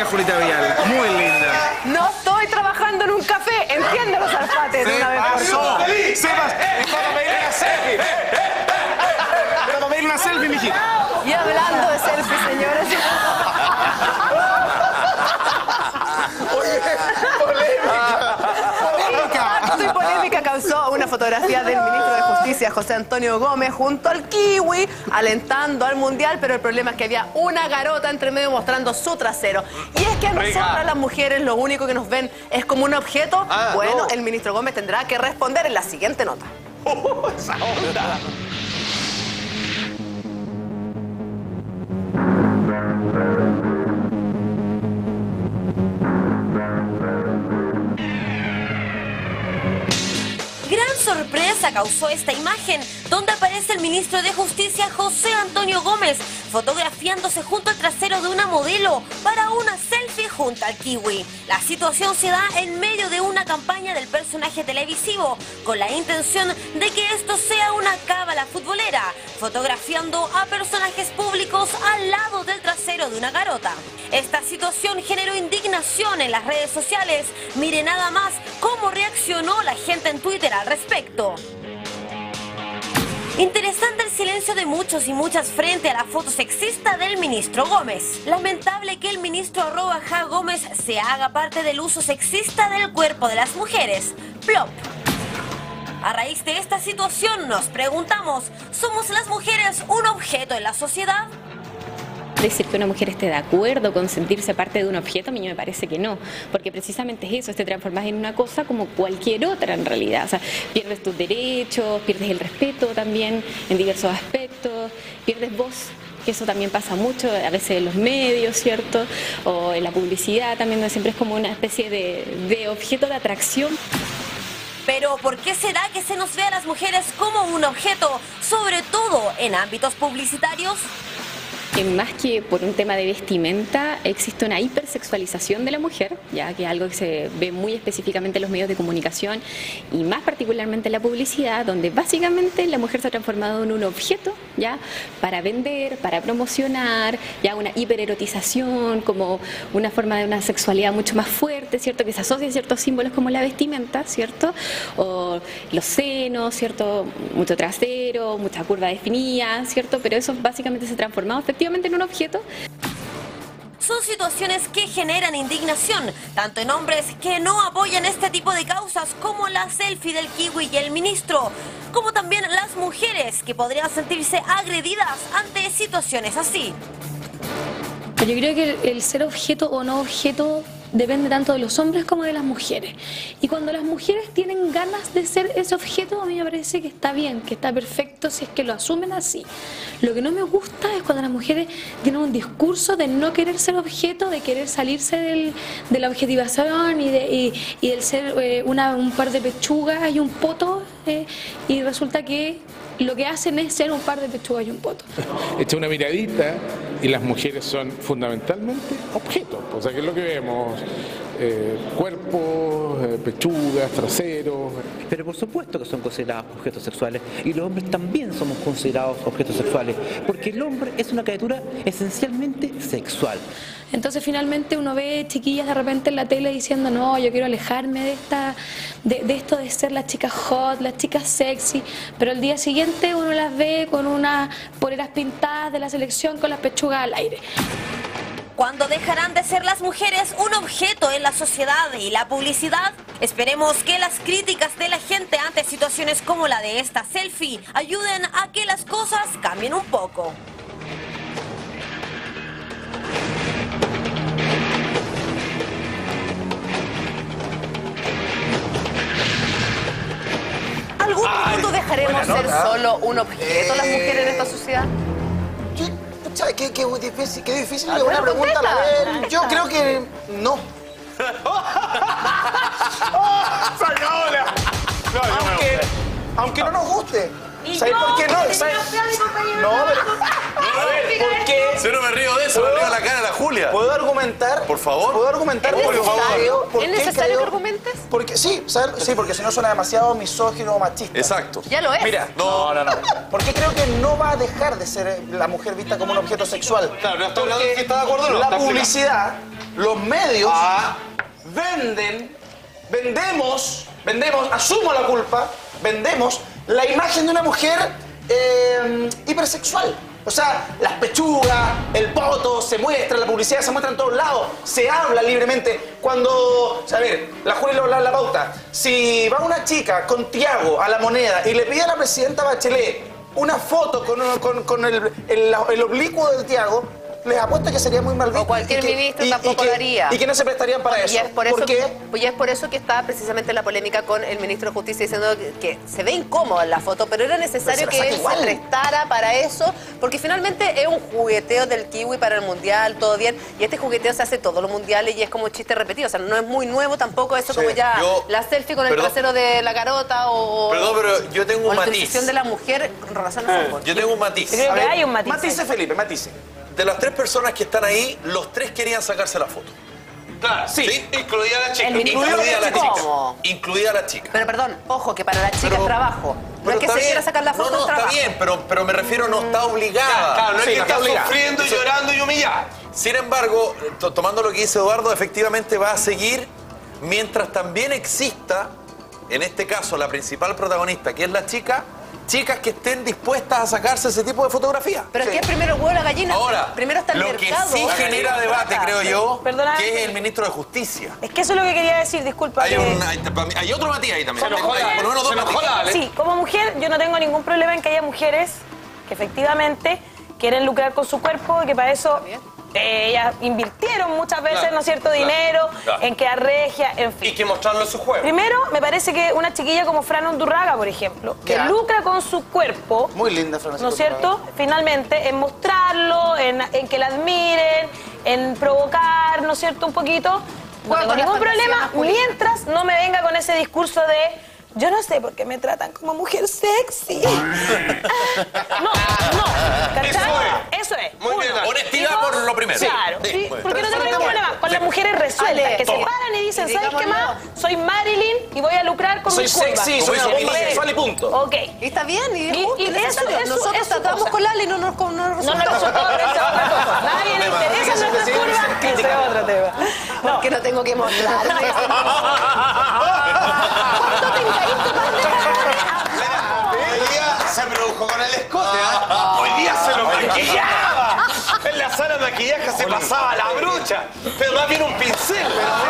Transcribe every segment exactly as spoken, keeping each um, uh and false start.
Julita Vial. Muy linda. No estoy trabajando en un café. Entiende los alfates de una vez por todas. Sebas, es para pedir una selfie. Para pedir una selfie, mijita. Y hablando de selfie, señores. Oye, polémica. Polémica. Acto y polémica causó una fotografía del ministro de Justicia, José Antonio Gómez, junto al Kiwi, alentando al Mundial, pero el problema es que había una garota entre medio mostrando su trasero. Y es que a nosotras, las mujeres, lo único que nos ven es como un objeto. Ah, bueno, no. el ministro Gómez tendrá que responder en la siguiente nota. Oh, esa onda. Gran sorpresa causó esta imagen, donde aparece el ministro de Justicia, José Antonio Gómez, fotografiándose junto al trasero de una modelo para una selfie junto al Kiwi. La situación se da en medio de una campaña del personaje televisivo, con la intención de que esto sea una cábala futbolera, fotografiando a personajes públicos al lado del trasero de una garota. Esta situación generó indignación en las redes sociales. Mire nada más cómo reaccionó la gente en Twitter al respecto. Interesante el silencio de muchos y muchas frente a la foto sexista del ministro Gómez. Lamentable que el ministro arroba ja Gómez se haga parte del uso sexista del cuerpo de las mujeres. Plop. A raíz de esta situación nos preguntamos, ¿somos las mujeres un objeto en la sociedad? Decir que una mujer esté de acuerdo con sentirse parte de un objeto, a mí me parece que no, porque precisamente es eso, te transformas en una cosa como cualquier otra en realidad, o sea, pierdes tus derechos, pierdes el respeto también en diversos aspectos, pierdes voz, que eso también pasa mucho, a veces en los medios, ¿cierto? O en la publicidad también, donde siempre es como una especie de, de objeto de atracción. Pero ¿por qué será que se nos ve a las mujeres como un objeto, sobre todo en ámbitos publicitarios? Que más que por un tema de vestimenta, existe una hipersexualización de la mujer, ya que es algo que se ve muy específicamente en los medios de comunicación y más particularmente en la publicidad, donde básicamente la mujer se ha transformado en un objeto, ya, para vender, para promocionar, ya una hipererotización, como una forma de una sexualidad mucho más fuerte, ¿cierto? Que se asocia a ciertos símbolos como la vestimenta, ¿cierto? O los senos, ¿cierto? Mucho trasero, mucha curva definida, ¿cierto? Pero eso básicamente se ha transformado efectivamente en un objeto. Son situaciones que generan indignación, tanto en hombres que no apoyan este tipo de causas como la selfie del Kiwi y el ministro, como también las mujeres que podrían sentirse agredidas ante situaciones así. Yo creo que el, el ser objeto o no objeto depende tanto de los hombres como de las mujeres. Y cuando las mujeres tienen ganas de ser ese objeto, a mí me parece que está bien, que está perfecto si es que lo asumen así. Lo que no me gusta es cuando las mujeres tienen un discurso de no querer ser objeto, de querer salirse del, de la objetivación y, de, y, y del ser eh, una, un par de pechugas y un poto, eh, y resulta que lo que hacen es ser un par de pechugas y un poto. Echa una miradita y las mujeres son fundamentalmente objetos, o sea, que es lo que vemos, eh, cuerpos, eh, pechugas, traseros. Pero por supuesto que son considerados objetos sexuales y los hombres también somos considerados objetos sexuales, porque el hombre es una criatura esencialmente sexual. Entonces finalmente uno ve chiquillas de repente en la tele diciendo no, yo quiero alejarme de esta de, de esto de ser la chica hot, la chica sexy, pero el día siguiente uno las ve con unas poleras pintadas de la selección con las pechugas al aire. ¿Cuándo dejarán de ser las mujeres un objeto en la sociedad y la publicidad? Esperemos que las críticas de la gente ante situaciones como la de esta selfie ayuden a que las cosas cambien un poco. ¿Algún Ay, minuto dejaremos buena ser nota. solo un objeto las mujeres en esta sociedad? Yo, ¿sabes qué, qué difícil? Qué difícil Ah, es una pero pregunta a la contesta. vez. Yo creo que no. ¡Sacaola! No, no me Aunque, gusta. aunque no nos guste. ¿Sabes por qué no? ¿Sabes? No, pero... A ver, ¿por qué? Si no me río de eso, me río de la cara de la Julia. ¿Puedo argumentar? Por favor. ¿Puedo argumentar ¿Es por qué necesario? creo? ¿Por ¿Es qué necesario creo? que argumentes? Porque sí, ¿sabes? Sí, porque si no suena demasiado misógino o machista. Exacto. Ya lo es. Mira, No, no, no. porque creo que no va a dejar de ser la mujer vista como un objeto sexual. Claro, no estoy hablando de Porque si está de acuerdo o no. La Está publicidad, los medios ah. venden, vendemos, vendemos, asumo la culpa, vendemos la imagen de una mujer eh, hipersexual. O sea, las pechugas, el poto, se muestra, la publicidad se muestra en todos lados, se habla libremente. Cuando, a ver, la Julia le va a hablar la pauta. Si va una chica con Tiago a La Moneda y le pide a la presidenta Bachelet una foto con, con, con el, el, el oblicuo de Tiago, les apuesto que sería muy mal visto. O cualquier que, ministro y, tampoco y que, lo haría. Y que no se prestarían para eso. Y es por eso, ¿Por qué? Que, y es por eso que está precisamente la polémica con el ministro de Justicia diciendo que, que se ve incómoda en la foto, pero era necesario pero se que él igual. se prestara para eso, porque finalmente es un jugueteo del kiwi para el mundial, todo bien, y este jugueteo se hace todos los mundiales y es como un chiste repetido, o sea, no es muy nuevo tampoco eso, sí. como ya yo, la selfie con perdón, el trasero de la garota o... Perdón, pero yo tengo o un la matiz. utilización de la mujer con relación al fútbol. Yo tengo un matiz. Creo que hay un matiz. Matice, Felipe, matice. De las tres personas que están ahí, los tres querían sacarse la foto. Claro, sí. ¿Sí? Incluida la chica. Incluida la chica. ¿Cómo? Incluida la chica. Pero perdón, ojo, que para la chica Pero- es trabajo. No es que está se bien. quiera sacar la foto, No, no, es trabajo. está bien, pero, pero me refiero, no está obligada. Claro, no es Sí, que no está está obligada. sufriendo y llorando y humillada. Sin embargo, to- tomando lo que dice Eduardo, efectivamente va a seguir mientras también exista, en este caso, la principal protagonista, que es la chica, chicas que estén dispuestas a sacarse ese tipo de fotografías. Pero es que es primero el huevo y la gallina. Ahora, primero está el lo mercado. que sí genera debate, creo yo, Perdona. que es el ministro de Justicia. Es que eso es lo que quería decir, disculpa. Hay, que- un, hay, hay otro Matías ahí también. Se enojó Hay la- por lo menos dos se enojó Matías. la Ale. Sí, como mujer yo no tengo ningún problema en que haya mujeres que efectivamente quieren lucrar con su cuerpo y que para eso eh, ellas invirtieron muchas veces, Claro, ¿no es cierto?, claro, dinero claro. en quedar regia, en fin. Y que mostrarlo en su juego. Primero, me parece que una chiquilla como Fran Undurraga, por ejemplo, que Ya. lucra con su cuerpo, Muy linda, Francisco. ¿no es cierto?, finalmente en mostrarlo, en, en que la admiren, en provocar, ¿no es cierto?, un poquito. No Juega tengo con la ningún fantasía problema masculina. mientras no me venga con ese discurso de yo no sé por qué me tratan como mujer sexy. No, no. ¿Cachai? Eso es. Eso es. Muy bien, Uno. Ale. Honestidad Y dos, por lo primero. Claro, Sí, sí, muy bien. porque no tengo ningún Perfectamente. problema con las mujeres resueltas Ale, que se toma. paran y dicen, Y ¿sabes qué más? digámoslo. Soy Marilyn y voy a lucrar con Soy mi curva. sexy, soy una Como dice bomba Miguel. sexual y punto. Ok. Y está bien, y, es Y- justo y y eso- necesario. eso- Nosotros eso tratamos cosa. con Lali y no nos, no nos No, resultó. no resultó, pero esa es otra cosa. Nadie le interesa nuestra sí, curva, sí, ese es otro tema. No, Que no tengo que mostrarme. ¿Cuánto tengáis capaz de pagar? Hoy día se produjo con el escote, ¿ah? Hoy día se lo maquillaba. En la sala de maquillaje se pasaba la brucha. Pero más bien un pincel.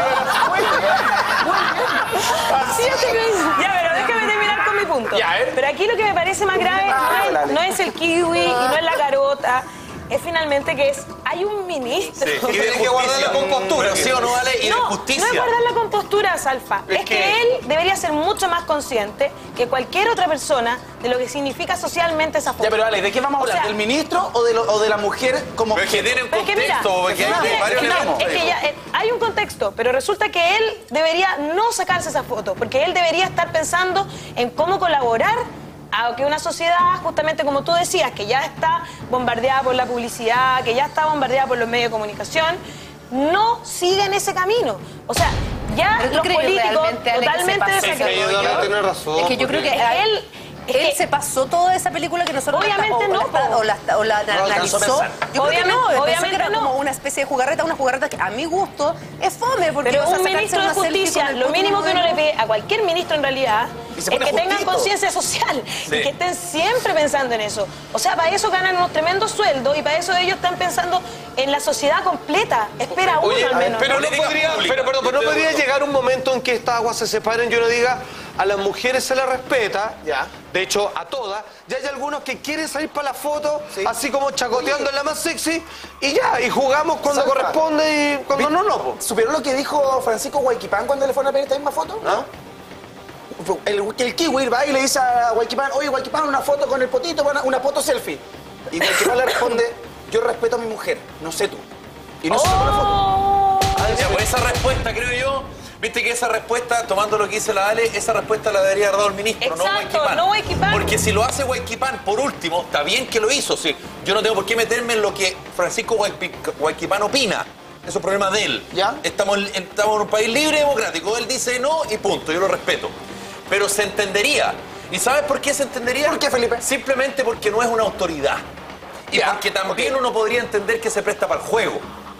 Ya, pero déjame terminar con mi punto. Ya, ¿eh? Pero aquí lo que me parece más grave no es, no es el kiwi y no es la garota, es finalmente que es hay un ministro. Sí, Y tiene que guardar la compostura. Pero sí o no, Ale, y de No, justicia. no es guardar la compostura, Salfa. Es Es, que... que- él debería ser mucho más consciente que cualquier otra persona de lo que significa socialmente esa foto. Ya, pero Ale, ¿de qué vamos a O hablar? sea, ¿Del ministro o de, lo- o de la mujer como Pero es que tienen Pero es que mira, contexto, porque no, hay mira, varios es que no, elementos. es que ya, eh, hay un contexto, pero resulta que él debería no sacarse esa foto, porque él debería estar pensando en cómo colaborar a que una sociedad, justamente como tú decías, que ya está bombardeada por la publicidad, que ya está bombardeada por los medios de comunicación, no siga en ese camino. O sea, ya ¿Pero tú los crees políticos realmente, Ale, que se totalmente pasó? Es que desatendidos. Eduardo tiene razón. Es que yo creo que Es que él- es él que- se pasó toda esa película que nosotros Obviamente o, no, o la, po. o la, o la alcanzó a analizó. pensar. Yo creo que no, Obviamente- pensó obviamente que era no. como una especie de jugarreta, una jugarreta que a mi gusto es fome porque Pero vas a un sacarse ministro de una selfie justicia, con el lo puto mínimo que uno le modelo. pide a cualquier ministro en realidad Y es se que pone tengan justito. conciencia social Sí. y que estén siempre pensando en eso. O sea, para eso ganan unos tremendos sueldos y para eso ellos están pensando en la sociedad completa. Espera uno Oye, al menos. pero no Política podría, pública. pero, perdón, pero no Estoy de podría acuerdo. llegar un momento en que estas aguas se separen y uno diga a las mujeres se les respeta, Ya. de hecho a todas, y hay algunos que quieren salir para la foto, Sí. así como chacoteando en la más sexy, y ya, y jugamos cuando Salva. corresponde y cuando no, no. po. ¿Supieron lo que dijo Francisco Huayquipán cuando le fueron a pedir esta misma foto? ¿No? El, el kiwi va y le dice a Huayquipán, oye Huayquipán, una foto con el potito, una, una foto selfie. Y Huayquipán le responde, yo respeto a mi mujer, no sé tú. Y no se sacó la foto. Oh. Ya, pues esa respuesta, creo yo, viste que esa respuesta, tomando lo que dice la Ale, esa respuesta la debería haber dado el ministro, no Exacto, Huayquipán. no Huayquipán. Porque si lo hace Huayquipán, por último, está bien que lo hizo, sí. Yo no tengo por qué meterme en lo que Francisco Huaypi- Huayquipán opina. Eso es un problema de él. ¿Ya? Estamos, en- estamos en un país libre y democrático. Él dice no y punto, yo lo respeto. Pero se entendería. ¿Y sabes por qué se entendería? ¿Por qué, Felipe? Simplemente porque no es una autoridad. Y Ya, porque también uno podría entender que se presta para el juego.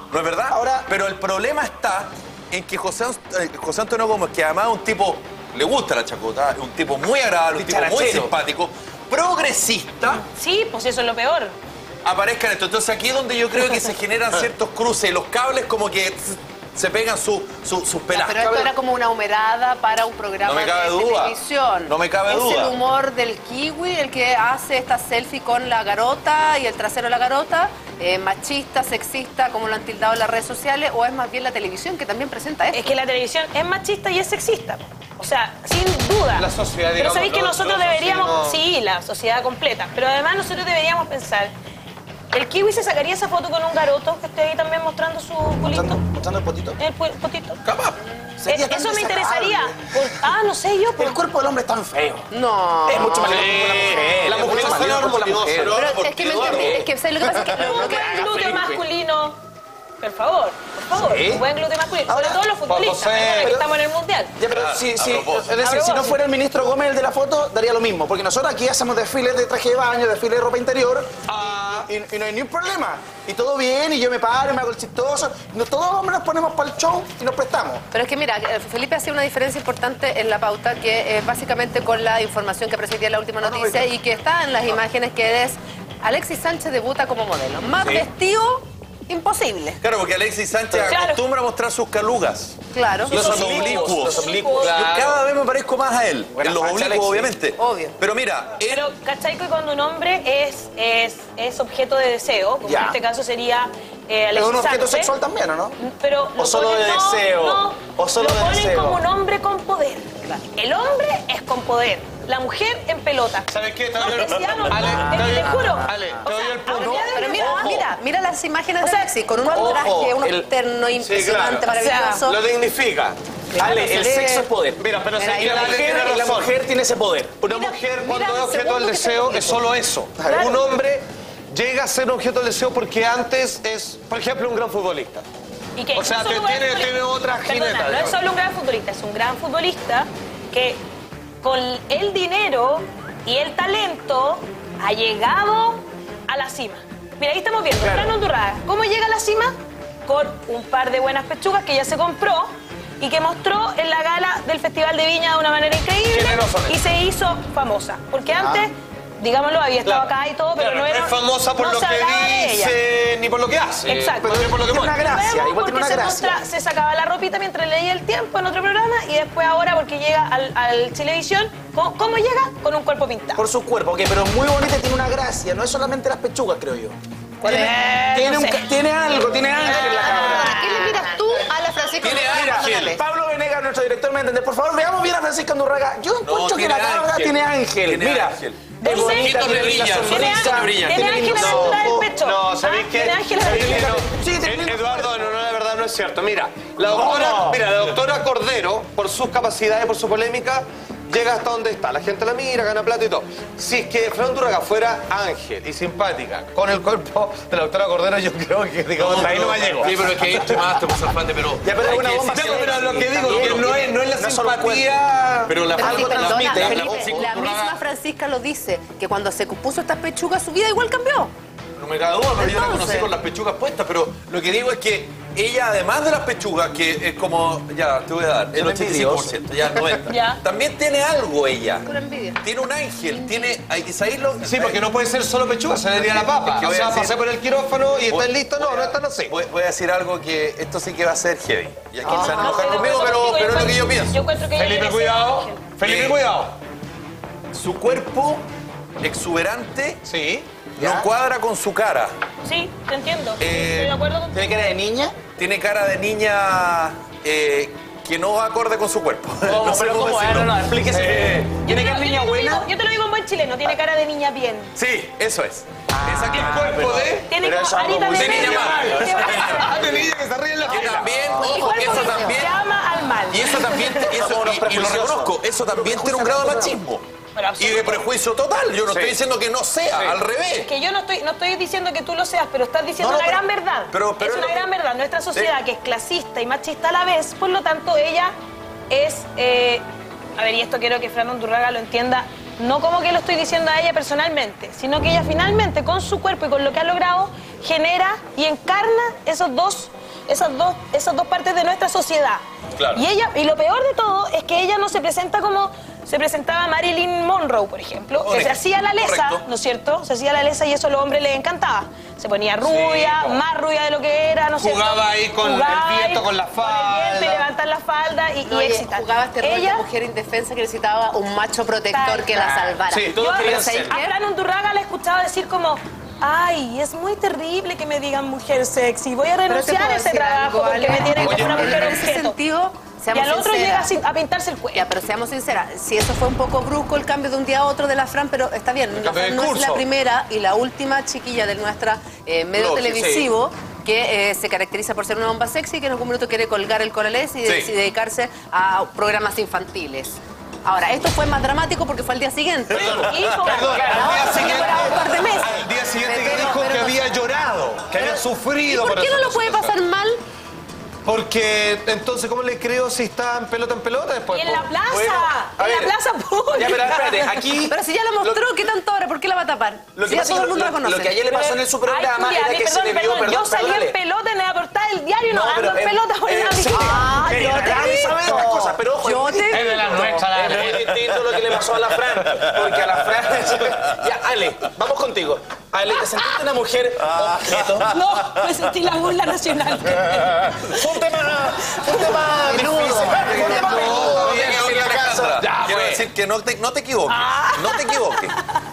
¿No es verdad? Ahora- Pero el problema está en que José, eh, José Antonio Gómez, que además es un tipo, le gusta la chacota, es un tipo muy agradable, un tipo muy Dicharachero. simpático, progresista, Sí, pues eso es lo peor. aparezca en esto. Entonces aquí es donde yo creo que se generan ciertos cruces, los cables como que se pegan su, su, sus Ya, pelas. pero esto era como una humerada para un programa No me cabe de duda. televisión. No me cabe es duda. el humor del kiwi el que hace esta selfie con la garota y el trasero de la garota, eh, machista, sexista, como lo han tildado en las redes sociales, o es más bien la televisión que también presenta esto. Es que la televisión es machista y es sexista. O sea, sin duda. La sociedad, Pero digamos, sabéis que lo- nosotros lo deberíamos, asesino- sí, la sociedad completa, pero además nosotros deberíamos pensar, ¿el kiwi se sacaría esa foto con un garoto que esté ahí también mostrando su culito? Mostrando, mostrando el potito. El pu- potito. Capaz. Sería Eh, tan eso me desagradable. interesaría. Por- ah, no sé yo. El cuerpo del hombre es tan feo. No. Es mucho más lindo que la mujer. La es mujer mucho más es lindo que la armoniosa, mujer. pero- Pero ¿por es que qué, me Eduardo? entendí, es que ¿sabes lo que pasa? Es que lo- Un lo que- buen glúteo masculino. Por favor, por favor. Sí. Un buen glúteo masculino. Ahora, Sobre todo los futbolistas, José, ahora que pero- estamos en el mundial. Ya, pero Claro, si, a si- propósito. es decir, A si no propósito. fuera el ministro Gómez el de la foto, daría lo mismo. Porque nosotros aquí hacemos desfiles de traje de baño, desfiles de ropa interior, y, y- y no hay ni un problema. Y todo bien, y yo me paro, me hago el chistoso. No, todos los hombres nos ponemos para el show y nos prestamos. Pero es que mira, eh, Felipe hacía una diferencia importante en la pauta que eh, básicamente con la información que precedía la última noticia y que está en las imágenes que es Alexis Sánchez debuta como modelo. Más Sí. vestido, imposible. Claro, porque Alexis Sánchez Claro. acostumbra a mostrar sus calugas. Claro. Los Los oblicuos. Los oblicuos. Yo cada vez me parezco más a él. Buena en los facha, oblicuos, Alexis. obviamente. Obvio. Pero mira, él... Pero, ¿cachai que cuando un hombre es, es, es objeto de deseo, como Ya. en este caso sería eh, Es Alexis un objeto Sánchez, sexual también, ¿o no? Pero ¿O lo solo ponen- de no, deseo? no, ¿O solo lo de ponen deseo? como un hombre con poder. El hombre es con poder. La mujer en pelota. ¿Sabes qué? Te No, doy el- Cristiano, Ale, no, te te, doy- te juro. Ale, te O doy sea, el punto. a día de hoy- Pero mira, mira, mira las imágenes O de sea, Alexis con un ojo, traje, unos el- ternos impresionantes, claro. maravilloso. Lo dignifica. Claro, Ale, se el ve- sexo es poder. Mira, pero Mira, si y que la Ale mujer, tiene y la razón. mujer tiene ese poder. Una Mira, mujer mira cuando es el objeto del segundo que deseo te es solo eso. Claro. Un hombre llega a ser objeto del deseo porque antes es, por ejemplo, un gran futbolista. ¿Y qué? O sea, No solo te- un gran tiene- futbolista. tiene otra Perdona, jineta, no es digamos. solo un gran futbolista, es un gran futbolista que con el dinero y el talento ha llegado a la cima. Mira, ahí estamos viendo, Fran Undurraga. ¿Cómo llega a la cima? Con un par de buenas pechugas que ya se compró y que mostró en la gala del Festival de Viña de una manera increíble Generoso, y se hizo famosa. Porque antes, digámoslo, había estado Claro. acá y todo, pero Claro, no era... es famosa por no lo se que hablaba de ella. dice ni por lo que hace. Exacto. Más bien por lo que Tiene una muestra. gracia, Vemos igual tiene porque una se, gracia. mostra- se sacaba la ropita mientras leía el tiempo en otro programa y después ahora porque llega al, al Chilevisión, ¿cómo, cómo llega? Con un cuerpo pintado. Por su cuerpo, ok, pero es muy bonita y tiene una gracia. No es solamente las pechugas, creo yo. Tiene, Eh, tiene no un sé. ca- tiene algo, tiene ángel en la cabra. ¿A qué le miras tú a la Francisca Tiene Undurraga? ángel. Ándale. Pablo Venegas, nuestro director, me va a entender. Por favor, veamos bien a Francisca Undurraga. Yo encuentro que tiene la cabra ángel. tiene ángel. Tiene Mira, ángel. es Dice- bonita, Ojitos tiene de linda brilla, sonrisa, Tiene ángel, brilla. tiene ángel en la lindo punta del ojo. pecho. No, ¿sabéis Ah, qué? Tiene ángel en la ¿Sabéis punta qué? del No. pecho. Sí, tiene Eh, lindo- Eduardo, no, no, la verdad no es cierto. Mira, la doctora, No. mira, la doctora Cordero, por sus capacidades, por su polémica, llega hasta donde está. La gente la mira, gana plata y todo. Si es que Fran Undurraga fuera ángel y simpática con el cuerpo de la doctora Cordero, yo creo que, digamos, hasta ahí no me llego. Sí, pero es que ahí estoy más, te pasa el frente, pero... Ya, pero es hay una que bomba decir No, que- pero lo que digo, que no es, no es la No es solo simpatía... Pero la Pero sí, Fran- perdona, transmite, la- Felipe, la- la misma Francisca lo dice, que cuando se puso estas pechugas su vida igual cambió. No me cabe duda, pero yo la Entonces. conocí con las pechugas puestas, pero lo que digo es que ella, además de las pechugas, que es como, ya, te voy a dar, el ochenta y cinco por ciento, ya el noventa por ciento, Ya. también tiene algo ella. Con envidia. Tiene un ángel, tiene, hay que saberlo. Sí, porque no puede ser solo pechuga, se le diría la papa. Es que O voy a sea, decir- pasé por el quirófano y Voy- estás listo. No, no están así. Voy, voy a decir algo que esto sí que va a ser heavy. Y aquí se van a No, enojar estoy de conmigo, acuerdo pero, contigo, pero es lo que yo encuentro- pienso. Yo encuentro que ella Felipe, merece cuidado. ángel. Felipe, Eh, cuidado. Su cuerpo exuberante Sí. no cuadra con su cara. Sí, te entiendo. Eh, Estoy de acuerdo contigo. ¿Tiene cara de niña? Tiene cara de niña eh, que no va acorde con su cuerpo. No sé pero cómo ¿cómo? decirlo. No, no, explíquese. Eh, ¿Tiene Yo cara te de lo- niña yo te lo buena? digo- Yo te lo digo en buen chileno, tiene cara de niña bien. Sí, eso es. El Exactamente. cuerpo de... Tiene Pero como eso es algo arita muy de de niña bebé. mala. ¿Qué va a Ah, hacer? de niña que se ríe en la Que cara. también, Mi ojo, cuerpo eso que también. llama al mal. Y eso también, y eso, Somos unos y- y, lo prejuiciosos. reconozco, eso también tiene un grado de machismo. Pero Y absoluto. de prejuicio total. Yo no Sí. estoy diciendo que no sea, Sí. al revés. Que yo no estoy, no estoy diciendo que tú lo seas, pero estás diciendo No, no, una pero- gran verdad. pero- pero es es una lo gran que- verdad. Nuestra sociedad, Sí. que es clasista y machista a la vez, por lo tanto, ella es... eh, a ver, y esto quiero que Fran Undurraga lo entienda, no como que lo estoy diciendo a ella personalmente, sino que ella finalmente, con su cuerpo y con lo que ha logrado, genera y encarna esos dos esas dos, esas dos partes de nuestra sociedad. Claro. Y ella, y lo peor de todo es que ella no se presenta como se presentaba Marilyn Monroe, por ejemplo, que se hacía la lesa, correcto. ¿no es cierto? Se hacía la lesa y eso a los hombres les encantaba. Se ponía rubia, Sí, más rubia de lo que era, ¿no es cierto? Jugaba ahí con el viento, con la Con el viento y falda. levantar la falda y, No, y y excitar. jugaba este rol Ella, de mujer indefensa que necesitaba un macho protector que la salvara. Sí, todos yo querían a ser. Fran Undurraga le escuchaba decir como, ay, es muy terrible que me digan mujer sexy, voy a Pero te renunciar puedo a ese decir trabajo algo, porque Ale. me tienen Oye, como una pero mujer en ese objeto. sentido, Y seamos al otro sinceras. llega sin- a pintarse el cuello. Ya, pero seamos sinceras, si eso fue un poco brusco el cambio de un día a otro de la Fran, pero está bien, la cambio de Fran no es discurso. la primera y la última chiquilla de nuestra eh, medio Lógico, televisivo que eh, se caracteriza por ser una bomba sexy que en algún minuto quiere colgar el coralés y, de- Sí. y dedicarse a programas infantiles. Ahora, esto fue más dramático porque fue al día siguiente. Perdón, Y fue- perdón, al día Ahora, siguiente, fuera un par de meses. al día siguiente que Pero- dijo pero que no- había llorado, que había ¿Y sufrido por qué eso. no lo puede pasar mal? Porque entonces, ¿cómo le creo si está en pelota en pelota después? Y en la plaza, Bueno, a en ver. la plaza pública. Ya, pero espérate, aquí... Pero si ya lo mostró, ¿qué tanto ahora? ¿Por qué la va a tapar? Lo Si que ya pasa todo es el que mundo lo, la conoce. lo que ayer le pasó en el programa Ay, Julia, era a mí, que se perdón, le vio... perdón, yo salí perdónale. en pelota en la portada del diario y no, No, ando pero, en eh, pelota por eh, la sí. Ah, Eh, yo te nadie he sabe visto. estas cosas, pero ojo, Yo te he es de la nuestra, es muy distinto lo que le pasó a la Fran, porque a la Fran... Ya, Ale, vamos contigo. Ale, ¿te sentiste una mujer objeto? No, me sentí la burla nacional. Fue un tema... Fue un tema difícil. Fue un tema peludo, Oye, en oye, la casa. Alejandra, Ya, quiero fue. decir que no te, no te equivoques. No te equivoques.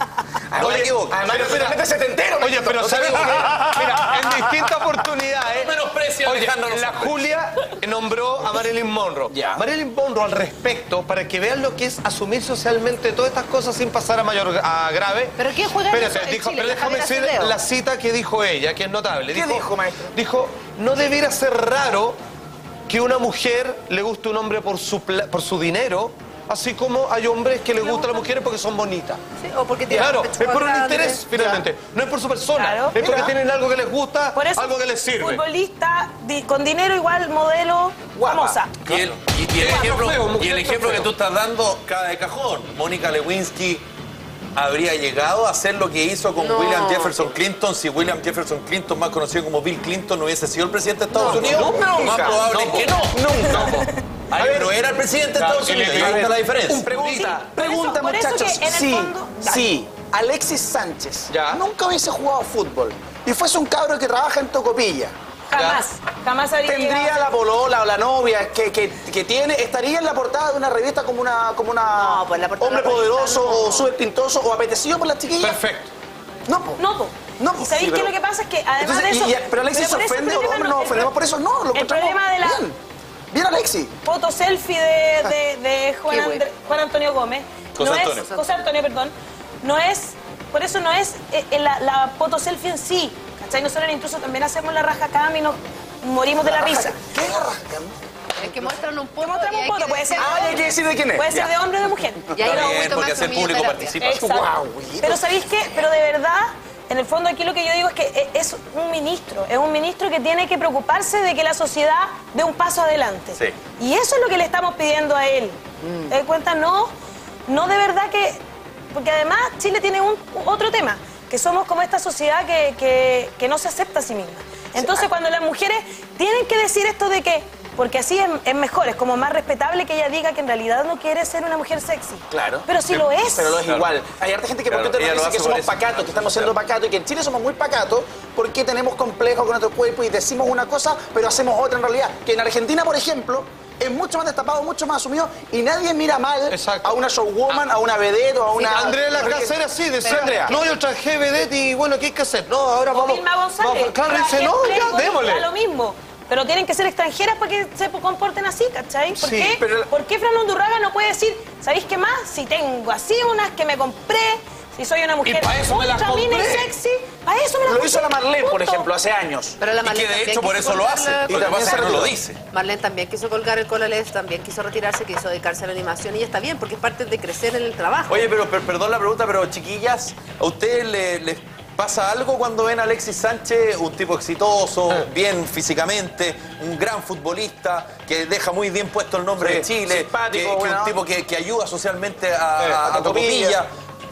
No te equivoques. Además, espérate, setentero. Oye, pero no ¿sabes te qué? equivoques. Mira, en distintas oportunidades. No menosprecia, Oye, Alejandro, no la se puede. Julia nombró a Marilyn Monroe. Ya. Marilyn Monroe al respecto, para que vean lo que es asumir socialmente todas estas cosas sin pasar a mayor a grave. ¿Pero quién juega en Espérate, eso en dijo, Chile? pero déjame Javier decir Acevedo. la cita que dijo ella, que es notable. ¿Qué dijo, maestro? Dijo, no debiera ser raro que una mujer le guste un hombre por su, pla- por su dinero, así como hay hombres que les gustan a las mujeres porque son bonitas. Sí, o porque tiene Claro, el es pecho por un grande. interés, finalmente. No es por su persona, Claro. es porque Mira. tienen algo que les gusta, Por eso, algo que les sirve. futbolista di- con dinero igual modelo Guapa. famosa. Y el, y- y el Guapo, ejemplo, feo, mujer y el ejemplo feo. que tú estás dando cae de cajón. Mónica Lewinsky habría llegado a hacer lo que hizo con No. William Jefferson Clinton si William Jefferson Clinton, más conocido como Bill Clinton, no hubiese sido el presidente de Estados No, Unidos. nunca. Lo más probable es que no. Nunca. A ver, pero era el presidente de Estados y le- Unidos. y Ahí le- está la diferencia. Pregunta, por eso- pregunta, por eso muchachos. que en el sí, fondo- Dale. sí, Alexis Sánchez Ya. nunca hubiese jugado fútbol y fuese un cabro que trabaja en Tocopilla. Jamás, jamás habría Tendría llegado. la polola o la novia que, que, que tiene, estaría en la portada de una revista como una, como una No, pues la portada hombre de la revista poderoso no. o súper pintoso o apetecido por las chiquillas. Perfecto. No, po. No, po. No, po. ¿Y sabéis Sí, qué pero- lo que pasa? Es que además Entonces, de eso... y- y- pero Alexis se por eso el ofende o los problema hombres no- nos el ofendemos pro- por eso. No, lo El encontramos problema de la bien. Bien, Alexis. foto selfie de, de, de Juan, Qué bueno. Andre- Juan Antonio Gómez. José no Antonio. Es, José Antonio, perdón. No es... Por eso no es eh, eh, la, la foto selfie en sí. ¿Cachai? Nosotros incluso también hacemos la raja cam y nos morimos de la risa. ¿Qué rascan? Es que muestran un poto. Muestran y un hay poto, que puede ser... decir- Ah, hay que decir de quién es. Puede ser Ya. de hombre o de mujer. Y ahí Está va un bien, poquito porque más así el público humilloterapia. participa. Exacto. Guau, Pero ¿sabéis qué? Pero de verdad, en el fondo aquí lo que yo digo es que e- es un ministro, es un ministro que tiene que preocuparse de que la sociedad dé un paso adelante. Sí. Y eso es lo que le estamos pidiendo a él. Mm. ¿Te das cuenta? No, no de verdad que... Porque además Chile tiene un, otro tema, que somos como esta sociedad que, que- que no se acepta a sí misma. Entonces cuando las mujeres tienen que decir esto de que... Porque así es, es mejor, es como más respetable que ella diga que en realidad no quiere ser una mujer sexy. Claro. Pero si lo es. Pero lo es Claro. igual. Hay harta gente que Claro, por Twitter ella nos lo dice que hace por somos eso. pacatos, que estamos siendo pacatos y que en Chile somos muy pacatos porque tenemos complejos con nuestro cuerpo y decimos una cosa, pero hacemos otra en realidad. Que en Argentina, por ejemplo, es mucho más destapado, mucho más asumido y nadie mira mal Exacto. a una showwoman, a una vedette o a una... Andrea la porque- casa era así, decía, Pero, Andrea. no, yo traje vedette y bueno, ¿qué hay que hacer? No, ahora O vamos. Vilma González. vamos- claro, Traje dice, no, ya, Playboy, démosle. da lo mismo. Pero tienen que ser extranjeras para que se comporten así, ¿cachai? ¿Por, Sí, qué? pero- ¿Por qué Fran Undurraga no puede decir, ¿sabéis qué más? Si tengo así unas que me compré, si soy una mujer pa' eso me las ultra mina y compré. sexy, para eso me las Lo compré. hizo la Marlene, por Punto. ejemplo, hace años. Pero la Y que Marlene de también hecho por quiso eso lo colgar hace. la- Lo que también pasa es se que no lo retiró. dice. Marlene también quiso colgar el colales, también quiso retirarse, quiso dedicarse a la animación y está bien porque es parte de crecer en el trabajo. Oye, pero per- perdón la pregunta, pero chiquillas, ¿a ustedes le- les pasa algo cuando ven a Alexis Sánchez, un tipo exitoso, bien físicamente, un gran futbolista, que deja muy bien puesto el nombre Sí, de Chile, simpático, que, que buena un tipo onda. que, que ayuda socialmente a, Sí, a- a a Tocopilla?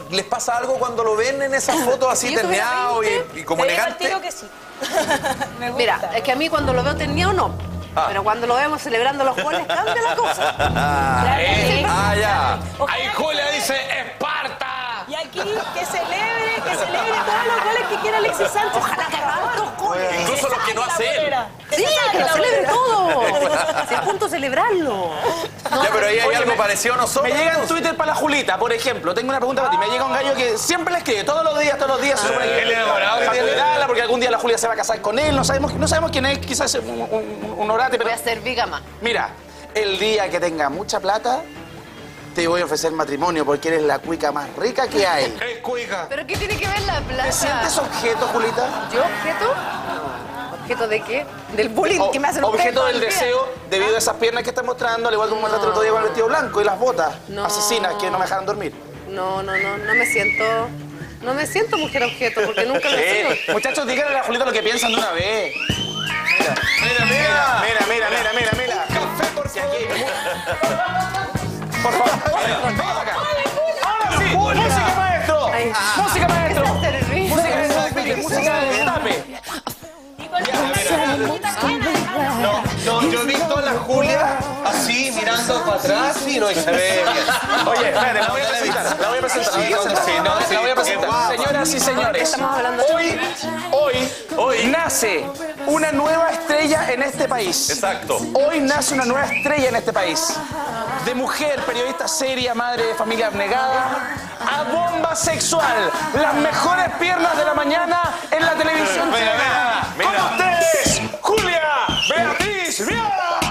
les pasa algo cuando lo ven en esas fotos así ¿Y eso terneado y, y como Te digo al elegante? tiro que sí. Me gusta. Mira, es que a mí cuando lo veo terneado no. Ah. Pero cuando lo vemos celebrando los goles cambia la cosa. Ah, Eh. ah, ya. Ojalá Ahí que Julia celebre. dice ¡Esparta! Y aquí, que celebre, que celebre todos los goles que quiera Alexis Sánchez. Ojalá que haga dos goles. Incluso los que no hace él. Sí, que lo celebre todo. Si es punto celebrarlo. Ya, pero ahí hay Oye, algo me- parecido a nosotros. Me llega en Twitter para la Julita, por ejemplo. Tengo una pregunta para ti. Me llega un gallo que siempre le escribe, todos los días, todos los días. Se supone que el enamorado que para tiene. cuidarla, porque algún día la Julia se va a casar con él. No sabemos, no sabemos quién es, quizás es un, un, un orate, pero Voy a ser bigama. mira, el día que tenga mucha plata, te voy a ofrecer matrimonio porque eres la cuica más rica que hay. Es cuica. ¿Pero qué tiene que ver la plata? ¿Te sientes objeto, Julita? ¿Yo objeto? ¿Objeto de qué? Del bullying O- que me hacen ustedes objeto todo del el día. deseo debido a esas piernas que estás mostrando, al igual como mostraste el otro día con el vestido blanco y las botas No. asesinas que no me dejaron dormir. No, no, no, no me siento... No me siento mujer objeto porque nunca lo he Eh, sido. muchachos, díganle a la Julita lo que piensan de una vez. Mira, mira. Mira, mira, mira, mira, mira. Café, por Si favor. aquí- Por favor, ven para acá. Ahora sí, música maestro. Ay. Música maestro. Está servicio. Música de destape, música de destape. Y con la bolsita llena de ganas. No, no, yo he visto a la Julia así, mirando para atrás y no y se ve bien. Oye, espérate, la voy a presentar. La voy a presentar. La voy a presentar. Sí, no, sí, La voy a presentar. guau. Señoras y señores, Estamos hablando- hoy, hoy, hoy nace una nueva estrella en este país. Exacto. Hoy nace una nueva estrella en este país. De mujer, periodista seria, madre de familia abnegada, a bomba sexual. Las mejores piernas de la mañana en la televisión Mira, chilena. mira, mira. Con ustedes, Julia Beatriz Vial.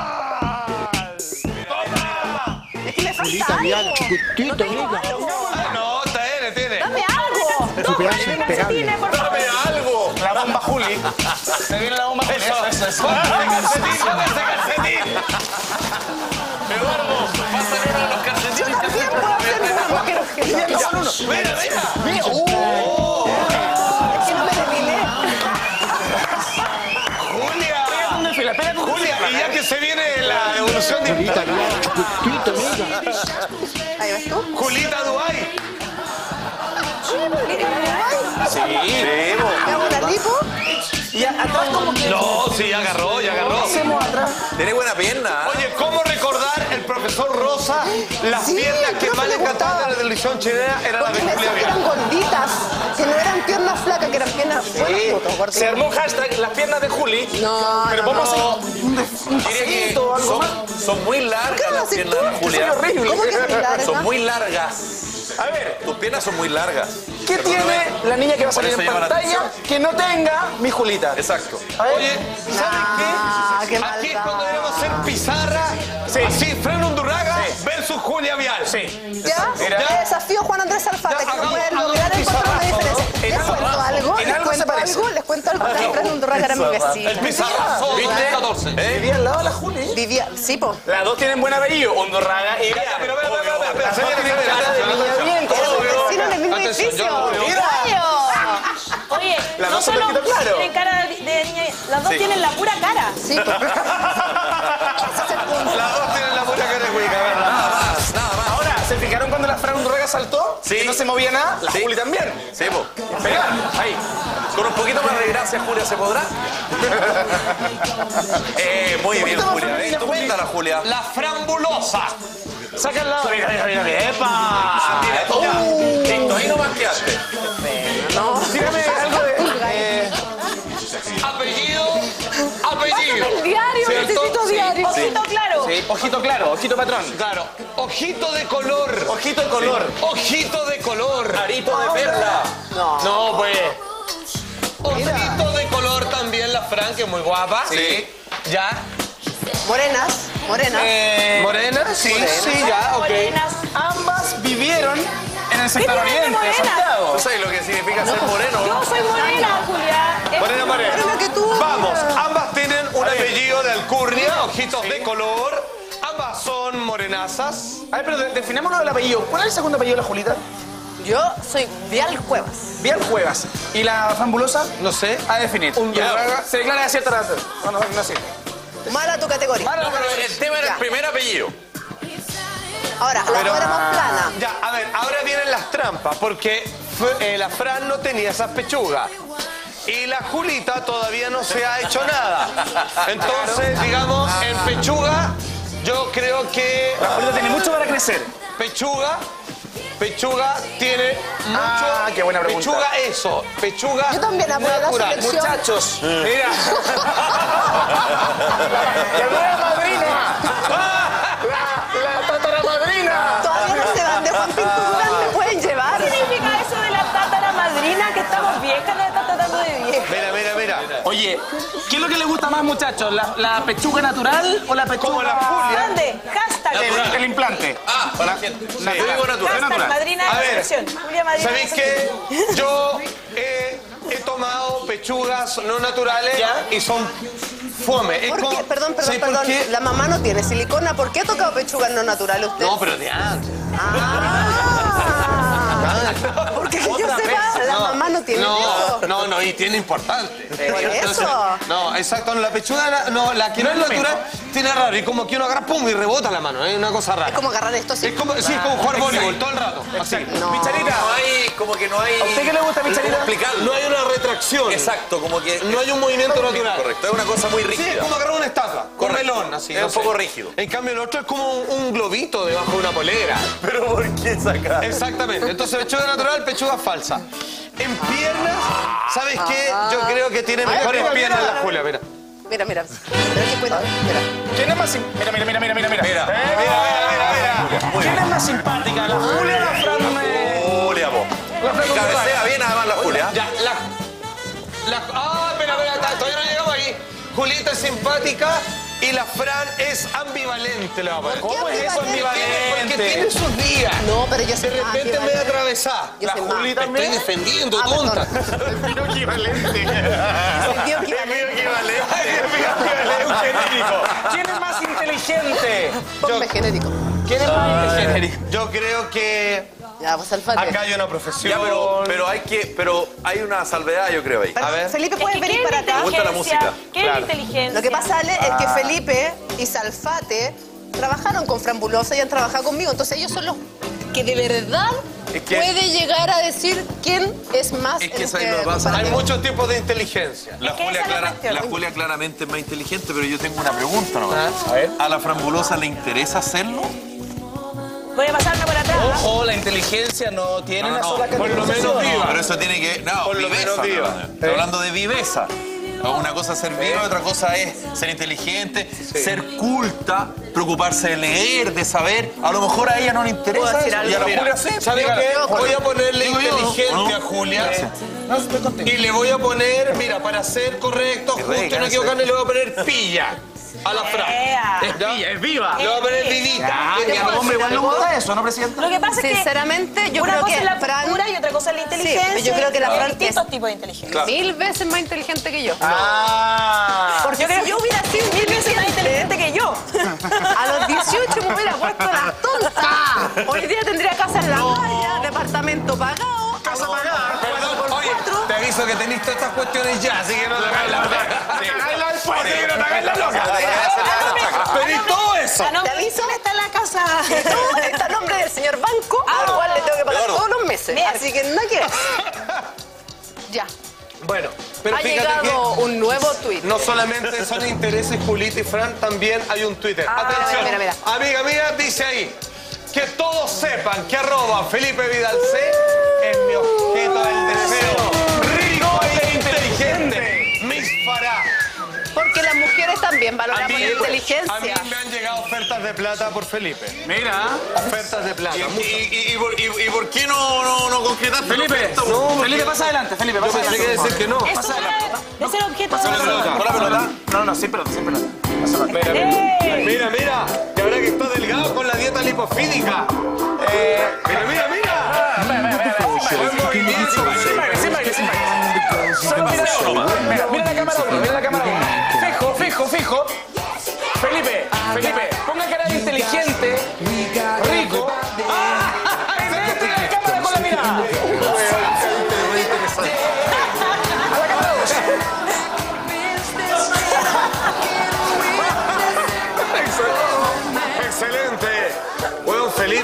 Es que me falta algo. No tengo algo. No, está bien, tiene. Dame algo. Dos pares de calcetines, por favor. Dame algo. La bomba Juli. Se viene la bomba Juli. Eso, eso, eso. Póngase calcetín, póngase calcetín. Eduardo, pásame uno de los calcetines. También puedo ser una mujer objeto. Ya, solo uno. Mira, mira. Mira, uh. Es que no me depilé. Julia. ¿Dónde fila? Espera, Julia, y ya que se viene la evolución de Ahí vas tú. Julita Duay. Sí. ¿Me hago una lipo? Y a- atrás como que... No, sí, ya agarró, ya agarró. hacemos atrás? Tiene buena pierna. ¿eh? Oye, ¿cómo recordar el profesor Rosa? Las Sí, piernas que creo más que le me encantaban de gustaba. la televisión chilena eran las de Porque me Julia decían que eran Vial. gorditas, que no eran piernas flacas, que eran piernas... Bueno, Se armó un hashtag, las piernas de Juli. No, Pero no, vamos a no. hacer un, des- un Diría que pasito, algo más. son, son muy largas ¿Qué las haces piernas tú? de Julia. Soy horrible. ¿Cómo que es muy larga? Son muy largas. A ver, Tus piernas son muy largas. ¿qué tiene la niña que va a Por salir eso en llama la pantalla atención. que no tenga mi Julita? Exacto. A ver. Oye, ¿sabes Ah, qué? qué Aquí es maldad. cuando debemos hacer pizarra. Sí. Así, Fran Undurraga versus Julia Vial. Sí. ¿Ya? Mira. Te desafío a Juan Andrés Alfata, Ya, que no hagamos- puede hagamos lograr encontrar una pizarrazo, diferencia. ¿no? Les En cuento algo- algo, en les algo se cuento parece. algo, les cuento algo, porque Fran Undurraga era mi vecina. El pizarrazo ¿Viste? dos mil catorce. ¿Eh? Vivía al lado de la Juli. Vivía, sí, po. Las dos tienen buen apellido, Hondurraga y Vial. Pero, pero, pero, pero, pero, Las dos pero, tienen pero, cara de pero, niña pero, bien, que Éramos obvio. vecinos en el mismo Atención, edificio. yo lo veo. Mira. Oye, Las no dos son solo ojito claro. tienen cara de, de niña, las dos Sí. tienen la pura cara. Sí, po. Ese es el punto. Las dos tienen la pura cara de Julia, ¿verdad? Nada más, nada más. Ahora, ¿se fijaron cuando la Fran Hondurraga saltó? Sí. Que no se movía nada. La Sí. Juli también. Sí, po. Pegar. Ahí. Con un poquito más de gracia, Julia, ¿se podrá? eh, muy bien, poquito más Julia. femenina, ¿eh? ¿Tú Juli. cuéntala, Julia? La frambulosa. Saca el lado. Mira, mira, mira, mira. ¡Epa! Mira, toma. Listo, ahí no más quedaste. Tírame algo de... eh, Apellido. Apellido. El diario, ¿Cierto? necesito Sí. diario. Ojito claro. sí, ojito claro, ojito patrón. Claro. Ojito de color. Ojito de color. Ojito de color. Arito de perla. No, pues. Ojito de color también la Fran, que es muy guapa. Sí. Ya. Morenas, morenas. Eh, Morena, sí, sí, ya, ok. Morenas. Ambas vivieron en el sector tiene de oriente de morena? Santiago. ¿Tú sabes lo que significa ser moreno? Yo soy morena, Julia. Es- Morena, morena. Pero lo que tú- Vamos, ambas tienen un apellido de alcurnia, ojitos de color. Ambas son morenazas. A ver, pero de- definámonos el apellido. ¿Cuál es el segundo apellido de la Julita? Yo soy Vial Cuevas. Vial Cuevas. ¿Y la fambulosa? No sé. A definir. Hondurraga. Ya. Se declara desierta la... No, no, no sirve. Mala tu categoría. No, pero el tema era el Ya. primer apellido. Ahora, la Pero- éramos plana. Ya, a ver, ahora vienen las trampas, porque fue- eh, la Fran no tenía esas pechugas. Y la Julita todavía no se ha hecho nada. Entonces, digamos, en pechuga, yo creo que... La Julita tiene mucho para crecer. Pechuga, pechuga tiene mucho... Ah, qué buena pregunta. Pechuga eso, pechuga Yo también apoyo la natural. selección. Muchachos, mira. La nueva madrina. La, la tataramadrina. Todavía no se van de Juan Pinto Durán, me pueden llevar. ¿Qué significa eso de la tátara madrina? Que estamos viejas, nos está tratando de vieja. Mira, mira, mira. Oye, ¿qué es lo que le gusta más, muchachos? ¿La, la pechuga natural o la pechuga? Como la Julia. ¿Dónde? Hashtag. El, el implante. Ah, para la gente. Yo digo natural. Hashtag natural. madrina A de ver, selección. Julia Madrina de ¿Sabéis selección. qué? Yo he, he tomado pechugas no naturales ¿Ya? y son fome. Es ¿Por como- qué? Perdón, perdón, ¿sabéis por perdón. qué? La mamá no tiene silicona. ¿Por qué ha tocado pechugas no naturales usted? No, pero de antes. Ah, porque que yo sepa, la mamá no tiene no, eso. No, no, y tiene importante. Por eso. No, exacto, no, la pechuga, la- no, la que no, es natural, tiene raro. Y como que uno agarra, pum, y rebota la mano, es una cosa rara. Es como agarrar esto así. Es como, sí, es como jugar voleibol todo el rato. Así. No. Micharita. No hay, como que no hay... ¿A usted qué le gusta, ¿Cómo Micharita? explicarlo? No hay una retracción. Exacto, como que... No hay un movimiento natural. Correcto, es una cosa muy Sí, es rígida. como agarrar una estatua, con Correcto. melón, así. Es no un sé. poco rígido. En cambio, el otro es como un, un globito debajo de una polera. Pero ¿por qué sacar? Exactamente. Entonces, pechuga natural, pechuga falsa. En piernas, ¿sabes qué? Yo creo que tiene mejores mira, piernas mira, la Julia, mira. Mira, mira. Pero que cuidado, mira. ¿Quién es más sim- Mira, mira, mira, mira, mira, mira. Mira, Eh, Mira, mira, mira, mira. ¿Quién es más simpática? ¿La Julia o la Fran? eh? Julia, po. La Fran Y cabecea González. bien además la Julia. Ya, la... la ah, espera, espera, ta- todavía no llegamos ahí. Julieta es simpática y la Fran es ambivalente, le va a poner. ¿Cómo es eso Porque ambivalente? tiene sus días. No, pero yo soy De más repente me ambivalente. atravesada. Yo La soy más. Juli también. Estoy defendiendo, Ah, tonta. perdón. equivalente. Soy yo que- ¿Quién es más inteligente? Ponme genérico. ¿Quién es más inteligente? Yo creo que Ya, pues alfate. acá hay una profesión. Ya, pero, pero hay que, pero hay una salvedad, yo creo ahí. Perdón, a ver. Felipe, Es ¿puedes que, venir ¿qué es para la acá? Me gusta la inteligencia? música. ¿Qué es la inteligencia? Lo que pasa, Ale, es que Felipe y Salfate trabajaron con Frambulosa y han trabajado conmigo. Entonces ellos son los que de verdad Es que- puede llegar a decir quién es más Es que en eso ahí este lo pasa. Hay comparativo. muchos tipos de inteligencia. La Es que Julia, esa es la clara- cuestión. la Julia claramente es más inteligente, pero yo tengo una pregunta nomás. Ah. A ver. ¿A la frambulosa le interesa hacerlo? Voy a pasarme por atrás. Ojo, la inteligencia no tiene No, una no, sola por lo menos viva. Pero eso tiene que... No, Por lo viveza. menos viva. no, no. Estoy hablando de viveza. Una cosa es ser viva, otra cosa es ser inteligente, ser culta, preocuparse de leer, de saber. A lo mejor a ella no le interesa ¿Puedo decir eso, algo? y a la Mira, Julia sí. ¿sabes Dígale. qué? Voy a ponerle Digo yo, inteligente ¿no? a Julia. No, estoy contigo. Y le voy a poner, mira, para ser correcto, justo y no regáñese. equivocarme, le voy a poner pilla a la Fran. Ea. ¿Ya? Es viva. Le voy a poner vivita. Ah, ¿Qué y te a los puedo hombres igual decir le algo? gusta eso, ¿no, Presidenta? Lo que pasa es que Sinceramente, yo una creo cosa que es la Fran cultura y otra cosa es la inteligencia. yo creo que la y hay Fran distintos es- tipos de inteligencia. Claro. mil veces más inteligente que yo. Ah. Porque Yo creo si yo hubiera sido mil veces más inteligente que yo. a los dieciocho me hubiera puesto la tonta. Hoy día tendría casa en la playa, departamento pagado. Casa pagada. Perdón, oye, te aviso que tenéis todas estas cuestiones ya, así que no te hagáis la Cagáisla después, sí, que no te hagáis la loca. Tenéis todo eso. Ah, no, Te aviso. ¿quién está en la casa? No, está el nombre del señor banco, al cual le tengo que pagar Gordo. todos los meses. Mira. Así que nada que ver. Ya. Bueno, pero Ha fíjate llegado que un nuevo tweet. no solamente son intereses Julita y Fran, también hay un Twitter. Ah, Atención, mira, mira, amiga mía, dice ahí que todos sepan que arroba Felipe Vidal C es mi objeto del deseo. Rico e inteligente. Miss Farah. Porque las mujeres también A valoramos mí, la a inteligencia. mí me han llegado ofertas de plata por Felipe. Mira. Ofertas de plata. ¿Y, muchas. y, y, y por, y- y por qué no, no, no concretaste? Felipe, No, Felipe, pasa adelante, Felipe, pasa Pensé que adelante. decir que no. Eso era- ese era el objeto Pasa de la pelota. ¿Con la pelota? No, no, sin pelota, sin pelota. Pasa la pelota. ¡Ey! Mira, mira, que ahora que está delgado con la dieta lipofídica. Eh, mira, mira, mira. Ve, ve, ve, ve. Buen movimiento. Sin baile, sin baile, sin baile. Solo mira uno. Mira, mira la cámara uno, mira la cámara uno. Fijo, fijo, fijo. Felipe, Felipe, ponga cara de inteligente, rico. ¡Ah! ¡Entre la cámara con la mirada! A la cámara dos. Excelente. Bueno, Felipe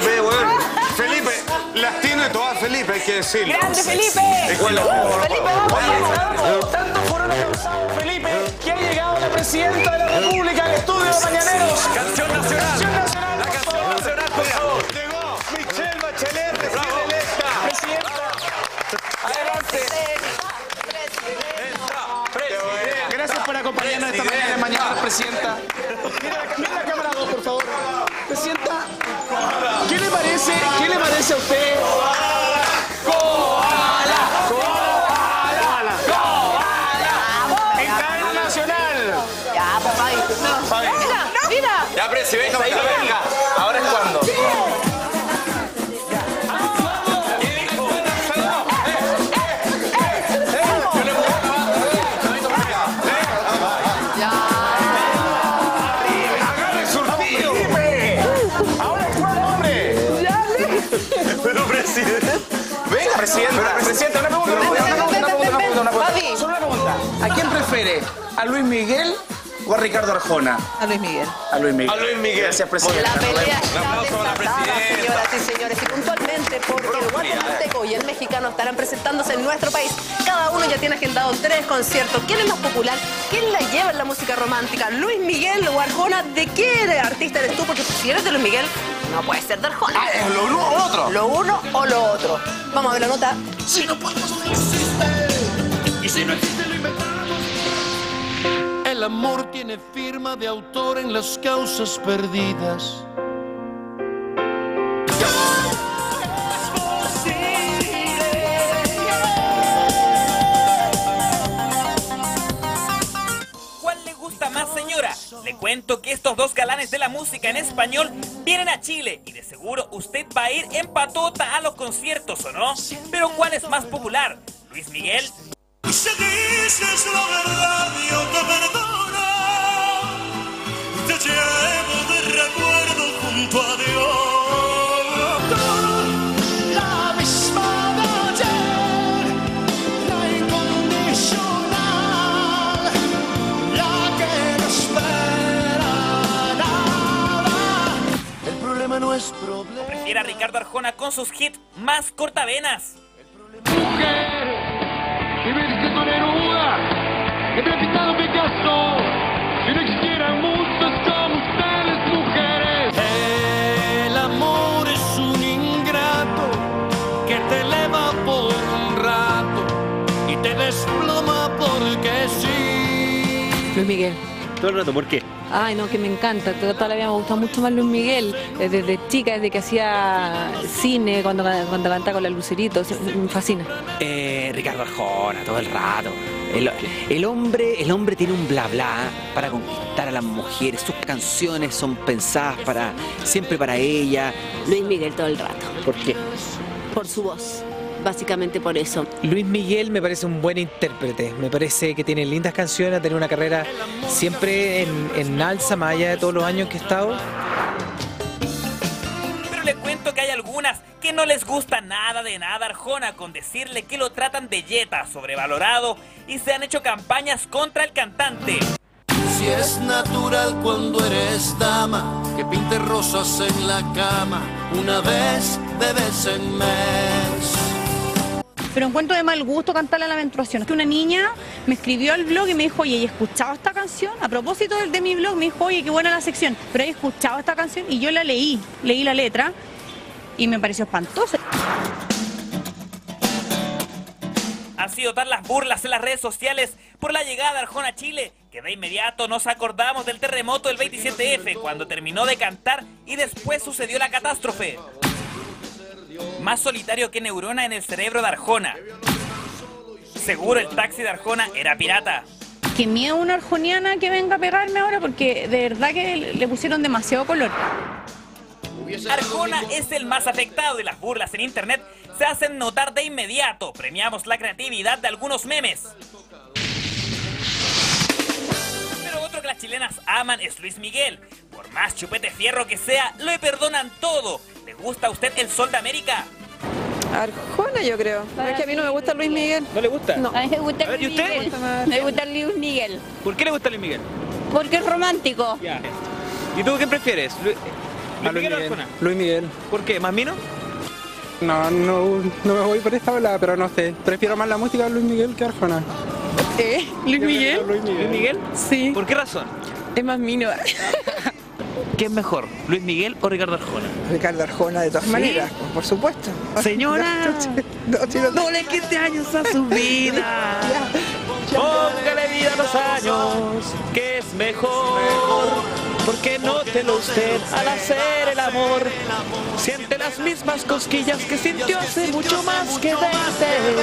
decirlo. ¡Grande, Felipe! Bueno, Uh, Felipe, vamos, vamos. Tanto fueron causados, Felipe, que ha llegado la presidenta de la República al estudio de Mañaneros. Canción nacional. Canción nacional. La canción nacional, por favor. Llegó Michelle Bachelet, presidenta electa. Presidenta. Adelante. Gracias por acompañarnos esta mañana de Mañaneros, Presidenta. Mira, mira la cámara dos, por favor. Presidenta, ¿qué le parece, qué le parece a usted? ¡Koala! ¡Koala! ¡Koala! En cadena nacional. Ya, pues, Fabi. Fabi. Mira, mira. Ya, Presi, venga, venga, venga. Ahora es cuando. Pero presidente. Venga, presidenta. Presidenta, una pregunta, una pregunta, una pregunta, una pregunta, una pregunta. Fabi. Solo una pregunta. ¿A quién prefiere? ¿A Luis Miguel o a Ricardo Arjona? A Luis Miguel. A Luis Miguel. A Luis Miguel. Gracias, presidenta. La pelea Un está aplauso a la desatada, presidenta. señoras y señores. Y puntualmente porque el guatemalteco y el mexicano estarán presentándose en nuestro país. Cada uno ya tiene agendado tres conciertos. ¿Quién es más popular? ¿Quién la lleva en la música romántica? ¿Luis Miguel o Arjona? ¿De qué artista eres tú? Porque si eres de Luis Miguel, no puedes ser de Arjona. Ah, ¿es lo uno o lo otro? Lo uno o lo otro. Vamos a ver la nota. Si no podemos, no existe. Y si no existe, lo inventamos. El amor tiene firma de autor en las causas perdidas. ¿Cuál le gusta más, señora? Le cuento que estos dos galanes de la música en español vienen a Chile y de seguro usted va a ir en patota a los conciertos, ¿o no? Pero ¿cuál es más popular? ¿Luis Miguel? Si dices la verdad, yo te perdono. Te llevo de recuerdo junto a Dios. La misma de ayer, la incondicional, la que no espera nada. El problema no es problema. Prefiere a Ricardo Arjona con sus hits más cortavenas. Si ves que tu Neruda, que te ha pintado Picasso, si no existieran muchas como ustedes, mujeres. El amor es un ingrato que te eleva por un rato y te desploma porque sí. Luis Miguel. Todo el rato, ¿por qué? Ay, no, que me encanta. Toda la vida me gusta mucho más Luis Miguel. Desde chica, desde que hacía cine, cuando, cuando cantaba con la Lucerito, me fascina. Eh, Ricardo Arjona, todo el rato. El, el hombre, el hombre tiene un bla bla para conquistar a las mujeres. Sus canciones son pensadas para siempre para ella. Luis Miguel todo el rato. ¿Por qué? Por su voz. Básicamente por eso. Luis Miguel me parece un buen intérprete, me parece que tiene lindas canciones, ha tenido una carrera siempre en, en alza, más allá de todos los años que he estado. Pero le cuento que hay algunas que no les gusta nada de nada a Arjona con decirle que lo tratan de yeta, sobrevalorado, y se han hecho campañas contra el cantante. Si es natural cuando eres dama, que pintes rosas en la cama, una vez de vez en mes. Pero encuentro de mal gusto cantarle a la menstruación. Que una niña me escribió al blog y me dijo, oye, ¿he escuchado esta canción? A propósito de, de mi blog, me dijo, oye, qué buena la sección. Pero he escuchado esta canción y yo la leí, leí la letra y me pareció espantosa. Han sido tal las burlas en las redes sociales por la llegada de Arjona a Chile, que de inmediato nos acordamos del terremoto del veintisiete efe, cuando terminó de cantar y después sucedió la catástrofe. Más solitario que neurona en el cerebro de Arjona. Seguro el taxi de Arjona era pirata. Qué miedo una arjoniana que venga a pegarme ahora porque de verdad que le pusieron demasiado color. Arjona es el más afectado y las burlas en internet se hacen notar de inmediato. Premiamos la creatividad de algunos memes. Pero otro que las chilenas aman es Luis Miguel. Por más chupete fierro que sea, le perdonan todo. ¿Le gusta a usted el Sol de América? Arjona, yo creo. Es que a mí no me gusta Luis Miguel. ¿No le gusta? No. A mí me gusta A ver, ¿y Luis usted? Miguel. Me gusta Luis Miguel. ¿Por qué le gusta Luis Miguel? Porque es romántico. Ya. ¿Y tú qué prefieres? ¿Lu- ¿Luis A Luis Miguel o Miguel. Arjona? Luis Miguel. ¿Por qué? ¿Más mino? No, no, no me voy por esta ola, pero no sé. Prefiero más la música de Luis Miguel que Arjona. ¿Eh? ¿Luis Miguel? Luis Miguel. ¿Luis Miguel? Sí. ¿Por qué razón? Es más mino. ¿Qué es mejor, Luis Miguel o Ricardo Arjona? Ricardo Arjona, de todas ¿Sí? maneras, por supuesto. Señora, no, no, no le quite años a su vida. Póngale vida a los años, que es mejor. Porque nótelo usted al hacer el amor. Siente las mismas cosquillas que sintió hace mucho más que veinte.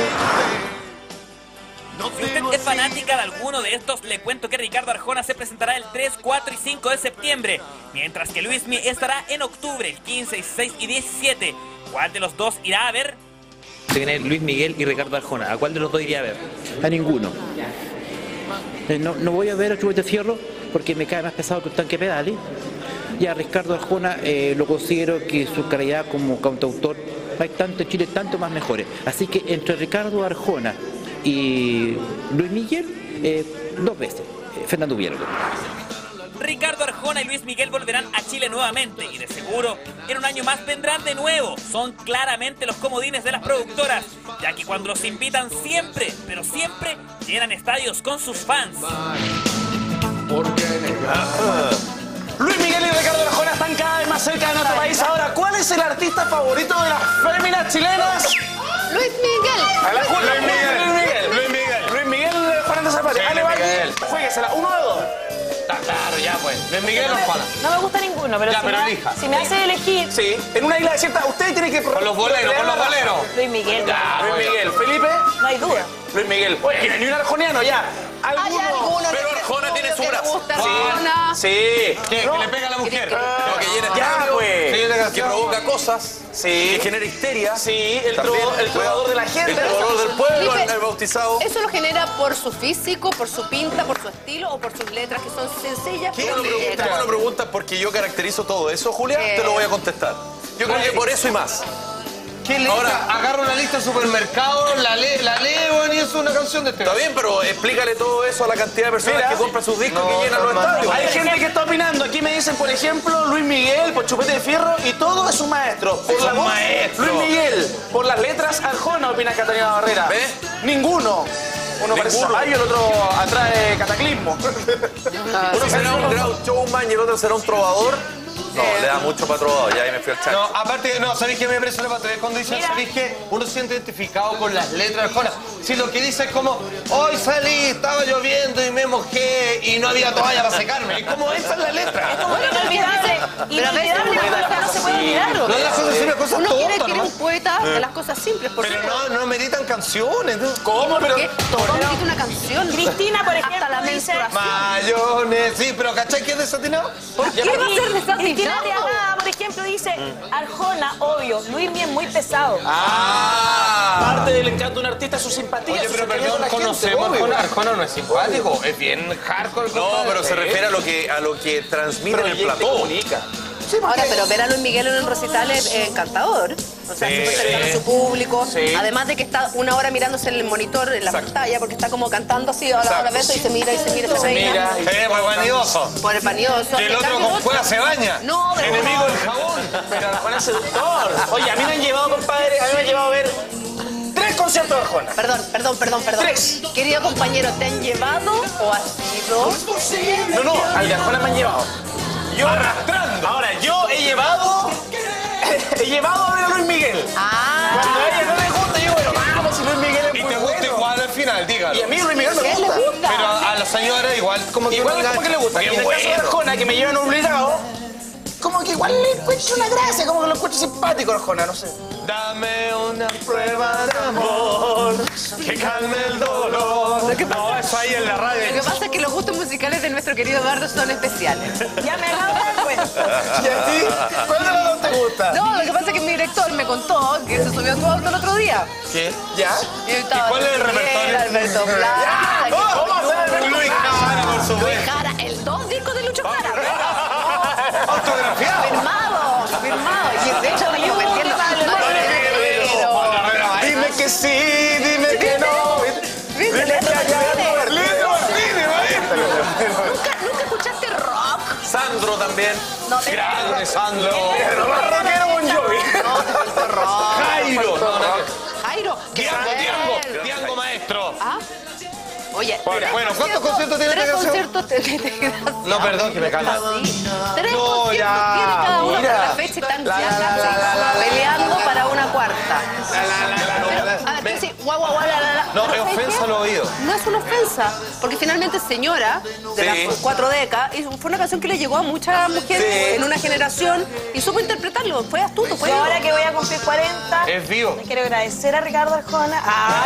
Si usted es fanática de alguno de estos, le cuento que Ricardo Arjona se presentará el tres, cuatro y cinco de septiembre, mientras que Luismi estará en octubre, el quince, dieciséis y diecisiete. ¿Cuál de los dos irá a ver? Se viene Luis Miguel y Ricardo Arjona. ¿A cuál de los dos iría a ver? A ninguno. Eh, no, no voy a ver a Chubete Fierro porque me cae más pesado que un tanque pedales. Y a Ricardo Arjona eh, lo considero que su calidad como cantautor hay tanto en Chile, tanto más mejores. Así que entre Ricardo Arjona y Luis Miguel, eh, dos veces, eh, Fernando Viergo. Ricardo Arjona y Luis Miguel volverán a Chile nuevamente y de seguro en un año más vendrán de nuevo. Son claramente los comodines de las productoras, ya que cuando los invitan siempre, pero siempre llenan estadios con sus fans. Luis Miguel y Ricardo Arjona están cada vez más cerca de nuestro país. Ahora, ¿cuál es el artista favorito de las féminas chilenas? Luis Miguel. A la Julia, Luis Miguel. Luis Miguel. Luis Miguel. Luis Miguel, Juan Zapata. Sí, Ale Luis Valle, Miguel. juéguesela. ¿Uno de dos? Está claro, ya pues. Luis Miguel o Juana. No me gusta ninguno, pero, Ya, si, pero me, elija. si me hace elegir... Sí, en una isla desierta, usted tiene que... Con los boleros, con los boleros. Luis Miguel. Ya, Luis bueno. Miguel. ¿Felipe? No hay duda. Luis Miguel. Oye, ni un arjoniano, ya. Hay alguno Pero Arjona tiene su que le brazo. gusta Sí. Arjona. Sí. ¿Qué? No. Que le pega a la mujer. Lo que llena Ya, establo, pues. Sí, una que canción. provoca cosas, Sí. que genera histeria. Sí, el, También trovador, el trovador de la gente. El trovador del pueblo, Felipe, el bautizado. ¿Eso lo genera por su físico, por su pinta, por su estilo o por sus letras que son sencillas? Qué pero buena pregunta, directas? qué buena pregunta, porque yo caracterizo todo eso, Julia, Eh. te lo voy a contestar. Yo creo que por eso y más. ¿Qué letra? Ahora- Agarro una lista de supermercado, la, le, la leo y es una canción de este. Está bien, pero explícale todo eso a la cantidad de personas Mira. que compran sus discos No, y llenan los no, estadios. Hay gente que está opinando. Aquí me dicen, por ejemplo, Luis Miguel, por Chupete de Fierro, y todo es un maestro. Por Es la un voz, maestro. Luis Miguel. Por las letras, Arjona, opina Catalina Barrera. ¿Ves? Ninguno. Uno parece Ninguno. Zapallo, el otro atrae cataclismo. Uno será un gran showman y el otro será un trovador. No, le da mucho para trovador, ya ahí me fui al chat. No, aparte, no, ¿sabéis qué me parece una patrulla? Cuando dicen, ¿sabéis qué? Uno se siente identificado con las letras de Arjona. Si lo que dice es como, hoy salí, estaba lloviendo y me mojé y no había toalla para secarme. Es como esa es la letra. Es como inolvidable. Inolvidable, una cosa que no se puede olvidar. No las cosas simples, cosas Uno quiere, tontas, quiere un ¿no? poeta de las cosas simples. ¿Por Pero qué? no, no meditan canciones. ¿no? ¿Cómo? Pero... Porque todo necesita una canción. Cristina, por ejemplo, Hasta la dice... menstruación. Mayones, sí, pero ¿cachai que es desatinado? ¿Por qué va a ser Cristina desatinado? de Agada, por ejemplo, dice Arjona, obvio, Luis Miguel muy pesado. Ah, parte del encanto de un artista es su simpatía. Oye, su pero cercanía perdón, con la gente, conocemos a obvio. Arjona. Arjona no es simpático, es bien hardcore. No, compadre. pero se refiere a lo que, a lo que transmite en el Proyecta y plató. comunica. Ahora, pero ver a Luis Miguel en un recital es eh, encantador. O sea, Sí, súper cercano a sí. su público. Sí. Además de que está una hora mirándose en el monitor, en la Exacto. pantalla, porque está como cantando así, ahora, ahora Exacto. beso y se mira y se mira y se reina. mira. Eh, pues vanidoso. Por el panioso. Y el En otro cambio, con cueva se baña. No, pero Enemigo del jabón. Pero Arjona es seductor. Oye, a mí me han llevado, compadre, a mí me han llevado a ver tres conciertos de Arjona. Perdón, perdón, perdón, perdón. Tres. Querido compañero, ¿te han llevado o has sido? No, no, al de Arjona me han llevado. Yo Arrastrando. Ahora, yo he llevado. He llevado a ver a Luis Miguel. Ah. Cuando a ella no le gusta, yo digo, bueno, vamos, si Luis Miguel es Y muy te gusta bueno. igual al final, dígalo. Y a mí Luis Miguel me ¿Qué gusta. le gusta? Pero a la señora igual como que Igual uno como diga, que le gusta. Y bien en el caso de bueno. Arjona, que me llevan obligado, como que igual le encuentro una gracia, como que lo encuentro simpático Arjona, no sé. Dame una prueba de amor que calme el dolor. Lo que pasa- No, eso ahí en la radio. Lo que pasa es que los gustos musicales de nuestro querido Eduardo son especiales. Ya me acabo de dar cuenta. ¿Y a ti? ¿Cuál de los dos te gusta? No, lo que pasa es que mi director me contó que se subió a tu auto el otro día. ¿Qué? ¿Ya? Y, estaba cuál es el repertorio? Alberto Blas. ¿Cómo hacer Alberto Luis Blas? Jara, por Luis supuesto. Jara, el dos discos de Lucho Jara. Autografiado. Firmado, firmado. Y de hecho, yo me entiendo. Dime que sí, dime que no. ¿Viste? Leandro Martínez. Leandro Martínez, maestro. ¿Nunca, ¿Nunca escuchaste rock? Sandro también. No, te Grande, Sandro. Pero más rockero Bon Jovi. No, te faltó rock. Jairo. Rock. No, no, Jairo. Diango, Bien. Diango, Diango maestro. ¿Ah? Oye, Bueno, tres bueno, ¿cuántos conciertos tiene tres esta canción? conciertos te- te- te- No, perdón, que me calma. Tres No, conciertos ya. tiene cada uno Mira. por la fecha y están La, ya la, la, la, la, la, peleando para una cuarta. La, la, la, la, Pero, la, la. a ver, tú decís, guau, guau, guau, la, la, la. No, Pero es ¿sabes ofensa qué? al oído. No es una ofensa, porque finalmente es señora de Sí. las cuatro décadas y fue una canción que le llegó a muchas mujeres Sí. en una generación y supo interpretarlo. Fue astuto, fue Yo vivo. ahora que voy a cumplir cuarenta, Es vivo. le quiero agradecer a Ricardo Arjona.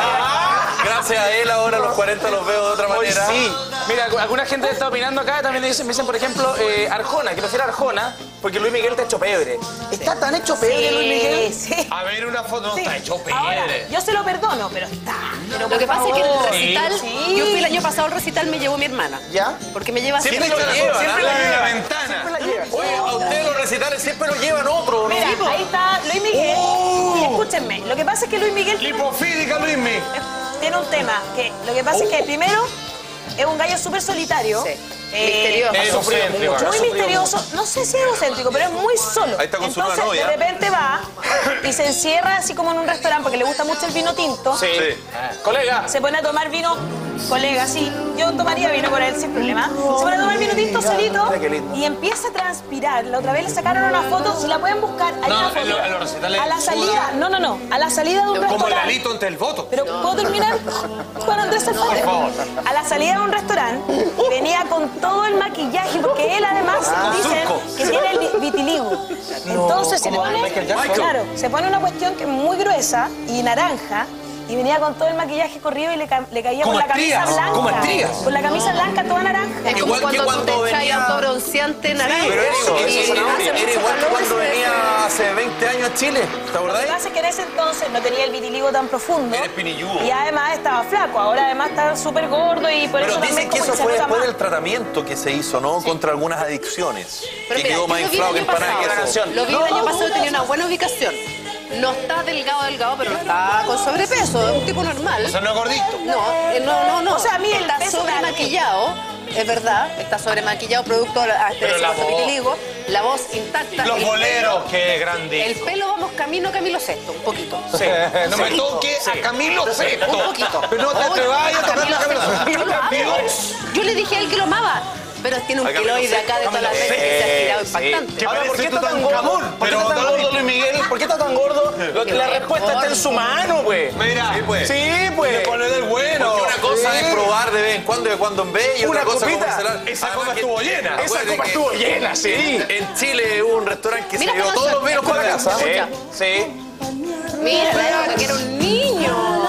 Ah, Gracias a él ahora los cuarenta los veo de otra Hoy manera. sí. Mira, alguna gente está opinando acá, también dicen, me dicen, por ejemplo, eh, Arjona, que prefiero Arjona, porque Luis Miguel te ha hecho pebre. ¿Está tan hecho pebre Sí, Luis Miguel? sí. A ver, una foto no Sí. está hecho Ahora, pedre. yo se lo perdono, pero está. Pero Lo por que pasa es que el favor. recital, Sí. yo fui el año pasado al recital, me llevó mi hermana. ¿Ya? Porque me lleva Siempre siempre. lo llevan, siempre ¿ah? la en la lleva. ventana. Siempre la lleva. Oye, a ustedes los recitales siempre los llevan otros, ¿no? Mira, ahí está Luis Miguel. Oh. Escúchenme, lo que pasa es que Luis Miguel tiene, Lipofídica, Luismi. tiene un tema. Que lo que pasa es que primero es un gallo súper solitario. Sí. eh, Misterioso. Es egocéntrico. Muy misterioso, no sé si es egocéntrico, pero es muy solo. Ahí está con su Entonces, nueva novia. de repente va y se encierra así como en un restaurante porque le gusta mucho el vino tinto. Sí. Sí. Colega. Se pone a tomar vino, colega, sí, yo tomaría vino con él sin problema. Se pone a tomar vino tinto solito Mira qué lindo. y empieza a transpirar. La otra vez le sacaron una foto, si la pueden buscar, hay No, una en foto. lo- en los recitales A la suda. salida, no, no, no, a la salida de un Como el restaurante. Lalito ante el voto. Pero ¿puedo terminar con Andrés Alfate? Por favor. A la salida de un restaurante venía con todo el maquillaje, porque él además dicen surco. que tiene el vi- vitiligo. Entonces se como pone, Michael Jackson. claro, se pone una cuestión que es muy gruesa y naranja. Y venía con todo el maquillaje corrido y le, ca- le caía Como con la camisa estrías, blanca. como estrías. Con la camisa blanca toda naranja. Es como Igual que cuando, cuando tú te echas venía- autobronceante naranja. Pero era, Eso, era- eso, era- hace era mucho igual que calor cuando ese- venía hace veinte años a Chile, ¿te Lo que acordás? pasa es que en ese entonces no tenía el vitiligo tan profundo. Era espinilludo. Y además estaba flaco. Ahora además está súper gordo y por Pero eso dicen también que como eso se fue nota después más. del tratamiento que se hizo, ¿no? Contra algunas adicciones. Pero que mira, quedó yo más lo vi inflado que el año empanada de pasado. queso. Lo vi el año pasado y tenía una buena ubicación. No está delgado, delgado, pero no está con sobrepeso, es un tipo normal. O sea, no es gordito. No, eh, no, no, no. O sea, a mí el está peso sobre me da maquillado, es verdad, está sobre maquillado producto a este Pero la voz. vitiligo, la voz intacta. Los el boleros, pelo- qué grande. El pelo vamos camino a Camilo Sesto, un poquito. Sí. No me Sí. toque a Camilo Sesto. Un poquito. Pero no te, te Oye, vayas a tocar Camilo a Camilo Sesto. Yo lo amo. Sesto. Yo le dije a él que lo amaba, pero tiene un A Camilo keloide acá de todas las veces que se ha tirado impactante. Que Ahora, ¿por qué parece está tan Tutankamón, gordo? ¿Por qué pero está tan no- gordo Luis Miguel? ¿Por qué está tan gordo? Lo- Qué la gordo. respuesta está en su mano, güey. Mira, Sí, pues. Sí, pues. le pone del bueno. Porque una cosa Sí. es probar de vez en cuando, de cuando en vez, y Una otra cosa es copita. comercial. Esa Además copa que- estuvo llena. Esa acuérdate copa que estuvo llena, sí. En, en Chile hubo un restaurante que Mira se llevó cómo todos se- los vinos para la casa. Escucha. Sí. Mira, la época que era un niño.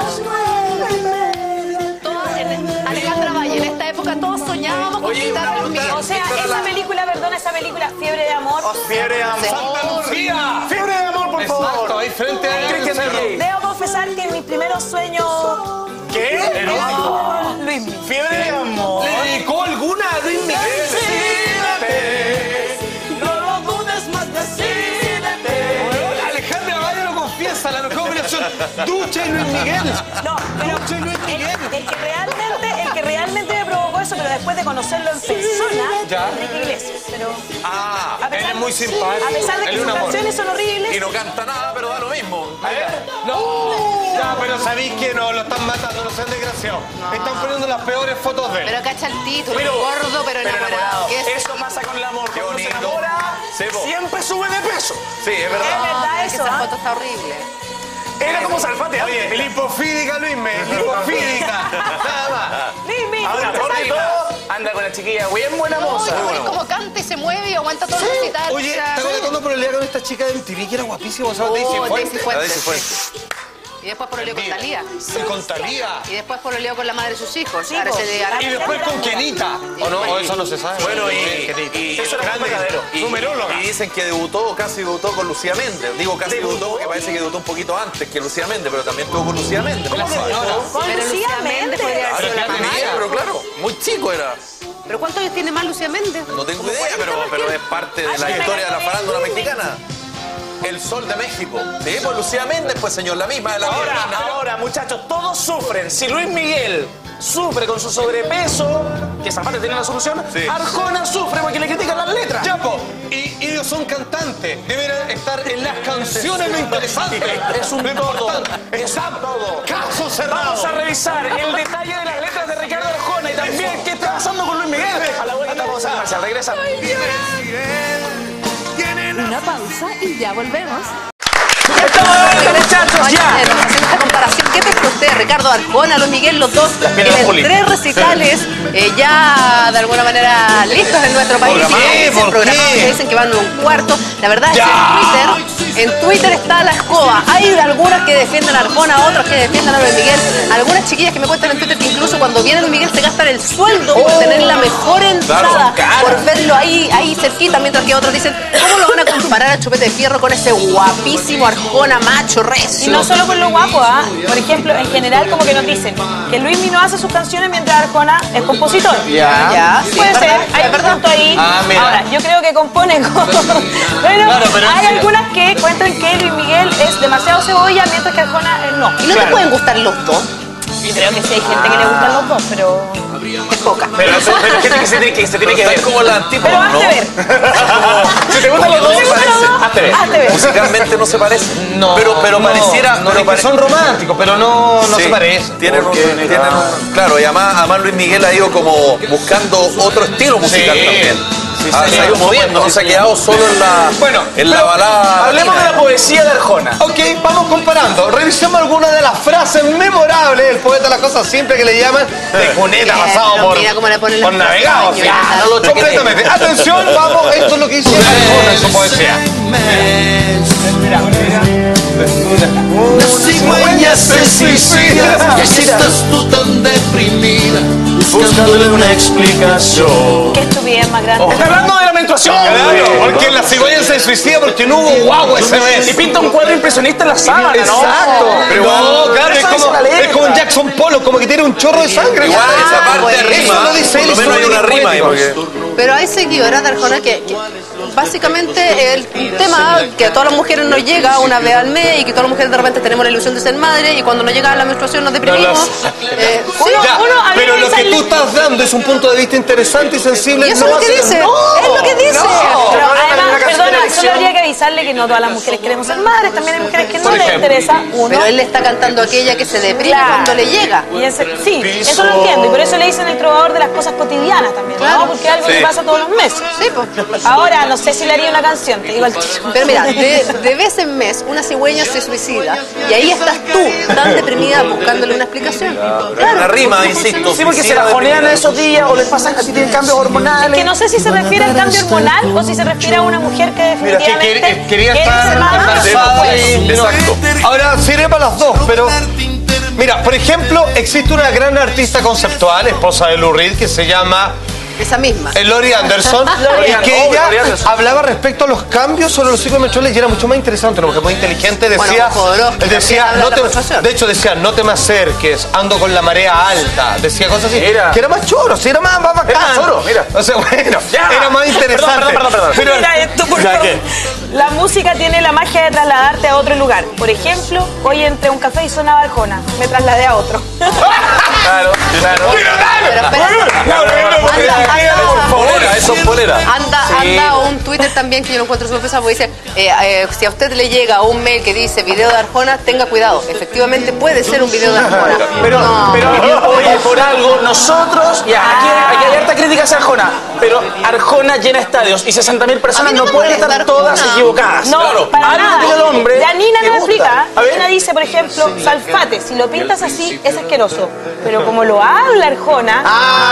Todos en- Alejandra Valle, en esta época todos soñábamos con Oye, quitar a Luis Miguel. O sea, esa película, perdón, esa película, Fiebre de Amor. Fiebre de amor. ¡Santa Lucía! Fiebre de amor, por favor. Exacto, ahí frente a Cristian el cerro. D J. Debo confesar que mis primeros sueños... ¿Qué? Oh, Luis Miguel. Fiebre de amor. ¿Le dedicó alguna a Luis Miguel? No lo dudes más, decídete. Alejandra Valle lo confiesa, la mejor combinación. Ducha y Luis Miguel. No, pero Ducha y Luis el, Miguel. el que realmente, el que realmente me provocó eso, pero después de conocerlo en persona, Ya. Enrique Iglesias. Pero Ah, a él pesar- es muy simpático. A pesar de Él que es sus un amor. canciones son horribles, Y no canta nada, pero da lo mismo. No. Ya, pero sabéis que no, lo están matando, no sean desgraciados. Están poniendo las peores fotos de él. Pero cacha el título, Pero- gordo pero enamorado. ¿Qué es? Eso pasa con el amor. Qué Cuando se bonito. enamora, Sí, po. siempre sube de peso. Sí, es es verdad. verdad Es que eso. esa ¿ah? foto está horrible. Era como Salfate antes. Oye, lipofídica, Luisme, lipofídica. Nada más. Luis Miguel, Ahora, muchas por gracias. todo, anda con la chiquilla bien buena moza. Uy, como canta y se mueve y aguanta todo el recital. Oye, o sea, ¿estás contando por el día con esta chica de M T V que era guapísima? ¿Sabes? Daisy Oh, Fuentes. Daisy La Fuentes. Daisy Fuentes. Y después por oleo con Talía. Sí, con Talía. Y después por oleo con la madre de sus hijos. Sí, Ahora po. se de Arabia. Y después con Kenita. ¿O no? ¿O eso no se sabe? Bueno, y, Kenita. y- Eso era Grande. un verdadero. y- Numeróloga. y dicen que debutó, casi debutó con Lucía Méndez. Digo casi ¿Debutó? debutó porque parece que debutó un poquito antes que Lucía Méndez, pero también estuvo con Lucía Méndez. ¿Cómo ¿no? que debutó? Con Pero Lucía Méndez. podría haber Ahora sido la ya mamá. tenía, pero claro, muy chico era. ¿Pero cuántos años tiene más Lucía Méndez? No tengo Como idea, cuarenta pero, más pero que es él. parte de Ah, la sí, historia de la me- farándula mexicana. El Sol de México. Sí, pues Lucía Méndez, pues señor, la misma de la Ahora, Violina. ahora, muchachos, todos sufren. Si Luis Miguel sufre con su sobrepeso, que Zapata tiene la solución, Sí. Arjona sufre porque le critican las letras. Ya, po. Y ellos son cantantes. Deben estar en las canciones lo interesante. Es un Lo todo. importante. Es un todo. Caso cerrado. Vamos a revisar el detalle de las letras de Ricardo Arjona y también qué está pasando con Luis Miguel. A la vuelta vamos a comercial. Regresa. Una pausa y ya volvemos. Estamos de vuelta, muchachos, ya. Haciendo esta comparación, ¿qué pensó usted? Ricardo Arjona, Luis Miguel, los dos piernas en pulidas. tres recitales eh, ya de alguna manera listos en nuestro país. ¿Por qué? Y dicen, ¿Por programados qué? que dicen que van en un cuarto. La verdad es Ya. que en Twitter, en Twitter está la escoba. Hay algunas que defienden a Arjona, otras que defienden a Luis Miguel. Algunas chiquillas que me cuentan en Twitter que incluso cuando viene Luis Miguel se gastan el sueldo por tener la mejor entrada, claro. por verlo ahí, ahí cerquita, mientras que otros dicen, ¿cómo lo van a comparar a Chupete de Fierro con ese guapísimo Arjona macho recio? Y no solo por lo guapo, ¿ah? Por ejemplo, en general como que nos dicen que Luis Mino hace sus canciones mientras Arjona es compositor. Ya. Ya, sí, Puede es ser, verdad, hay es un verdad. punto ahí. Ah, mira. Ahora, yo creo que compone con... Bueno, Claro, pero hay mira. algunas que cuentan que Luis Miguel es demasiado cebolla, mientras que Arjona eh, no. ¿Y no te pueden gustar los dos? Yo creo que sí hay gente que le gustan los dos, pero... Es poca. Pero, pero gente que se tiene que, se tiene que ver. Es como la antípoda, Pero hazte ¿no? ver. Si te gustan los dos, Si te gustan los dos, hazte ver. hazte ver. Musicalmente no se parece. No, pero, pero no, pareciera. no, pero es que pare- son románticos, pero no, no Sí, se parecen. Tienen un, tienen un- claro, y además, además Luis Miguel ha ido como buscando otro estilo musical Sí. también. Sí, ha, sí, se ha ido sí, moviendo, no sí, se ha sí. quedado solo en la, Bueno, en la pero balada. Hablemos de latina. la poesía de Arjona. Ok, vamos comparando. Revisemos algunas de las frases memorables del poeta, las cosas simples que le llaman de cuneta Bien, pasado pero por, mira cómo le ponen por las navegado. frases, Claro, ñoña. lo completamente. Atención, vamos, esto es lo que dice Arjona en su poesía. La cigüeña se suicida y así estás tú tan deprimida buscándole una explicación. Qué estupidez más grande. Está hablando de la menstruación. Claro, porque la cigüeña se suicida porque no hubo guagua ese mes. Y pinta un cuadro impresionista en la sábana, ¿no? Exacto. Pero no, claro, es eso dice como, la letra. es como un Jackson Pollock, como que tiene un chorro de sangre. Igual esa parte bueno. rima. Eso lo dice él, Por lo menos hay son una rima ahí, poéticos. porque. Pero hay seguidoras de Arjona que, que básicamente el tema que a todas las mujeres nos llega una vez al mes y que todas las mujeres de repente tenemos la ilusión de ser madre y cuando nos llega la menstruación nos deprimimos. Eh, sí, Ya, uno habría pero que lo que salir- tú estás dando es un punto de vista interesante y sensible. y eso no es lo que hace- dice. No, es lo que dice. no. Pero Una además, canción de perdona, elección. solo habría que avisarle que no todas las mujeres queremos ser madres, también hay mujeres que no Por les ejemplo. interesa uno. Pero él le está cantando a aquella que se deprime Claro. cuando le llega. Y ese- sí, eso lo entiendo. Y por eso le dicen el trovador de las cosas cotidianas también, Claro. ¿no? Porque es algo Sí. que pasa todos los meses. Sí, pues. Ahora, no sé si le haría una canción, te digo el tiro. Pero mira, de, de vez en mes una cigüeña se suicida y ahí estás tú, tan deprimida, buscándole una explicación. Hay una rima, insisto. Sí, porque se suicida la jonean deprimida. esos días o les pasan, así tienen cambios hormonales. Que no sé si se refiere al cambio hormonal o si se refiere a una mujer que Mira, que definitivamente quer- quería quiere estar ser mamá. embarazada y no. Exacto. Ahora, sirve para las dos, pero... Mira, por ejemplo, existe una gran artista conceptual, esposa de Lou Reed, que se llama Esa misma. eh, Lori Anderson, Lori y Anderson, que oh, ella Lori Anderson. hablaba respecto a los cambios sobre los ciclos menstruales y era mucho más interesante, una mujer muy inteligente, decía, Bueno, Jodorowsky decía también habla no de la te, menstruación. de hecho decía, no te me acerques, ando con la marea alta, decía cosas así, Mira. que era más choro, sí, era más, más bacán. Era más choro, mira. O sea, bueno, Ya. era más interesante. Perdón, perdón, perdón, perdón. Pero- Mira esto, por ¿Ya favor. qué? La música tiene la magia de trasladarte a otro lugar. Por ejemplo, hoy entré a un café y sonaba Arjona. Me trasladé a otro. Claro, claro. Pero espera, anda, anda, Polera, eso es polera. anda, anda un Twitter también que yo lo encuentro súper pesado porque dice, eh, eh, si a usted le llega un mail que dice video de Arjona, tenga cuidado. Efectivamente puede ser un video de Arjona. Pero, No. pero oye, por algo, nosotros, ya, aquí, aquí hay harta crítica hacia Arjona, pero Arjona llena estadios y sesenta mil personas A mí no no, me pueden molesta estar todas Arjona. equivocadas. No, claro. para Algo nada. tiene el hombre. Janina que lo gusta. explica. A ver. Janina dice, por ejemplo, Salfate, si lo pintas así, es asqueroso. Pero como lo habla Arjona,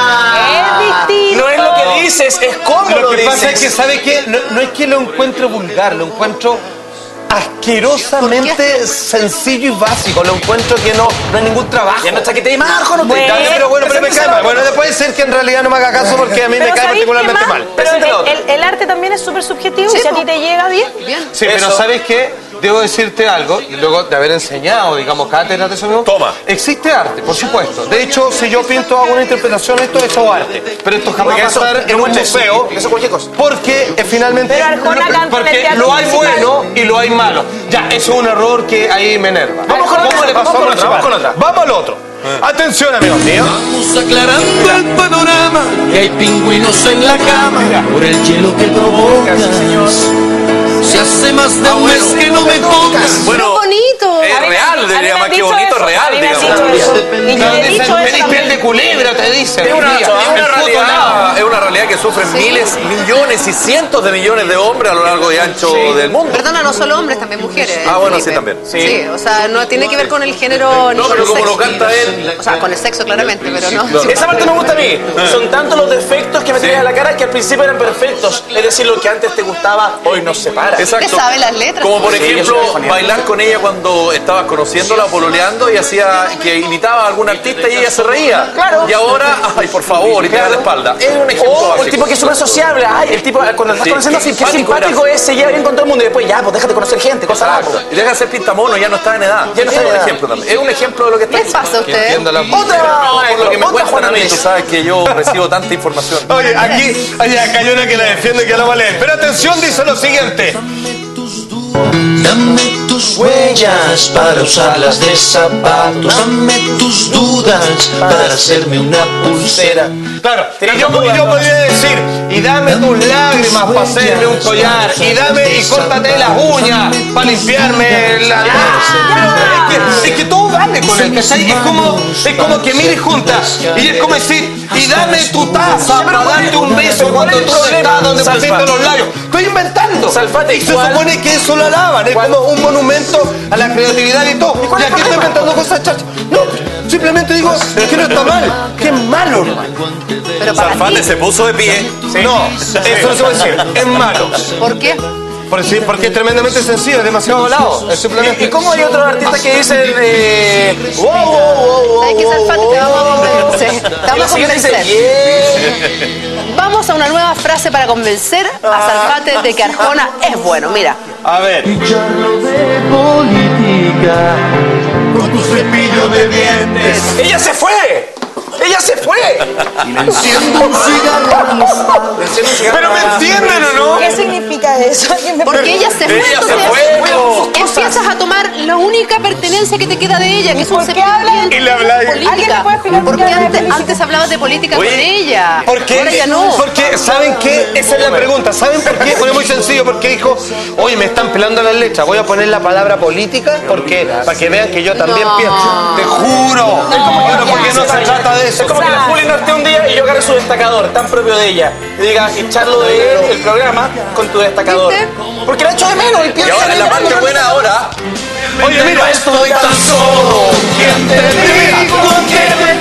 es distinto. No es lo que dices, es cómo lo, Lo que dices. pasa es que, ¿sabe qué? No, no es que lo encuentre vulgar, lo encuentro asquerosamente sencillo y básico. Lo encuentro que no, no hay ningún trabajo. Ya no está que te más Arjona. Bueno, Ya, pero bueno, pero me cae mal. Bueno, después. puede ser que en realidad no me haga caso porque a mí me Pero cae ¿sabéis qué particularmente más? mal. Pero el, Preséntalo. el- el arte también es súper subjetivo Sí, y si a po. ti te llega bien. Bien. Sí, pero Eso. ¿sabes qué? Debo decirte algo, y luego de haber enseñado, digamos, cátedra de eso mismo. Toma. Existe arte, por supuesto. De hecho, si yo pinto, hago una interpretación, esto es arte. Pero esto jamás Porque va a eso, estar en no un muestres, museo. eso cualquier cosa. Porque eh, finalmente. Pero Arjona lo- canta en el porque teatro lo hay municipal. bueno y lo hay malo. Ya, eso es un error que ahí me enerva. Vamos con ¿Cómo otra, le pasó vamos con al otra, municipal? vamos con otra. Vamos al otro. Atención, amigos míos. Vamos aclarando el panorama, que hay pingüinos en la cama por el hielo que provocas. Se hace más de un mes que no me tocas. Bueno, bonito. es real, diría más que bonito, real, digamos. Tenés piel de culebra, te dicen. Es una, es una El puto realidad, lado. es una realidad que sufren miles, millones y cientos de millones de hombres a lo largo y ancho del mundo. Perdona, no solo hombres, también mujeres. Ah, bueno, Felipe. sí, también. Sí. o sea, no tiene que ver con el género ni No, con pero el como sexo. lo canta él. O sea, con el sexo claramente, pero no. claro. Esa parte me gusta a mí. Son tantos los defectos que me tiras a la cara que al principio eran perfectos. Es decir, lo que antes te gustaba, hoy nos separa. Exacto. ¿Usted sabe las letras? Como por Sí, yo ejemplo, soy telefonía. bailar con ella cuando estabas conociéndola o pololeando y hacía que imitaba a algún artista y ella se reía. Claro. Y ahora, ay, por favor, y te da la espalda. Es un ejemplo O básico. el tipo que es súper sociable. Ay, el tipo cuando lo estás Sí, conociendo, qué sí, qué simpático simpático era. es, se lleva bien con todo el mundo. Y después, ya, pues déjate conocer gente, cosas Exacto. raras. Y deja de ser pintamono, ya no está en edad. Ya no está es en un edad. ejemplo también. Es un ejemplo de lo que está ¿Qué les pasa a ustedes? Entiendo la- Otra, Por lo que me otra cuentan Juana a mí, tú Inés. sabes que yo recibo tanta información. Oye, aquí, oye, acá hay una que la defiende y que la va a leer. Pero atención, dice lo siguiente. Dame tus huellas para usarlas de zapatos. Dame tus dudas para hacerme una pulsera. Claro, y yo, y yo podría decir, y dame tus lágrimas para hacerme un collar, y dame, y córtate las uñas para limpiarme la... Pero es que, es que todo vale con el ¿cachai? Es como, es como que mires juntas, y es como decir, y dame tu taza para darte un beso cuando tú no estás donde pusiste los labios. Estoy inventando. Salfate, Y se ¿cuál? supone que eso lo alaban, es como un monumento a la creatividad y todo. Y aquí estoy inventando cosas chachas. No, simplemente digo que no está mal, que es malo, hermano. Pero para Salfate ti, se puso de pie. No, eso no se puede decir, es malo. ¿por qué? Por decir, porque es tremendamente sencillo, es demasiado volado. Es simplemente. ¿Y cómo hay otros artistas que dicen eh, wow, wow, wow, wow, ¿Sabes qué, wow, Salfate? wow, Te vamos a wow, convencer. wow. Te Y vamos la a siguiente dice, convencer. Vamos a una nueva frase para convencer a Salfate de que Arjona es bueno. Mira. A ver. Charlo de política con tu cepillo de dientes. ¡Ella se fue! ¡Ella se fue! Y le enciendo un cigarro al costado. ¿Pero me entienden o no? ¿Qué significa eso? ¿Alguien me Porque ella se fue, Ella se entonces fue. empiezas a tomar la única pertenencia que te queda de ella, que es un por qué cepillo de hablan? dientes. Y le habláis. Política. ¿Alguien me puede explicar por Porque qué hablan de antes, política? antes hablabas de política Oye, con ella. ¿Por qué? Ahora ya no. Porque, ¿saben qué? Esa es la pregunta. ¿Saben por qué? Porque es muy sencillo. Porque dijo, oye, me están pelando las lechas. Voy a poner la palabra política porque para que vean que yo también No. pienso. Te juro. Te juro, porque no se trata de eso. Es como que la Juli no esté un día y yo agarre su destacador, tan propio de ella, y diga, echarlo de él, el programa, con tu destacador. ¿Viste? Porque la echo de menos y Y piensa ahora en en la ella parte cuando- buena ahora. Oye, mira, Estoy tan solo. ¿quién te dijo que me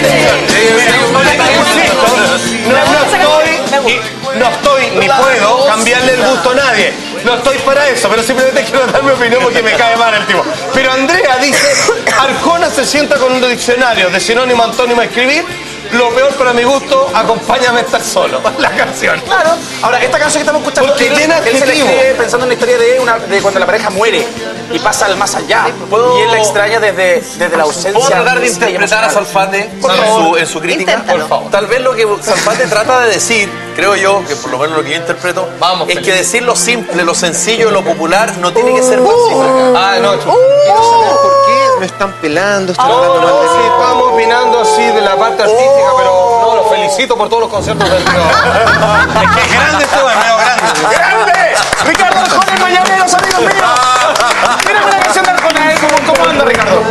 No, no estoy, y no estoy ni puedo cambiarle el gusto a nadie. No estoy para eso, pero simplemente quiero dar mi opinión porque me cae mal el tipo. Pero Andrea dice, Arjona se sienta con un diccionario de sinónimo antónimo a escribir. Lo peor para mi gusto, acompáñame a estar solo. La canción. Claro. Ahora, esta canción que estamos escuchando, Porque él, tiene él se la adjetivo. escribe pensando en la historia de, una, de cuando la pareja muere y pasa al más allá. ¿Puedo- Y él la extraña desde, desde la ausencia. ¿Puedo tratar de física y interpretar a emocional? Salfate Por en favor. su, en su crítica? Inténtalo. Por favor. Tal vez lo que Salfate trata de decir, creo yo, que por lo menos lo que yo interpreto, Vamos, es Felipe. que decir lo simple, lo sencillo, lo popular no tiene que ser básico. Ah, no, chup. Quiero saber por qué me están pelando, están hablando mal de Sí, mí. estamos opinando así de la parte artística, pero no, los felicito por todos los conciertos del tío. Es que es grande esto, es medio grande. ¡Grande! ¡Ricardo Arjona en Miami, los amigos míos! Mírame la canción de Arjona, ¿eh? ¿Cómo, cómo anda, Ricardo?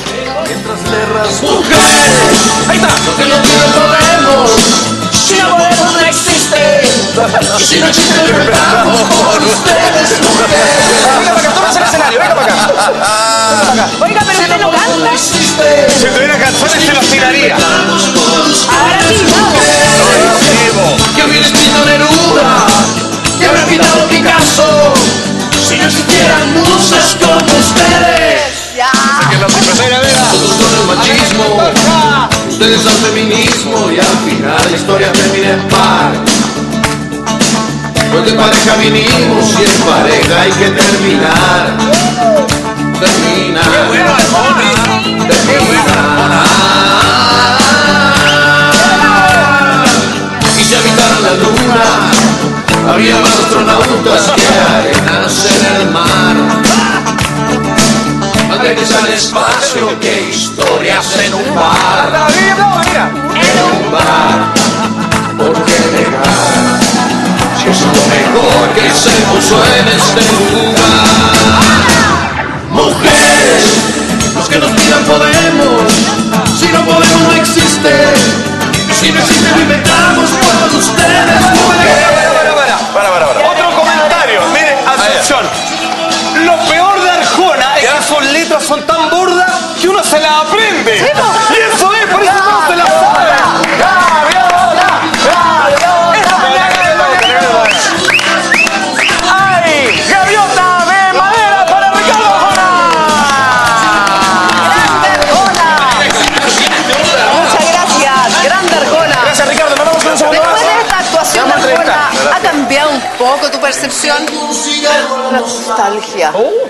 Ahí está. Que no tiene podemos. Si no podemos no existe. Y si no existe el pecado por ustedes mujeres. Venga para acá, tómese el escenario, venga para acá. Venga para acá. Oiga, pero usted no canta. Si tuviera canciones se las tiraría. Ahora sí, vamos. Que hubiera escrito Neruda, que habrá pintado Picasso, si no existieran musas como ustedes. Ya. Mira, mira. Todos con el machismo, ustedes al feminismo y al final la historia termina en par. Pues de pareja vinimos y en pareja hay que terminar. Terminar. Terminar. Y si habitaran la luna, habría más astronautas que arenas en el mar. Más viajes al espacio que historias en un bar. incluso en este lugar. Mujeres, los que nos pidan podemos, si no podemos no existe, si no existe lo inventamos con ustedes, mujeres. Para, para, para. Otro comentario, mire, atención. Lo peor de Arjona es que sus letras son tan burdas que uno se las aprende. ¿Sí, no? Y eso es, por eso no se las sabe. ¡Ay! ¡Gaviota de madera para Ricardo Arjona! ¡Grande Arjona! Muchas gracias, grande Arjona. Gracias, Ricardo. Nos vemos en un segundo. Después de esta actuación de Arjona, ¿ha cambiado un poco tu percepción? La nostalgia.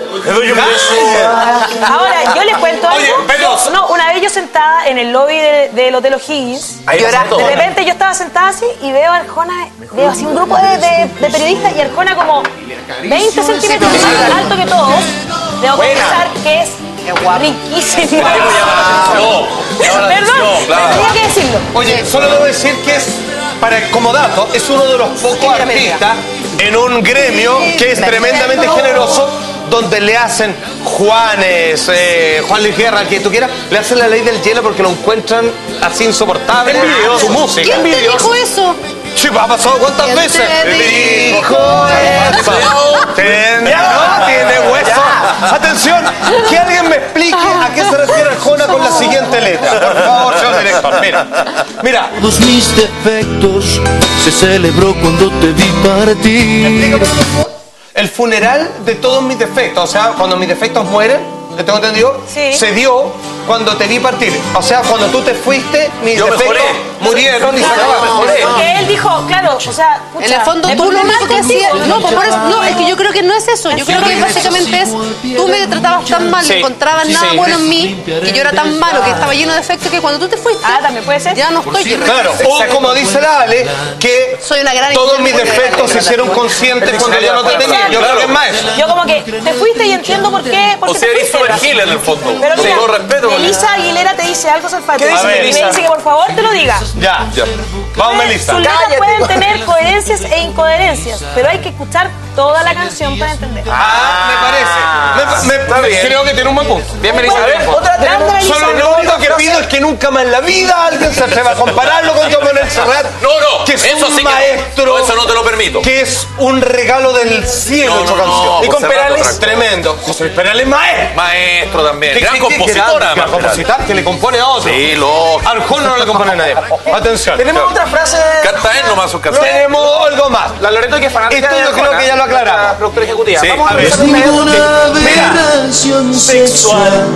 Ahora, yo les cuento algo. Oye, pero- Yo- no, una vez yo sentada en el lobby de- del Hotel O'Higgins, Ahí llorando. pasó todo, De repente yo estaba sentada así y veo a Arjona, veo así un grupo de, de- de periodistas y Arjona como veinte centímetros más alto que todos. Debo Buena. confesar que es riquísimo. Llama la atención, llama la Perdón, atención, claro. tenía que decirlo. Oye, solo debo decir que es, para, como dato, es uno de los pocos artistas en un gremio que es tremendamente generoso, donde le hacen Juanes, eh, Juan Luis Guerra, al que tú quieras, le hacen la ley del hielo porque lo encuentran así insoportable. Su música. ¿Quién te dijo eso? Sí, ha pasado cuántas ¿Quién veces. te dijo eso? Tiene, no, tiene hueso. Atención, que alguien me explique a qué se refiere Arjona con la siguiente letra. Por favor, señor director. Mira, mira. Todos mis defectos se celebró cuando te vi partir. El funeral de todos mis defectos, o sea, cuando mis defectos mueren, ¿te tengo entendido? Sí. Se dio cuando te vi partir. O sea, cuando tú te fuiste, mis Yo defectos mejoré. murieron y se Claro, acabaron. porque él dijo, claro, o sea, pucha, En el fondo, me tú lo pone único mal que hacías. contigo. No, pues por eso- no, es que yo creo que no es eso. Yo creo que básicamente es. Tú me tratabas tan mal, Sí. no encontrabas Sí, nada sí. bueno en mí, que yo era tan malo, que estaba lleno de defectos, que cuando tú te fuiste. Ah, también puede ser. Ya no estoy. que- Claro, o como dice la Ale, que Soy una gran todos mis intérprete. defectos se hicieron conscientes cuando ya no te tenía. Yo creo que es más eso. Yo como que te fuiste y entiendo por qué. Por O qué sea, te eres fuiste. super gil en el fondo. Pero Con mira, todo respeto. Melissa Aguilera te dice algo salfate. ¿Qué dice Y me Melissa? dice que por favor te lo diga. Ya, ya. Vamos, Melissa. Sus letras pueden tener coherencias e incoherencias, pero hay que escuchar toda la canción para entender. Ah, me parece. Me- me- Está bien. Creo que tiene un buen punto. Bien, Melissa. A ver, otra Grande tenemos. Melissa. Solo lo único que pido es que nunca más en la vida alguien se atreva a compararlo con John Manuel Serrat. No, no, que es eso un sí que no. maestro. No, eso no te lo permito. Que es un regalo del cielo No, hecho no, canción. no, y con Serrat Perales, otra cosa. tremendo. José Luis Perales, maestro. Maestro también. ¿Qué- Gran qué- qué- compositor, gran- además. gran compositor que le compone a otro. Sí, lógico. Arjona no le compone a nadie. Atención. Tenemos otra frase. Canta él nomás sus canciones. Tenemos algo más. La Loreto que es fanática Esto de yo creo Arjona, que ya lo aclaramos. la productora ejecutiva. Sí, Vamos a a ver. ver. Es ninguna aberración sexual,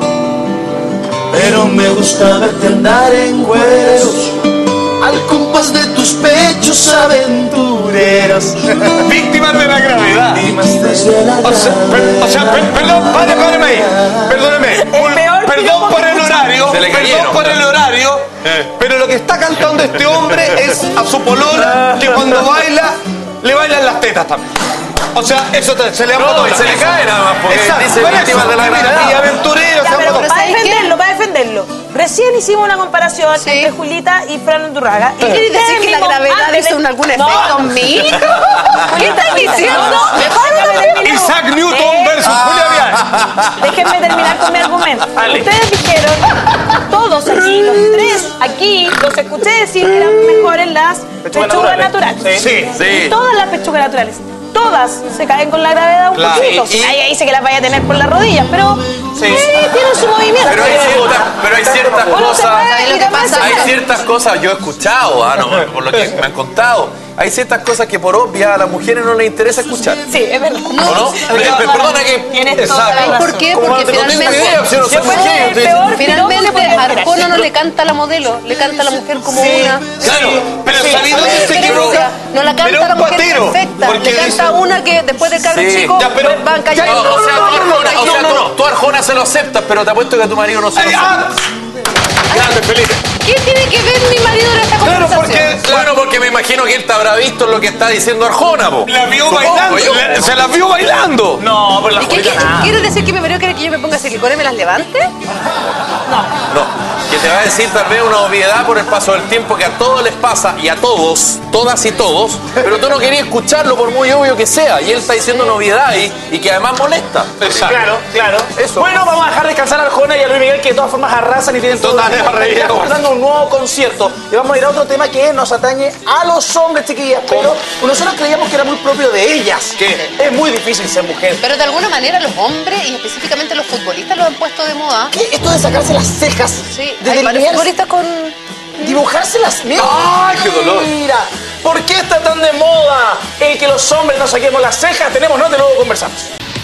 pero me gusta verte andar en cueros al compás de tus pechos aventureros. Víctimas de la gravedad. Víctimas desde la O sea, per- o sea, per- perdón, pare, páreme ahí. Perdóneme. Un- peor perdón piropo por que el escuché. horario. Se le Perdón cayeron. por el horario. Pero lo que está cantando este hombre es a su polola que cuando baila, le bailan las tetas también. O sea, eso te- se le han No, botado y las se le tetas. cae nada más, porque Exacto, dice por víctimas eso. de la Mira, gravedad. y aventureros Ya, se han pero botado. para defenderlo, para defenderlo. Recién hicimos una comparación entre Julita y Fran Undurraga. ¿Qué quieres decir que la gravedad hizo un- algún efecto en mí? ¿Qué estás diciendo? Isaac Newton versus Julia Vial. Déjenme terminar con mi argumento. Ustedes dijeron, todos aquí, los tres aquí, los escuché decir que eran mejores las pechugas naturales. Sí, sí. Todas las pechugas naturales. Todas se caen con la gravedad un Claro. poquito. Y- y- Nadie dice que las vaya a tener por las rodillas, pero Sí. eh, tienen su movimiento. Pero hay ciertas, pero hay ciertas Uno se cosas. mueve ¿Sabes lo y que demás pasa? se Hay mueve. ciertas cosas, yo he escuchado, ah, no, por lo que me han contado, hay ciertas cosas que por obvia a las mujeres no les interesa escuchar. Sí, es verdad. ¿O no? Eh, perdona que... Tienes toda la Exacto. razón. ¿Por qué? Como Porque no tengo ni finalmente. idea, si yo no soy Yo puedo ser mujer, el ustedes- peor piropo que Finalmente, puede haber. Arjona no le canta a la modelo, le canta a la mujer como una. Claro, Pero Sí, ¿sabéis ¿cuál dónde es la se equivoca? diferencia? No la Pero canta a la un mujer patero, perfecta, porque le canta dice- una que después de cabro Sí. chico Ya, pero- van No, callando. o sea, tú Arjona, o sea, no, no. tú- tú Arjona se lo aceptas, pero te apuesto que a tu marido no se lo Ay, acepta. ah. Grande, Felipe. ¿Qué tiene que ver mi marido en esta Claro, conversación? porque Bueno, porque me imagino que él te habrá visto lo que está diciendo Arjona, po. la vio Supongo bailando. yo. la- se la vio bailando. No, pero la ¿Y qué, Julita qué- nada. ¿Quieres decir que mi marido quiere que yo me ponga silicona y me las levante? No. que te va a decir tal vez una obviedad por el paso del tiempo que a todos les pasa, y a todos, todas y todos, pero tú no querías escucharlo por muy obvio que sea, y él está diciendo una obviedad y, y que además molesta. Exacto. Claro, claro. Eso. Bueno, vamos a dejar descansar a Arjona y a Luis Miguel, que de todas formas arrasan y tienen todo. Estamos dando un nuevo concierto. Y vamos a ir a otro tema que nos atañe a los hombres, chiquillas. Pero nosotros creíamos que era muy propio de ellas. ¿Qué? Es muy difícil ser mujer. Pero de alguna manera los hombres, y específicamente los futbolistas, lo han puesto de moda. ¿Qué? Esto de sacarse las cejas. Sí, de hay varios delinearse- futbolistas con... Dibujarse las... Mira, ¡Ay, qué dolor! Mira, ¿por qué está tan de moda el que los hombres nos saquemos las cejas? Tenemos nota y luego conversamos.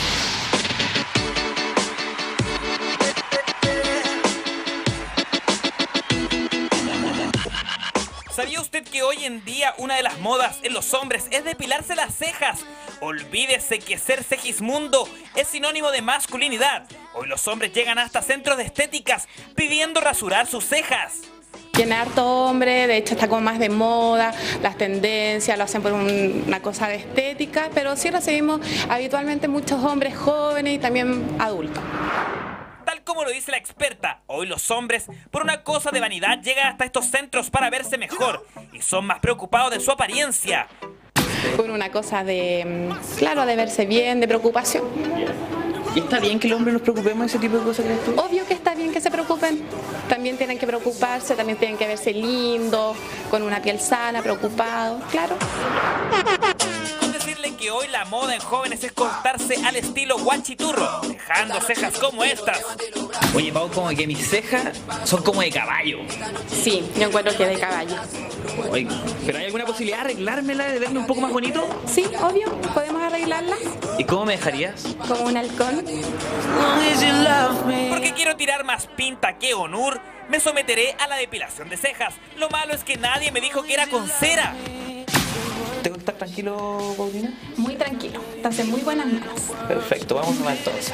¿Sabía usted que hoy en día una de las modas en los hombres es depilarse las cejas? Olvídese que ser Segismundo es sinónimo de masculinidad. Hoy los hombres llegan hasta centros de estéticas pidiendo rasurar sus cejas. Tiene harto hombre, de hecho está como más de moda, las tendencias lo hacen por un- una cosa de estética, pero sí recibimos habitualmente muchos hombres jóvenes y también adultos. Tal como lo dice la experta, hoy los hombres, por una cosa de vanidad, llegan hasta estos centros para verse mejor y son más preocupados de su apariencia. Por una cosa de, mm, claro, de verse bien, de preocupación. ¿Y está bien que los hombres nos preocupemos de ese tipo de cosas, crees tú? Obvio que está bien que se preocupen, también tienen que preocuparse, también tienen que verse lindos, con una piel sana, preocupados, claro. Con decirle que hoy la moda en jóvenes es cortarse al estilo guachiturro, dejando cejas como estas. Oye, Pau, como que mis cejas son como de caballo. Sí, yo encuentro que de caballo. Oye, ¿pero hay alguna posibilidad de arreglármela, de verme un poco más bonito? Sí, obvio, podemos arreglarla ¿Y cómo me dejarías? como un halcón. Porque quiero tirar más pinta que Onur, me someteré a la depilación de cejas. Lo malo es que nadie me dijo que era con cera. ¿Tengo que estar tranquilo, Paulina? Muy tranquilo, estás en muy buenas manos. Perfecto, vamos a entonces.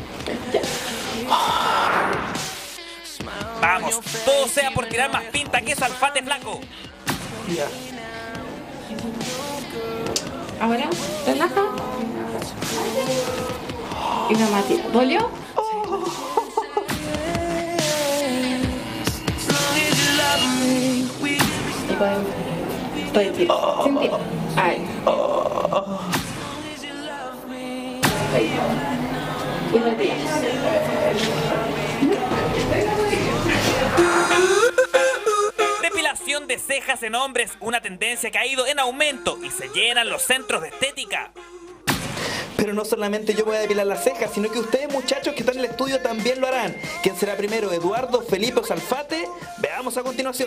Vamos, todo sea por tirar más pinta que Salfate flaco. Ya. Ahora, relaja. Y vamos a tirar. ¿Dolió? Y podemos retirar. Sin tirar. Ahí. Ahí. Y retiramos. Depilación de cejas en hombres, una tendencia que ha ido en aumento y se llenan los centros de estética. Pero no solamente yo voy a depilar las cejas, sino que ustedes, muchachos que están en el estudio, también lo harán. ¿Quién será primero, Eduardo, Felipe o Salfate? Veamos a continuación.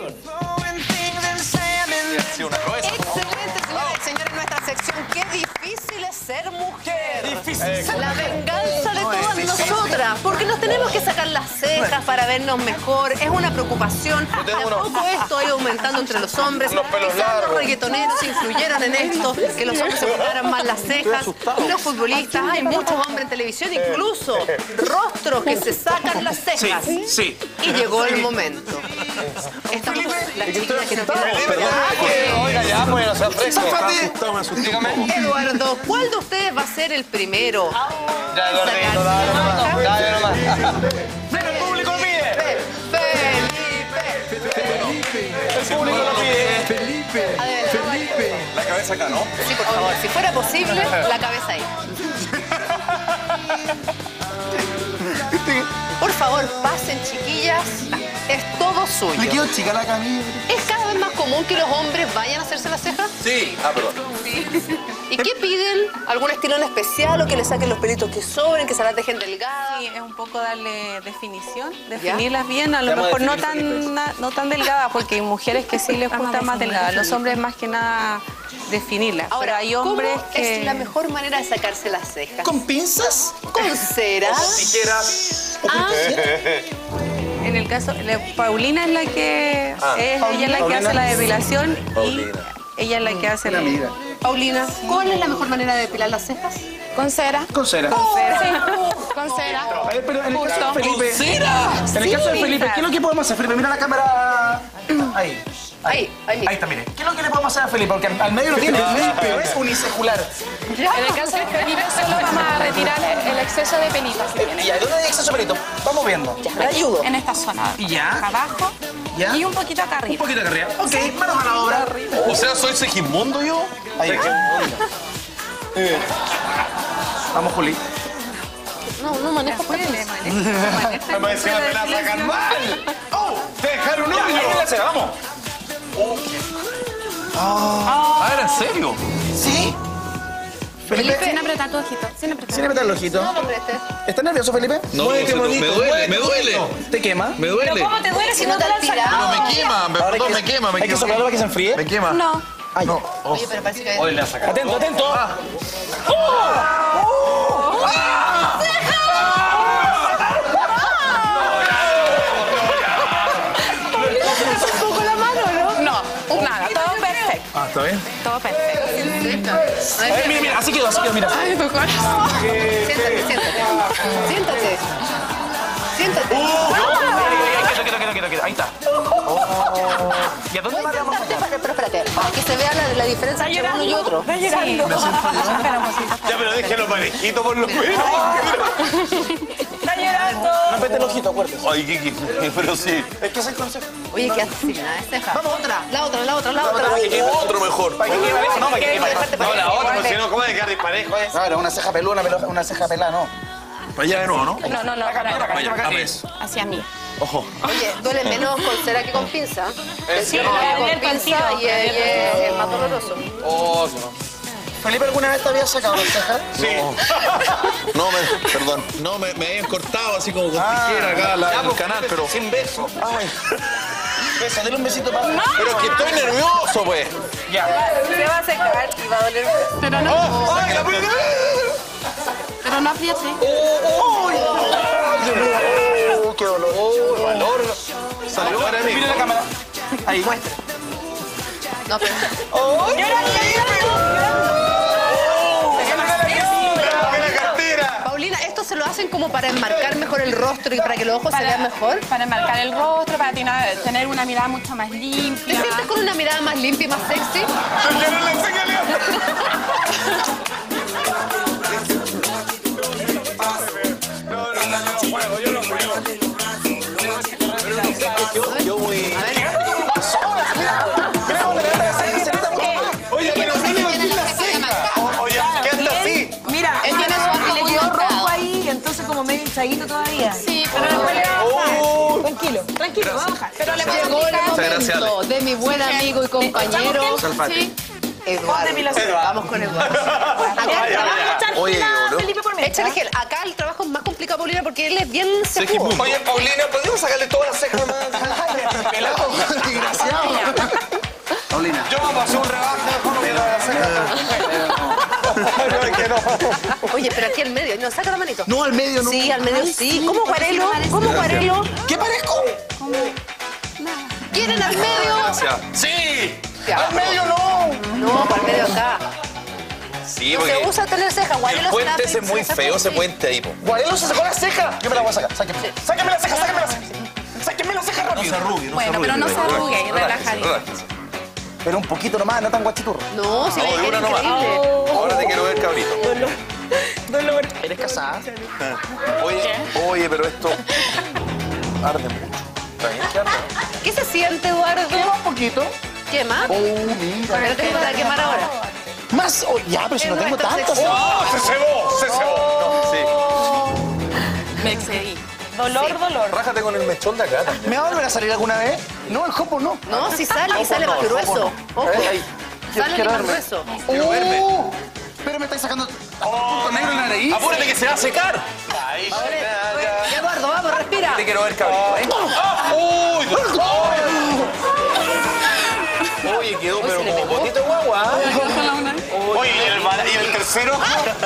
Excelente, señoras y señores, nuestra sección. Qué difícil es ser mujer. Difícil. La venganza de todas nosotras. Porque nos tenemos que sacar las cejas para vernos mejor. Es una preocupación. Tampoco esto ha ido aumentando entre los hombres. Unos pelos Quizás largos. los reggaetoneros influyeron en esto, que los hombres se cortaran más las cejas. Los futbolistas, hay muchos hombres en televisión, incluso rostros que se sacan las cejas. Sí, sí. Y llegó el momento. Estamos la chiquilla que no tiene. Oiga, ya, pues, no sea fresco. Dígame. Eduardo, ¿cuál de ustedes va a ser el primero? Ya, Eduardito, dale nomás. Dale nomás. ¡Pero el público pide! Felipe. El público lo pide. Felipe. Felipe. La cabeza acá, ¿no? Sí, por favor, si fuera posible, la cabeza ahí. Por favor, pasen, chiquillas. Es todo suyo. Me quedo chica la camisa. ¿Es cada vez más común que los hombres vayan a hacerse las cejas? Sí. Ah, perdón. ¿Y qué piden? ¿Algún estilo en especial o que le saquen los pelitos que sobren, que se las dejen delgadas? Sí, es un poco darle definición, definirlas bien, a lo mejor no tan, na- no tan delgadas, porque hay mujeres que sí les gustan más delgadas, los hombres más que nada definirlas, pero hay hombres ¿cómo que... es la mejor manera de sacarse las cejas? ¿Con pinzas? ¿Con cera? Con tijeras. Ah, En el caso, la- Paulina es la que, Ah. es, ella es la que Paulina. hace la depilación Paulina. y ella es la que hace la... Paulina, ¿cuál es la mejor manera de depilar las cejas? Con cera. Con cera. Con cera. Con cera. A ver, pero en el caso Justo. de Felipe. ¡Con cera! En el caso de Felipe, ¿qué es lo que podemos hacer, Felipe? Mira la cámara. Ahí. Ahí, ahí. Ahí está, mire. ¿Qué es lo que le podemos hacer a Felipe? Porque al, al medio lo tiene limpio, es unicelular. En el caso de Felipe solo vamos a retirar el exceso de pelito que tiene. ¿Y a dónde hay exceso de pelito? Vamos viendo. Le ayudo. En esta zona. ¿Y ya? Acá abajo. ¿Ya? Y un poquito acá arriba. Un poquito acá arriba. Ok, manos a la obra. O sea, ¿soy Segismundo yo? Ahí. Eh. Vamos, Juli. No, no manejo pelis. Me decía me la sacan mal. ¡Oh! ¡Te dejaron un Ya, ahí la ceja, vamos. Ah, ¿era en serio? Sí. Felipe, sin apretar tu ojito. Sin apretar. Sin apretar el ojito. No lo prestes. ¿Estás nervioso, Felipe? No, no, se- me duele, me duele. ¿Te quema? Me duele. ¿Pero cómo te duele si no te la han Pero sacado? me quema, me, Ahora hay perdón, que- me quema, me ¿Hay que quema. soplarlo para que se enfríe? Me quema. No. Ah, no. Oye, pero parece que... Hoy la sacaron. Atento, atento. ¿Un poco la mano, no? No, nada. Todo perfecto. Ah, ¿está bien? Todo perfecto. A ver, mira, mira, así quedó, así quedó, mira. Ay, tu corazón. Siéntate, siéntate. Siéntate. Siéntate. Quieto, quieto, quieto, quieto, quieto. Ahí está. ¿Y a dónde más le vamos a Siéntate, para- pero espérate, para que se vea la, la diferencia entre uno y otro. Está llorando. Ya, pero déjelo parejito por lo menos. Está llorando. No apete el ojito, acuérdate. Ay, qué, qué, pero sí. Es que es el consejo. Oye, qué así, nada de ceja. Vamos, otra. La otra, la otra, la otra. Otro mejor. ¿Para qué quede parejo? No, para que quede parejo. No, la otra, porque si no, ¿cómo de quedar disparejo, eh? Claro, una ceja peluda, una, pelo- una ceja pelada, no. Para allá de nuevo, ¿no? No, no, no. Acá, para- acá, Vaya, acá, dame acá. eso. Hacia mí. Ojo. Oye, duele menos con cera que con pinza. El Sí, cera no, con el pinza tiro. y es y es el más doloroso. Oh, ¿Felipe alguna vez te había sacado la ceja? sí. No, me, perdón. No, me, me habían cortado así como con Ah, tijera acá la- Ya, el pues, canal, pero... Sin beso. Ay. Beso, dale un besito para... Pero es que estoy nervioso, pues. Ya. Se va a secar y va a doler. Pero no, ¡Oh! ¡Ay, la puta! pero no apriete. ¡Oh, qué dolor! ¡Oh, valor! Salió para mí. Mira la cámara. Ahí. Muestra. No, pero... ¡Dame la cartera! Paulina, ¿esto se lo hacen como para enmarcar mejor el rostro y para que los ojos se vean mejor? Para marcar el rostro, para tener tener una mirada mucho más ¿Te limpia. sientes con una mirada más limpia y más sexy? Yo muy... Oye, pero sí le metí la ceja. Oye, ¿qué anda así? Mira, Él tiene su y ojo le muy quedó marcado. rojo ahí, entonces como medio hinchadito todavía. Sí, pero después le va a bajar. Oh. Tranquilo, tranquilo, va a bajar. Pero le puedo Llegó el explicar. gracias, momento de mi buen amigo y compañero Sí. Eduardo. Vamos con Eduardo. Acá el trabajo, Oye, boludo. Felipe por mientras. échale gel. Acá el trabajo es más complicado, Paulina, porque él es bien seco. Segismundo. Oye, Paulina, ¿podríamos sacarle todas las cejas más? Pelado, desgraciado. Paulina. Yo vamos a hacer un rebaje, mejor que las cejas. No, es que no. Oye, pero aquí al medio. No, saca la manito. No, al medio no. Sí, al medio sí. ¿Cómo guarelo? ¿Cómo guarelo? ¿Qué parezco? ¿Quieren al medio? Gracias. ¡Sí! Ya. ¡Al medio no! No, para el medio acá. Sí, No porque se usa tener ceja. el Guarelo puente se ese es muy feo, ese puente ahí, po. Guarelo se sacó la ceja. Yo me la voy a sacar. Sáqueme. Sáqueme la ceja, sáqueme la ceja. Sáqueme la ceja No rápido. se arrugue, no se Bueno, arrugue. pero no se arrugue y relajadito. Relájese. Pero un poquito nomás, no tan guachiturro. No, si No, le de queda una nomás. increíble. Ahora te quiero ver, cabrito. Dolor. ¿Eres casada? Oye, oye, pero esto arde mucho. ¿Está bien que arde? ¿Qué se siente, Eduardo? Quema un poquito. ¿Quema? Oh, mira. Pero te va a quemar ahora. Más, oh, ya, pero si Es no tengo nuestro tanto. sexo. ¡Oh! ¡Se cebó! ¡Se cebó! Sí. Me excedí. Dolor, dolor. Rájate con el mechón de acá también. ¿Me va a volver a salir alguna vez? No, el jopo no. No, si sale y sale no, más el grueso. jopo no. Ojo. Ahí, ahí. Sale Quiero más verme. grueso. Quiero verme. Uh, pero me estáis sacando punto negro en la nariz. ¡Apúrate que se va a secar! Ahí, Ya, Eduardo, vamos, respira. Te quiero ver, cabrito. ¿eh? ¡Uy! Oye, quedó pero como potito de guagua. Oye, ¿y el, bala- y el tercero?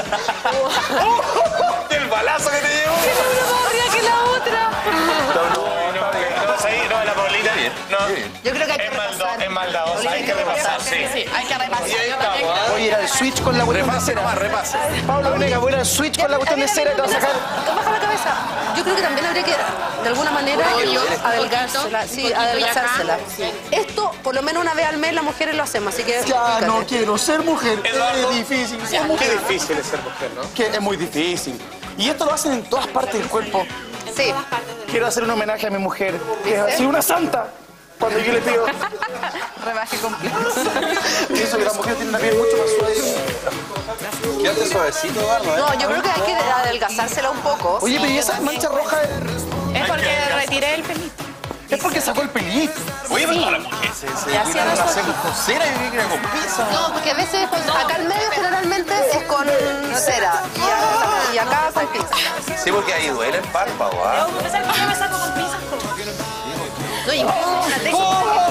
¡El balazo que te llevó! Arriba que la otra. No, no, no, no, no, no, no, no, no, no, no, no, no, no, no, no, no, no, Yo creo que hay que Es maldo- repasar. es maldadosa, hay que repasar, sí. Sí, hay que repasar. Y ahí Yo también estamos, creo. Oye, era el switch con la cuestión de Repase cera. nomás, repase. Pablo Venegas, voy a ir al switch con la cuestión de cera y te vas a sacar. Baja la cabeza. Yo creo que también habría que, de alguna manera, adelgársela. Sí, adelgazársela. Esto, por lo menos una vez al mes, las mujeres lo hacemos, así que... Ya fíjate. no quiero ser mujer. Eduardo. Es difícil ser Qué mujer. difícil es ser mujer, ¿no? Que es muy difícil. Y esto lo hacen en todas partes del cuerpo. Sí. Quiero hacer un homenaje a mi mujer, que es así una santa. Cuando yo le pido... Rebaje completo. Pienso que la mujer tiene una piel mucho más suave. Quédate suavecito, Eduardo, ¿eh? No, yo creo que hay que adelgazársela un poco. Oye, pero ¿y esa mancha roja Es porque retiré el pelito. es porque sacó el pelito? Oye, pero la mujer se, se Ya hacía la eso. hacemos con cera y viene con pizza. No, porque a veces pues, acá al medio generalmente es con cera y acá, y acá con pizza. Sí, porque ahí duele el párpado, ¿ah? Tengo que pensar que yo me saco con pinzas. No, y una técnica.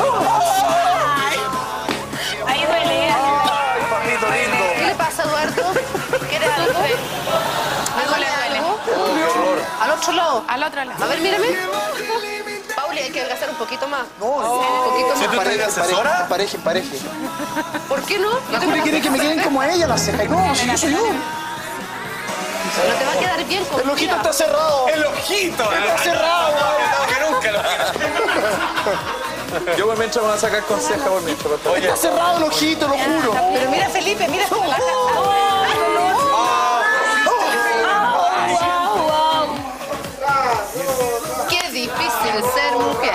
Ahí duele, ¿eh? Ay, papito lindo. ¿Qué le pasa, Eduardo? ¿Quieres algo? ¿Me duele algo? ¿Al otro lado? Al otro lado. A ver, mírame. Pauli, hay que adelgazar un poquito más. No, un poquito ¿Si más. tú te asesora? Pareje, pareje. ¿Por qué no? La Juli quiere que me queden como a ella las cejas. No, si yo soy yo. No te va a quedar bien con El ojito está cerrado. El ojito. Está cerrado. Que nunca lo Yo por mientras me voy a sacar con ceja por mientras. Oye, Está cerrado el ojito, lo juro. Pero mira, Felipe, mira. Qué difícil ser mujer.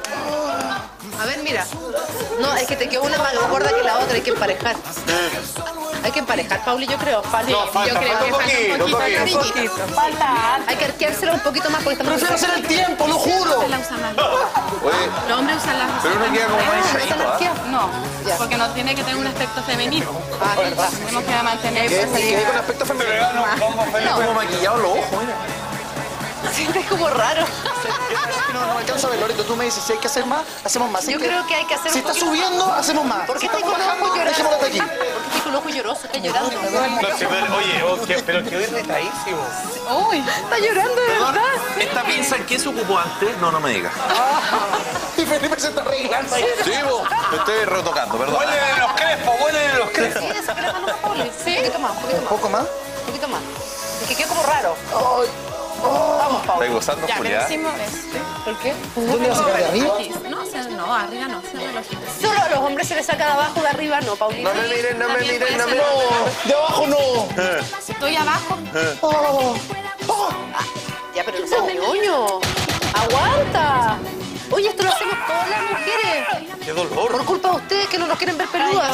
A ver, mira. No, es que te quedó una más gorda que la otra, hay que emparejar. Hay que emparejar, Pauli, yo creo. Falta, No, falta, yo creo falta que un falta poquito, un un poquito. poquito. cariñito. Falta. Hay que arqueársela un poquito más porque estamos... Prefiero hacer el tiempo, lo juro. La usan las Oye, Los hombres usan las pero uno queda como más hinchadito, ¿ah? No, Ya. porque no tiene que tener un aspecto femenino. Ah, verdad. Tenemos que mantener ¿Qué? esa ¿Qué idea. con aspecto femenino? Como maquillado los ojos, mira. Sientes como raro. No, no me alcanzo a ver, Loreto. Tú me dices, si hay que hacer más, hacemos más. Si Yo hay creo que hay que hacer Si un está poquito subiendo, hacemos más. ¿Por qué Si estoy estamos con los ojos bajando, llorosos? dejémoslo hasta aquí. ¿Por qué estoy con los ojos llorosos? Estoy llorando. No, sí, pero, oye, oh, que- pero quedó irritadísimo. Uy, Está llorando, de verdad. ¿Esta pinza en qué se ocupó antes? No, no me digas. Y Felipe se está arreglando. Sí, vos. Me estoy retocando, perdón. Huelen los crespos, huelen los crespos. Sí, eso que le mando a Pauli. Sí. Un poquito más, un poquito ¿Un más. poco más? Un poquito más. Es que quedó como raro. Ay, Vamos, Pauli. ¿Estáis gozando, ya, pero Julián? hicimos este. ¿Por qué? ¿dónde vas a sacar de arriba? Aquí. No, o sea, no, arriba no, solo el ojito. Solo a los hombres se les saca de abajo, de arriba no, Paulina. No me miren, no me miren, no me No, de abajo no. Estoy abajo. Oh, oh. Ya, pero no seas ñoño. ¡Aguanta! Oye, esto lo hacemos todas las mujeres. Qué dolor. Por culpa de ustedes que no nos quieren ver peludas.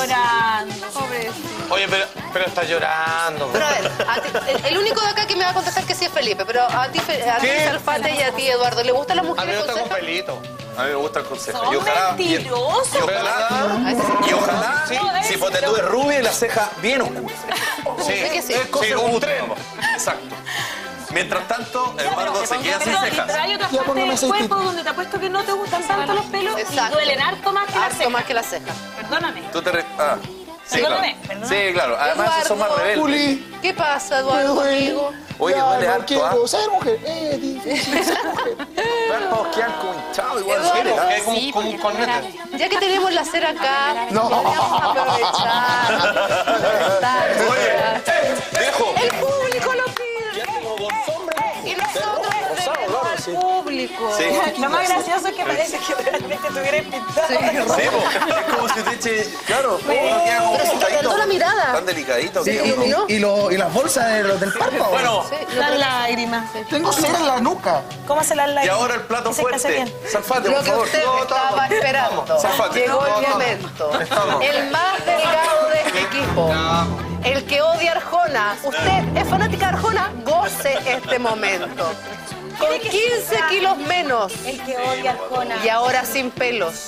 Oye, pero, pero está llorando. Pero a ver, a ti- el, el único de acá que me va a contestar que sí es Felipe, pero a ti, Fe- a ti ¿Qué? Salfate y a ti, Eduardo, ¿le gustan las A mí mujeres no con está con cejas? pelito. A mí me gusta el consejo. Son Y ojalá. Y, y mentirosos. ojalá. Y ojalá. Si ponte tú de rubia y la ceja bien oscura. Sí, que sí. Es cosa Sí, de un un tren. Exacto. Mientras tanto, Eduardo se queda sin Pero cejas. hay otras Ya, partes póngame del aceite. cuerpo donde te apuesto que no te gustan tanto los pelos Exacto. y duelen harto más que las Harto cejas. más que las cejas. Perdóname. Tú te. re- Ah. Sí, claro. Perdóname, perdóname. Sí, claro. Además, esos son más Eduardo, rebeldes. Juli, ¿Qué pasa, Eduardo, me conmigo? duele. Oye, Ya, duele no harto, quiero ¿ah? ser mujer. Es difícil ser mujer. Párpados quedan como hinchados igual. Eduardo. duele, ¿ah? Es como, como un cornete. Ya que tenemos la cera acá, No. podríamos aprovechar. aprovechar. Oye, viejo. El público lo pide. Y nosotros le debemos al público. Sí. Lo más gracioso es que parece que realmente tuvieras pintado. Sí, po. Es como si te eche. Claro, uno queda como Pero se te pintadito. calentó la mirada. Tan delicadito Sí, que y, uno. y, y lo- y las bolsas de los del párpado. Bueno, Las lágrimas. Tengo cera en la nuca. ¿Cómo se las lágrimas? y ahora el plato Ese que hace fuerte. bien. Salfate, Lo por que favor. usted estaba esperando. Zafate. Llegó el No, no. momento. Estamos. El más delgado de este equipo. El que odia a Arjona. ¿Usted es fanática de Arjona? Goce este momento. Con quince kilos menos. El que odia a Arjona. Y ahora sin pelos.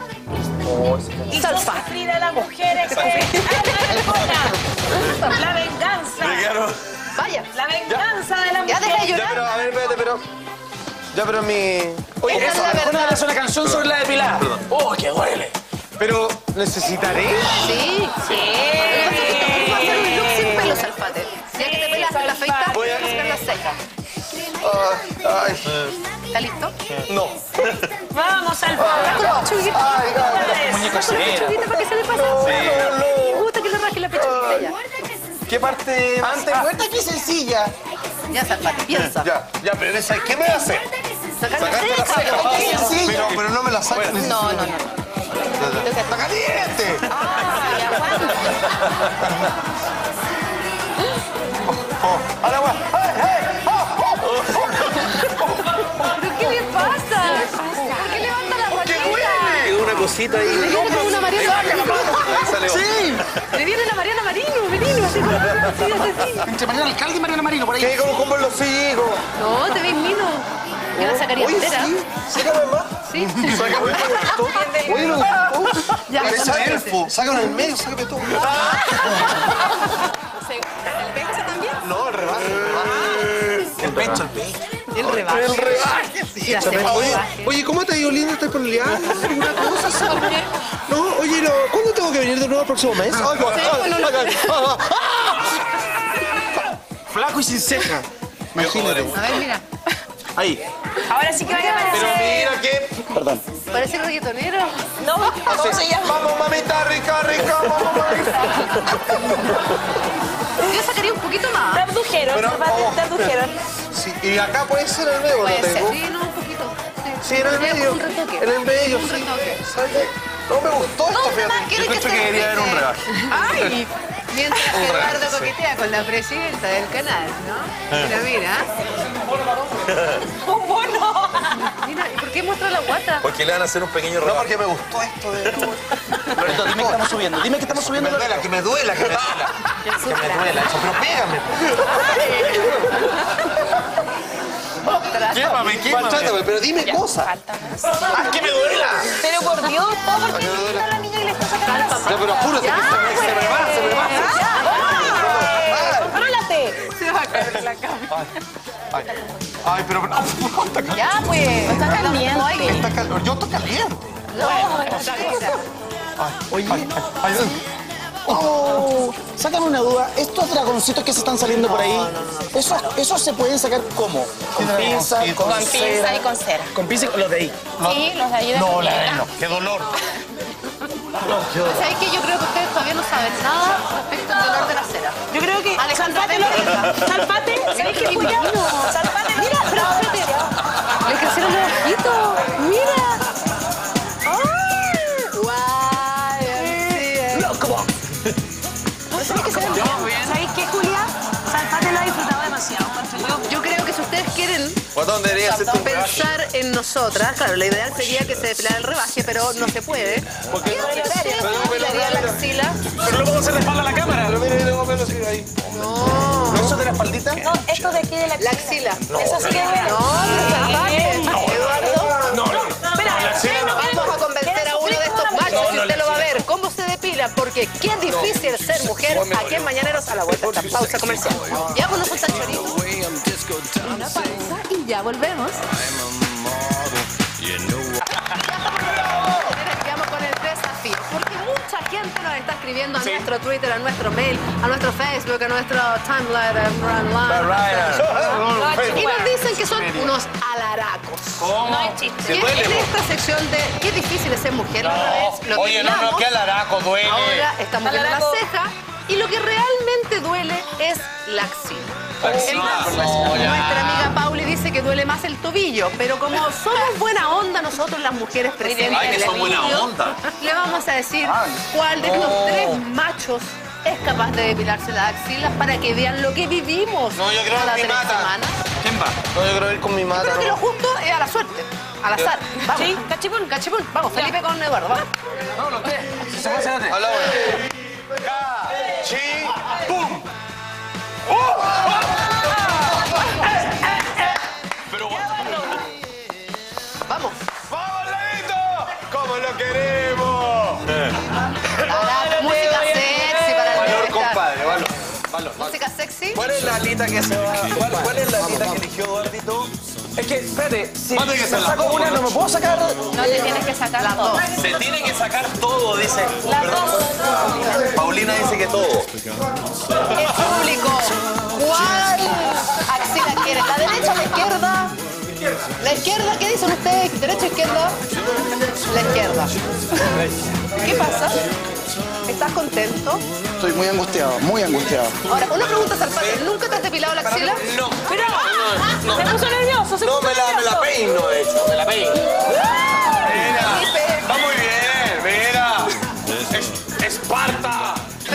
Y Salsa. sufrir a las mujeres que aman a Arjona. La venganza. Claro. Vaya. La venganza de la Ya mujer. deja de Ya, llorar. pero, a ver, espérate, pero. Ya, pero mi. Oye, Esa eso, es la Arjona verdad. hace una canción sobre la depilada. Oh, que duele. Pero, ¿necesitaré? Sí, sí. Vamos a hacer un look sin pelos, Salfate. Ya que te pelas la afeitas, Voy a- voy a sacar las cejas. ¿Está listo? No. Vamos al Pechuguita. Ay, ay, Muñeco cera. Pechuguita para que se le pase. Me gusta que le raje la pechuguita ya. ¿Qué parte? Antes, Ah. vuelta aquí sencilla. Ya, Salpate, piensa. Ya, ya, pero esa, ¿qué me hace? Sacar la Sacarte la ceja. ceja. Qué sencillo. Pero, pero no me la saques. No, no, no. ¡Está caliente! Oh, ahora va. ¡Ay, ay! Oh, ¿Pero qué le pasa? ¿Por qué levanta la guatita? Quedó una cosita Le ahí. viene como una Mariana. Ahí salió. Sí. Le viene la Mariana Marino, Marino, así como así, así. Entre Mariana Alcalde y Mariana Marino, por ahí. ¿Qué? ¿Cómo como en los higos? No, te ves mino. Yo la sacaría Oye, entera. sí. Sácame más. Sí. Sácame, me gustó. Oye, me gustó. Ya, Parece ya, elfo. Sácame en el medio, sácame tú. ¿El pecho también? No, el rebaje. El pecho, el pecho. El rebaje. El rebaje, sí. Ya, se va. Oye, oye, ¿cómo te ha ido lindo? ¿Estás peleando? ¿Alguna cosa? ¿Sí? No, oye, no. ¿Cuándo tengo que venir de nuevo el próximo mes? Ay, ay, ay, ay, ay. Flaco y sin ceja. Imagínate. A ver, mira. Ahí. Ahora sí que vaya a Pero aparecer. mira que... Perdón. Parece reggaetonero. No, ¿cómo se llama? Vamos, mamita rica, rica, vamos, mamita. Yo sacaría un poquito Te más. abdujeron, Pero, Salpate, oh. te abdujeron. Sí, y acá puede ser el medio, ¿no Puede ser. tengo? Sí, no, un poquito. Sí, en el Sería medio. Un retoque. En el medio, Un sí. retoque. ¿Sabes qué? No me gustó esto, No, fíjate. mamá, quiere Yo que creo se que debería haber un repite. rebaje. Ay, mientras Un Eduardo rebaje, sí. coquetea con la presidenta del canal, ¿no? Mira, mira. Un mono. Mira, ¿y por qué muestra la guata? Porque le van a hacer un pequeño No, rebaje. porque me gustó esto de... Lorito, dime que estamos subiendo. Dime que estamos Que subiendo. me duela, que me duela, que me duela. Que me duela eso, pero pégame. Quémame, quémame. Maltrátame, pero dime cosas. ¡Ah, que me duela! Pero por Dios, todo porque está la niña y le está sacando la Ya, pero apúrate, que se me, se me va, se me va. ¡Contrólate! Se va a caer la cama. Ay, ay, pero... No, está caliente. Ya, pues. Está caliente. Está cal- Yo estoy caliente. No, está bien. Oye, Ay, ay, oh, sácame una duda. Estos dragoncitos que se están saliendo por ahí, ¿esos, ¿esos se pueden sacar cómo? ¿Con pinza, con, Con pinza cera? y con cera. ¿Con pinza y con los de ahí? Sí, los de ahí de no, la Julieta. de no. Qué dolor. ¿Sabes qué? Yo creo que ustedes todavía no saben nada respecto al dolor de la cera. Yo creo que Alejandra, Salpate ven lo acá. Salpate, ¿sabes qué, Julia? Salpate, mira, pero espérate. Le crecieron los ojitos. Mira. ¡Ay! ¡Loco! ¿Sabes qué, ¿Sabes qué, Julia? Salpate lo ha disfrutado demasiado. Yo, Yo creo que si ustedes quieren Guatón, debería ser tu rebaje. pensar en nosotras, claro, lo ideal sería que se depilara el rebaje, pero no se puede. ¿Por qué no depilaría la axila? Pero luego vamos a hacer la espalda a la cámara. Pero mira, luego me lo sigue ahí. No. ¿No eso de la espaldita? no, esto de aquí de la La axila. Eso sí que duele. No, Salpate. Eduardo. No, no. Espera, ¿ustedes no quieren- Vamos a convencer quieren a uno de sufrir estos como una machos mujer? y usted lo va a ver cómo se depila, porque qué difícil ser mujer aquí en Mañaneros a la vuelta de esta pausa comercial. Ya pues no son tan choritos. Una pausa y ya volvemos. Vamos con el desafío, porque mucha gente nos está escribiendo a nuestro Twitter, a nuestro mail, a nuestro Facebook, a nuestro timeline, online. Y nos dicen que son unos alaracos. No es chiste. Y en esta sección de qué difícil es ser mujer, la otra vez lo Oye, no, no, terminamos. que alaraco duele. Ahora estamos viendo la Alaraco. ceja y lo que realmente duele es la axila. La axila, Es más, no, ya. nuestra amiga Pauli dice que duele más el tobillo, pero como somos buena onda nosotros las mujeres presentes Ay, que en el son buena estudio, onda. le vamos a decir cuál de estos tres machos es capaz de depilarse las axilas para que vean lo que vivimos No, yo creo cada que mi tres mata. semanas. ¿Quién va? No, yo quiero ir con mi mata. Creo que ¿no? lo justo es a la suerte, al azar. Vamos. Sí, cachipún. Cachipún. Vamos, Felipe con Eduardo, vamos. No, los tres. Si se puede, se hace. A la una. ¡Cachipum! Vamos. ¡Vamos, Ladito! ¡Cómo lo queremos! Ahora, música sexy para el Valor, bienestar. compadre, valor. Valor. Música sexy. ¿Cuál es la alita que se va? ¿Cuál, cuál es la alita que eligió Eduardito? Es que, espérate, si ¿Cuánto hay que me hacer? saco una, no me puedo sacar. No te tienes que sacar Las todo. dos. Se tiene que sacar todo, dice. Las Perdón. dos. Paulina dice que todo. El público. ¿Cuál axila quieres? ¿La derecha o la izquierda? La izquierda, ¿qué dicen ustedes? ¿Derecha o izquierda? La izquierda. ¿Qué pasa? ¿Estás contento? Estoy muy angustiado, muy angustiado. Ahora, una pregunta zarpate. ¿Nunca te has depilado la axila? No. Pero, no, se puso nervioso, se No, puso me la, me la nervioso. peino, de hecho, me la peino. Mira, va muy bien, mira. Es, Esparta.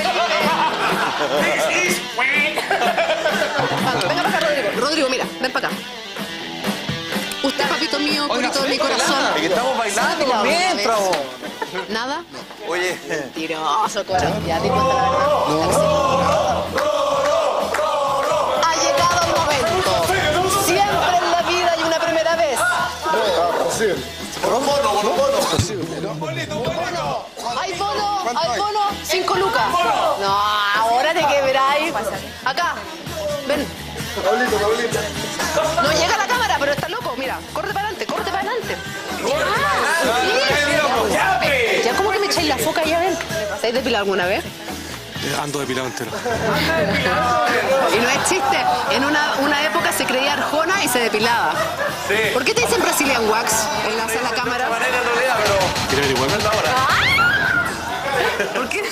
Venga para acá, Rodrigo. Rodrigo, mira, ven para acá. Usted, papito mío, purito de mi corazón. Es que estamos bailando ¿Sabe mientras, vos? vos. ¿Nada? Oye. Mentiroso, corazón. Ya, di cuenta la verdad. Ha llegado el momento. Siempre en la vida hay una primera vez. Por un bono, por un bono. Hay bono, hay bono, cinco lucas. No, ahora te quebráis. Acá, ven. Pablito, Pablito. No llega a la cámara, pero está loco. Mira, corre para adelante, corre para adelante. Ya, ya como que me echáis la foca, ya ven. ¿Te has depilado alguna vez? Ando depilado entero. Y no es chiste. En una, una época se creía arjona y se depilaba. Sí. ¿Por qué te dicen Brazilian Wax en la sala cámara? De manera en realidad, pero... ¿Quieres averiguarme? ¿Por qué?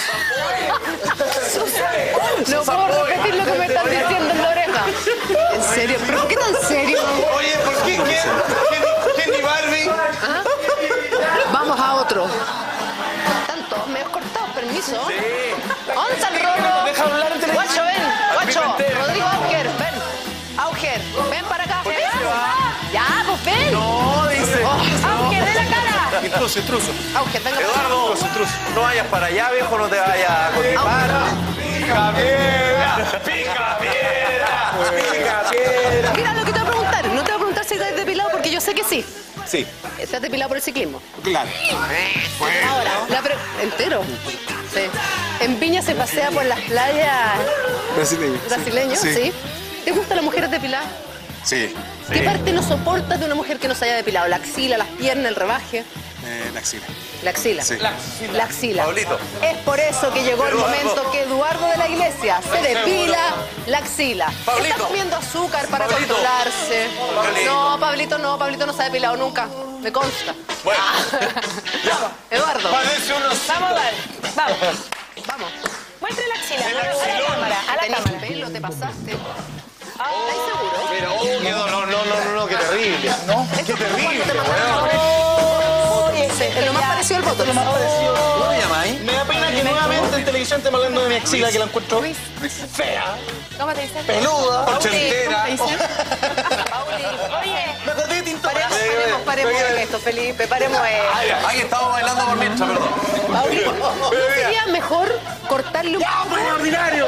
No puedo repetir lo que me estás diciendo en la oreja. ¿En serio? ¿Pero por qué tan serio? Oye, ¿por qué? ¿Quién, quién, quién y Barbie? ¿Ah? Vamos a otro. Están todos medio cortados, permiso. Sí. ¿Dónde está el Rolo? Deja hablar en televisión. Guacho, ven. Guacho. Pimentel. Rodrigo Auger, ven. Auger, ven para acá. ¿Por qué Ven. se va? Ya, pues ven. No, dice. Oh, Auger, de la cara. Intruso, intruso. Auger, venga. Eduardo, Intruso, intruso. no vayas para allá, viejo, no te vayas a constipar. Pica piedra, pica piedra, pica piedra. Mira lo que te voy a preguntar. No te voy a preguntar si te has depilado porque yo sé que sí. Sí, ¿Te has depilado por el ciclismo? claro. Ahora, la pre- ¿entero? Sí. En Viña se pasea por las playas Brasileño. brasileñas, Sí. ¿sí? ¿Te gustan las mujeres depiladas? Sí. ¿Qué parte no soportas de una mujer que no se haya depilado? ¿La axila, las piernas, el rebaje? Eh, la axila. La axila. Sí. La axila. Pablito. Es por eso que llegó el Eduardo. momento que Eduardo de la Iglesia se depila la axila. Pablito. Está comiendo azúcar para Pablito. controlarse. Pablito. No, Pablito no, Pablito no se ha depilado nunca. Me consta. Bueno. Vamos, Eduardo. Parece unos... Vamos a ver, vamos. Vamos. Muestre la axila, El a la axilón. cámara, a la Tenés cámara. pelo, te pasaste. ¿Estás seguro? Mira, oh, quedó, no, no, no, no, no, qué terrible. ¿No? Qué terrible, te weón. Es lo más parecido al voto. ¿Cómo me llamáis? Me da pena que nuevamente en televisión estemos hablando de mi axila, que la encuentro fea, ¿Cómo te dices? peluda, Ochentera. Pauli, oye, me acordé de Tinto Paremos, Brasil. paremos, paremos esto, Felipe, paremos esto. Ay, estamos bailando por mientras, perdón. Paulito, ¿no sería mejor cortarle un poco? ¡Qué ordinario!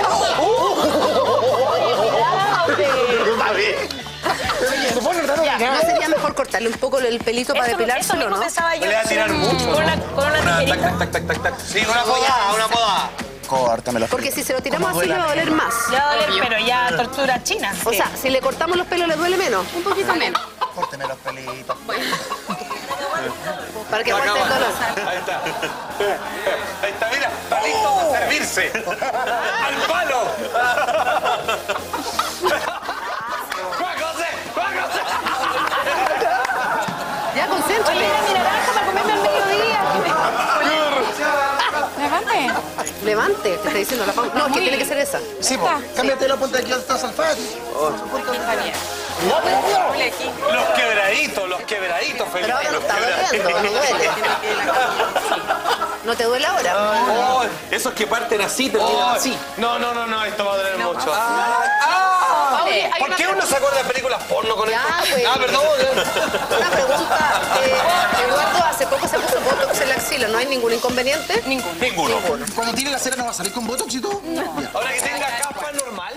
Está bien. ¿Se puede notar Ya, ¿no ordinario? sería mejor cortarle un poco el pelito para eso, eso depilárselo, mismo no? pensaba yo. Le va a tirar mucho. Con una, con una Una tijerita. tac, tac, tac, tac, tac, tac. Sí, una podada, una podada. Córtamelo. Porque si se lo tiramos así le va a doler más. Le va a doler, pero ya tortura china. O sea, si le cortamos los pelos le duele menos. Un poquito menos. Córteme los pelitos. Para que aguante el dolor. Ahí está. Ahí está, mira, está listo para servirse. ¡Al palo! ¡Juan José! ¡Juan José! Ya, concéntrate. Oye, era mi naranja para comerme al mediodía. Levante. Levante, te está diciendo la Pau. No, es que tiene que ser esa. Sí, po. Cámbiate la punta de aquí donde está Salfati. Los quebraditos, los quebraditos, Felipe. Pero ahora no los está doliendo, no quebraditos. duele. ¿No te duele ahora? Oh, esos que parten así, terminan Oh, así. No, no, no, no, esto va a doler mucho. Oye, hay ¿Por una qué uno se acuerda de películas porno con Ya, esto? pues. Ah, perdón. Una pregunta. Eh, Eduardo hace poco se puso botox en la axila. ¿No hay ningún inconveniente? Ninguno. Ninguno. Cuando tiene la cera no va a salir con botox y todo. Ahora que tenga capa normal.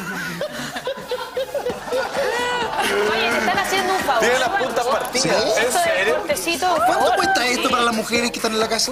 Oye, te están haciendo un favor. Tiene las puntas partidas. ¿En Esto del serio? cortecito, por ¿Cuánto favor. cuesta esto para las mujeres que están en la casa?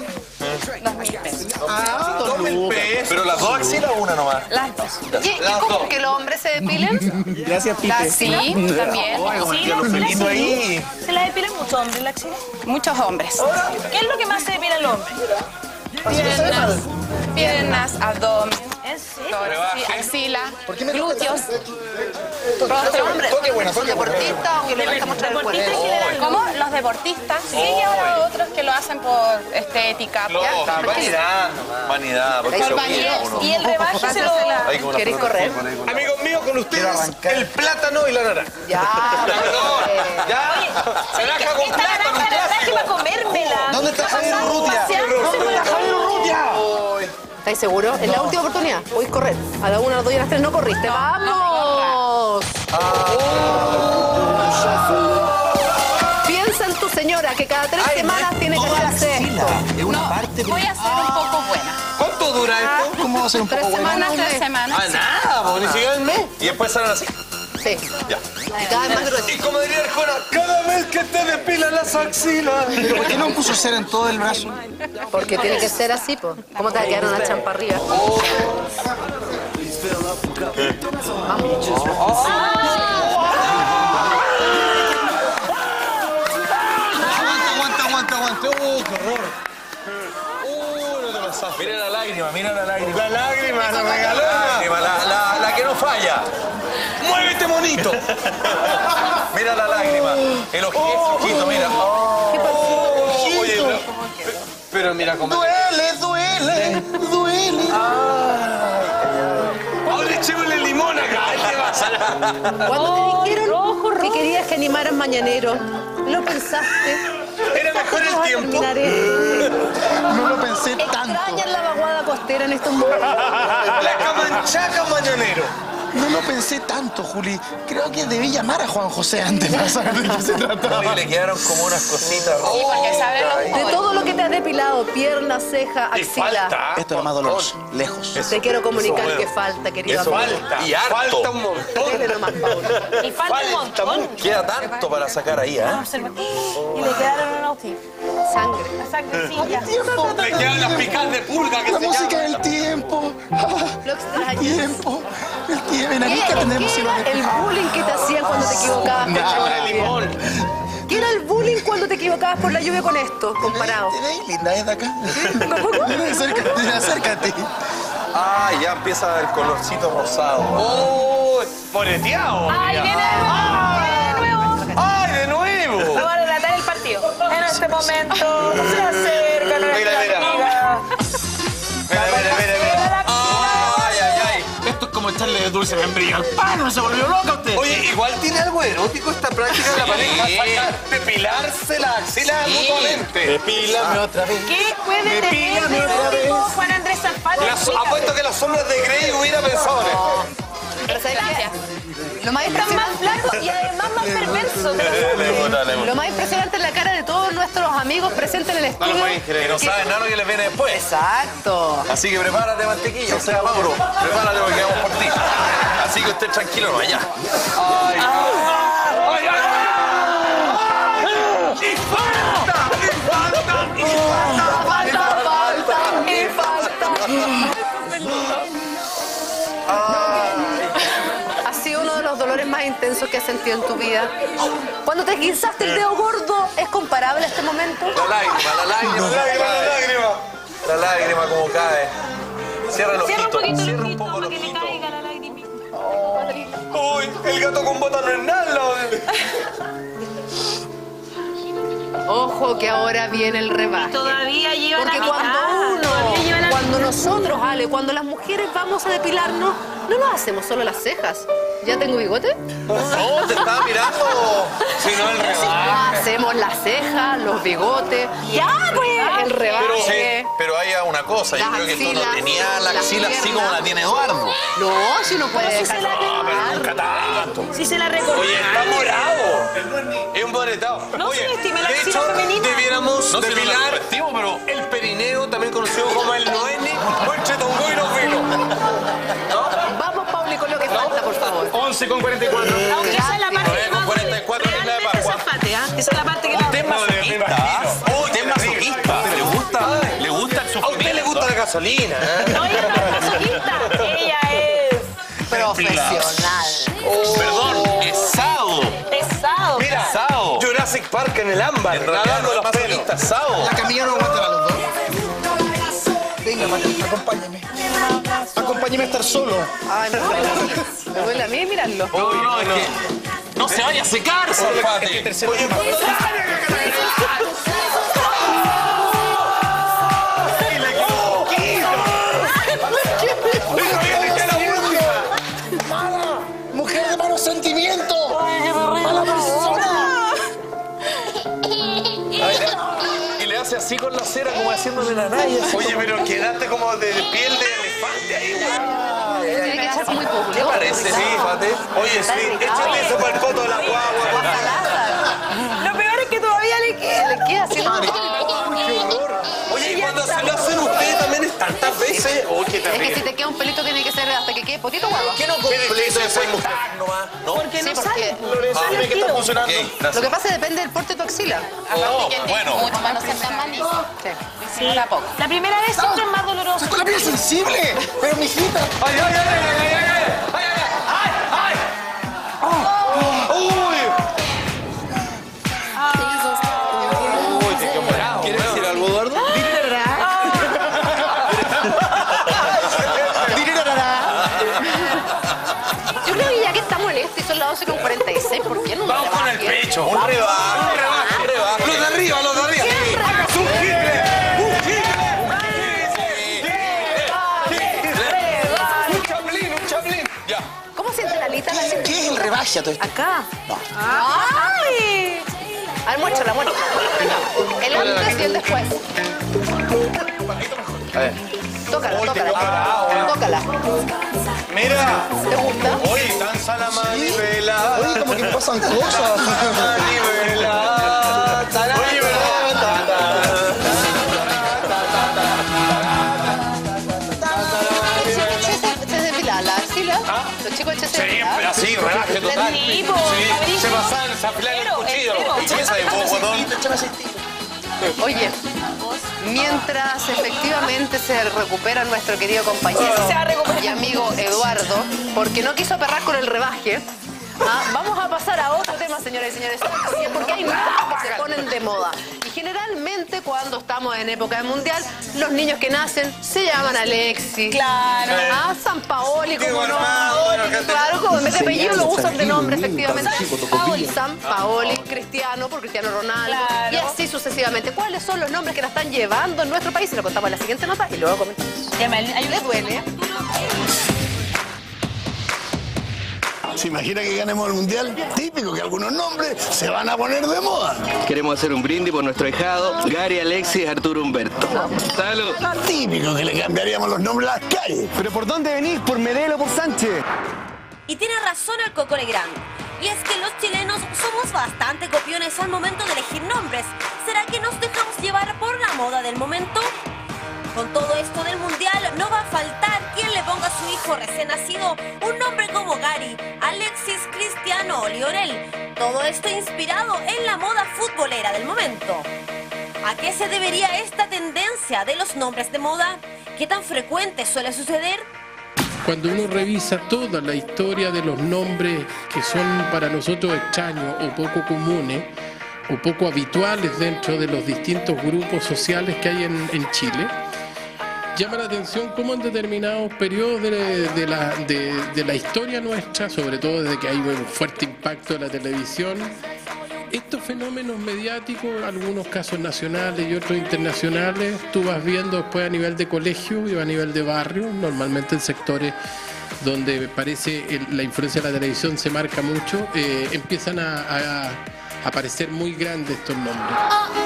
Ah, dos mil pesos. Pero las dos axilas o una nomás. Las dos. ¿Y, y cómo que los hombres se depilen? Gracias, Pipe. La- sí, también. Oye, como Sí, el tío la axila Felito sí. ahí. ¿Se la depilan muchos hombres la axila? Muchos hombres. ¿Qué es lo que más se depila el hombre? Piernas, piernas, abdomen. ¿En serio? Sí, axila, ¿Por qué me glúteos. Toque, Rostro. toque buena, ¿Son toque buena. deportistas o que les gusta mostrar el Deportistas en cuerpo? general. ¿Cómo? Los deportistas. Sí, y ahora otros que lo hacen por estética. por- Lógico. Vanidad nomás. Vanidad, porque Por se vanidad. olvida uno. Y el rebaje se lo... Ahí como una ¿Queréis pelota de correr? fútbol, ahí con la- Amigos míos, con ustedes, arrancar. el plátano y la naranja. Ya, Perdón, ya. Naranja con Esta plátano, naranja un la traje clásico. para comérmela. ¿Dónde está Javier Urrutia? ¿Dónde está Javier Urrutia? ¿estáis seguros? Es la última oportunidad. Podéis correr. A la una, a las dos y a las tres no corriste. ¡Vamos! Piensa en tu señora que cada tres semanas tiene que hacerse esto. Es una parte. Voy a ser un poco buena. ¿Cuánto dura esto? ¿Cómo va a ser un Tres poco buena? semanas, Unas un tres mes. semanas. Ah, nada, po, ni siquiera el mes. Y después salen así. Sí. Ya. Y cada vez más grueso. Y como diría Arjona, cada vez que te depilan las axilas. ¿Pero por qué no puso cera en todo el brazo? Porque tiene que ser así, po. ¿Cómo te va a quedar una champa arriba? Aguanta, aguanta, aguanta. ¡Uh, qué horror! ¡Uh, no te pasaste! Mira la lágrima, mira la lágrima. La lágrima, la regaló. La lágrima, la, la, la que no falla. ¡Muévete, monito! Mira la lágrima. El ojito, ojito, mira. ¿Qué pasó? Oye, pero, pero mira cómo... Duele, duele, duele. Ahora echémosle limón acá. ¿Qué pasa? Cuando te dijeron que querías que animaran Mañanero, ¿lo pensaste? Era mejor el ¿Cómo tiempo. va a terminar esto? No lo pensé tanto. ¿Extrañas la vaguada costera en estos momentos? La camanchaca mañanero. No lo pensé tanto, Juli. Creo que debí llamar a Juan José antes para saber de qué se trataba. Y le quedaron como unas cositas. Sí, porque saben los De humores. todo lo que te has depilado, pierna, ceja, Y axila. falta. Esto era más doloroso, lejos. Te quiero comunicar Eso, que bueno. falta, querida Eso Paula. falta. Y harto. Falta un montón. Dile nomás, Paula. Y falta un montón. Queda tanto para sacar ahí, ¿eh? Y le quedaron unos... Sangre. Sangrecilla. Le quedan las picadas de pulga que La se música llaman. del tiempo. Ah, Lo el extrañas. tiempo. El tiempo. En ¿Qué, Arica tenemos qué hilo era de el bullying que te hacían cuando te equivocabas por Nada. la lluvia? ¿Qué era el bullying cuando te equivocabas por la lluvia con esto, comparado? ¿Te veis linda desde acá? Acércate, acércate. Ah, ya empieza el colorcito rosado. ¡Oh! ¡Moreteado! ¡Ay, viene de nuevo! ¡Ay, de nuevo! Vamos a relatar el partido. En este momento se acerca nuestra Mira, mira. amiga. Mira, mira, mira, mira. Ay, ay, ay. Esto es como echarle dulce membrillo al pan. ¿No se volvió loca usted? Oye, igual tiene algo erótico esta práctica de la pareja. Depilarse la axila mutuamente. Depílame otra vez. ¿Qué puede tener Depílame de otra erótico vez. Juan Andrés Zapata? Las- apuesto que las sombras de Grey hubiera pensado en esto. Pero ¿sabes qué? Lo más Está más flaco y además más perverso. te lo juro. Le gusta, le Lo gusta. más impresionante es la cara de todos nuestros amigos presentes en el No lo estudio. pueden creer. Que no saben nada lo que les viene después. Exacto. Así que prepárate, mantequilla. O sea, Mauro, prepárate porque vamos por ti. Así que usted tranquilo, no vaya. ¡Ay! ¡Ay, ay! ¡Y falta! ¡Y falta! ¡Y falta! Falta, falta, y falta. Ha sido uno de los dolores más intensos que has sentido en tu vida. Cuando te guisaste el dedo gordo, ¿es comparable a este momento? La lágrima, la lágrima. ¡La lágrima, la lágrima! La lágrima como cae. Cierra el Cierra un ojito. poquito el Cierra un ojito poco el para que le ojito. caiga la lagrimita. ¡Uy! El gato con bota no es nada. Ojo que ahora viene el rebaje. Todavía lleva Porque la cuando mitad. Todavía lleva uno, la cuando mitad. nosotros, Ale, cuando las mujeres vamos a depilarnos, no lo hacemos solo las cejas. ¿Ya tengo bigote? No, te estaba mirando. Si no, el rebaje. Hacemos las cejas, los bigotes. ¡Ya, pues! El Pero, rebaje. pero hay una cosa, yo Las creo que tú no axilas, tenía la las axila así como piernas. la tiene Eduardo. No, si no puede Pero si dejar. se la No, pero nunca tanto. Si se la recortó. Oye, está morado. Es un moretado. No Oye, subestime la de axila hecho, femenina. debiéramos No, si no la depilar subestimo, pero- el perineo, también conocido como el noeni, o el chetongó y los vinos. Vamos, Pauli, con lo que falta, por favor. once con cuarenta y cuatro. Aunque esa es la parte nueve que con más cuarenta y cuatro en la de realmente Pascua. zafate, ¿ah? Esa es la parte que Usted es más... masoquista. Usted es masoquista. Le gusta, le gusta el A sufrimiento. usted le gusta la gasolina, ¿eh? No, ella no es masoquista. Ella es Profesional. Perdón, pesado. pesado. Mira, Sao. Jurassic Park en el ámbar, En realidad nadando no es los pelos. masoquista, Sao. La Camila no aguanta a los dos. venga, Mati, acompáñame. Acompáñame a estar solo. Ay, me duele, me duele a mí mirarlo. No, no, es que no se vaya a secar, Salfate. Oye, ¡Mala! ¡Mujer de malos sentimientos! ¡Mala persona! Y le hace así con la cera como haciéndole la naya. Oye, pero quedaste como de piel de elefante ahí, güey. Tiene que echarse muy poco. ¿Qué parece? Sí, Fate. Oye, sí, échale eso para el foto de la guagua. Lo peor es que todavía le queda. Le queda así. Oye, y cuando se lo hacen ustedes también es tantas veces. Uy, qué Es que terrible. si te queda un pelito tiene que ser hasta que quede potito guapo. ¿Qué no completo después nomás? ¿No? Porque no Sí, sale. porque Ah, mira que está funcionando. lo que pasa depende del porte de tu axila. Oh, bueno. Mucho para no ser tan manizo. Sí, una poco. La primera vez siempre es más doloroso. ¡Con la piel sensible! ¡Pero, mijita! ¡Ay, ay, ay, ay, ay, ay! ¡Ay, ay, ay! ¡Uy! Uy, te quedó morado. ¿Quieres decir algo, Eduardo? Yo creo que ya que está molesto y son las doce con cuarenta y seis, ¿por qué no? Vamos con el pecho. Un rebajo, un rebajo, un rebajo. Los de arriba, los de arriba. ¡Hágase un jigle! ¡Un jigle! ¡Un chaplín, un chaplín! Ya. ¿Cómo siente la alita? ¿Qué es el rebaje a todo esto? Acá. No. ¡Ay! A ver, muéstrala, muéstrala. El antes y el después. A ver. Tócala, tócala. Tócala. Mira. ¿Te gusta? Oye, danza la manivela. Oye, como que me pasan cosas. Manivela. Oye, ¿Se depila la axila? Los chicos de Siempre así, relaje total. Sí, po, Sí, Fabricio. se pasan, se afilan el cuchillo. Esa de vos, botón. Oye, mientras efectivamente se recupera nuestro querido compañero Sí, se va a recuperar. y amigo Eduardo, porque no quiso perrar con el rebaje, ah, vamos a pasar a otro tema, señores y señores, porque hay nombres que se ponen de moda. Y generalmente cuando estamos en época de mundial, los niños que nacen se llaman Alexis. Claro. Ah, San Paoli, Qué como no. gormado, bueno, que te- Claro, como en vez de apellido lo usan de nombre, efectivamente. Paoli, San Paoli, Cristiano por Cristiano Ronaldo. Claro. Y así sucesivamente. ¿Cuáles son los nombres que la están llevando en nuestro país? Y lo contamos en la siguiente nota y luego comentamos. ¿Le duele? ¿Se imagina que ganemos el mundial? Típico que algunos nombres se van a poner de moda. Queremos hacer un brindis por nuestro ahijado, Gary, Alexis, Arturo Humberto. ¡Salud! Típico que le cambiaríamos los nombres a las calles. ¿Pero por dónde venís? ¿Por Medel o por Sánchez? Y tiene razón el Coco Legrand. Y es que los chilenos somos bastante copiones al momento de elegir nombres. ¿Será que nos dejamos llevar por la moda del momento? Con todo esto del mundial, no va a faltar quien le ponga a su hijo recién nacido un nombre como Gary, Alexis, Cristiano o Lionel. Todo esto inspirado en la moda futbolera del momento. ¿A qué se debería esta tendencia de los nombres de moda? ¿Qué tan frecuente suele suceder? Cuando uno revisa toda la historia de los nombres que son para nosotros extraños o poco comunes o poco habituales dentro de los distintos grupos sociales que hay en, en Chile, llama la atención cómo en determinados periodos de, de, la, de, de la historia nuestra, sobre todo desde que hay un fuerte impacto de la televisión, estos fenómenos mediáticos, algunos casos nacionales y otros internacionales, tú vas viendo después a nivel de colegio y a nivel de barrio, normalmente en sectores donde parece el, la influencia de la televisión se marca mucho, eh, empiezan a, a, a aparecer muy grandes estos nombres.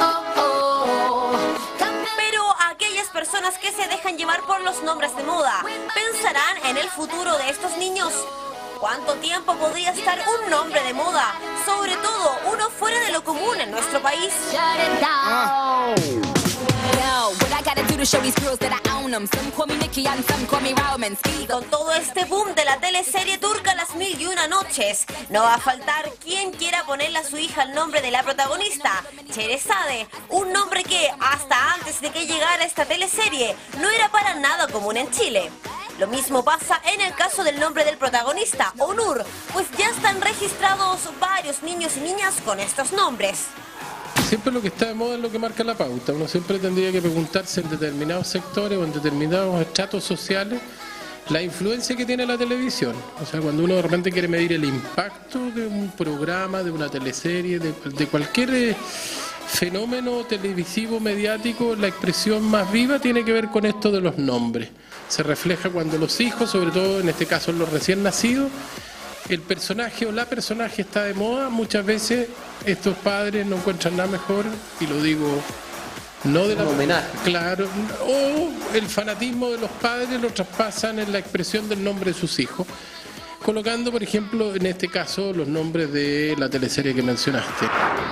Pero aquellas personas que se dejan llevar por los nombres de moda, ¿pensarán en el futuro de estos niños? ¿Cuánto tiempo podría estar un nombre de moda? Sobre todo, uno fuera de lo común en nuestro país. Y con todo este boom de la teleserie turca Las Mil y Una Noches, no va a faltar quien quiera ponerle a su hija el nombre de la protagonista, Cherezade, un nombre que hasta antes de que llegara esta teleserie no era para nada común en Chile. Lo mismo pasa en el caso del nombre del protagonista, Onur, pues ya están registrados varios niños y niñas con estos nombres. siempre lo que está de moda es lo que marca la pauta. Uno siempre tendría que preguntarse en determinados sectores o en determinados estratos sociales la influencia que tiene la televisión. O sea, cuando uno de repente quiere medir el impacto de un programa, de una teleserie, de, de cualquier eh, fenómeno televisivo, mediático, la expresión más viva tiene que ver con esto de los nombres. Se refleja cuando los hijos, sobre todo en este caso los recién nacidos, el personaje o la personaje está de moda, muchas veces estos padres no encuentran nada mejor, y lo digo no de la homenaje. Claro, o el fanatismo de los padres lo traspasan en la expresión del nombre de sus hijos, colocando, por ejemplo, en este caso, los nombres de la teleserie que mencionaste.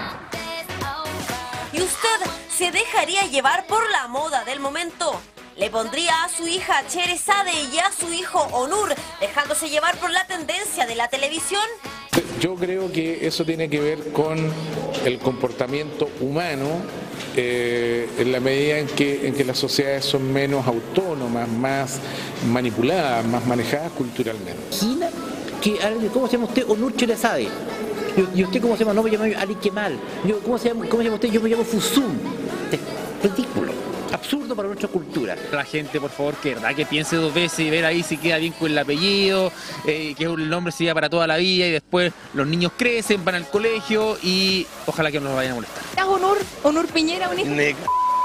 ¿Y usted se dejaría llevar por la moda del momento? ¿Le pondría a su hija Sherazade y a su hijo Onur dejándose llevar por la tendencia de la televisión? Yo creo que eso tiene que ver con el comportamiento humano eh, en la medida en que, en que las sociedades son menos autónomas, más manipuladas, más manejadas culturalmente. Imagina que, ¿cómo se llama usted? Onur Sherazade. ¿Y usted cómo se llama? No, me llamo Ali Kemal. Yo, ¿cómo, se llama, ¿Cómo se llama usted? Yo me llamo Fusum. Es ridículo. Absurdo para nuestra cultura. La gente, por favor, que verdad que piense dos veces y ver ahí si queda bien con el apellido, eh, que el nombre se lleva para toda la vida y después los niños crecen, van al colegio y ojalá que no nos vayan a molestar. ¿Es Onur, Onur Piñera, un hijo? Ni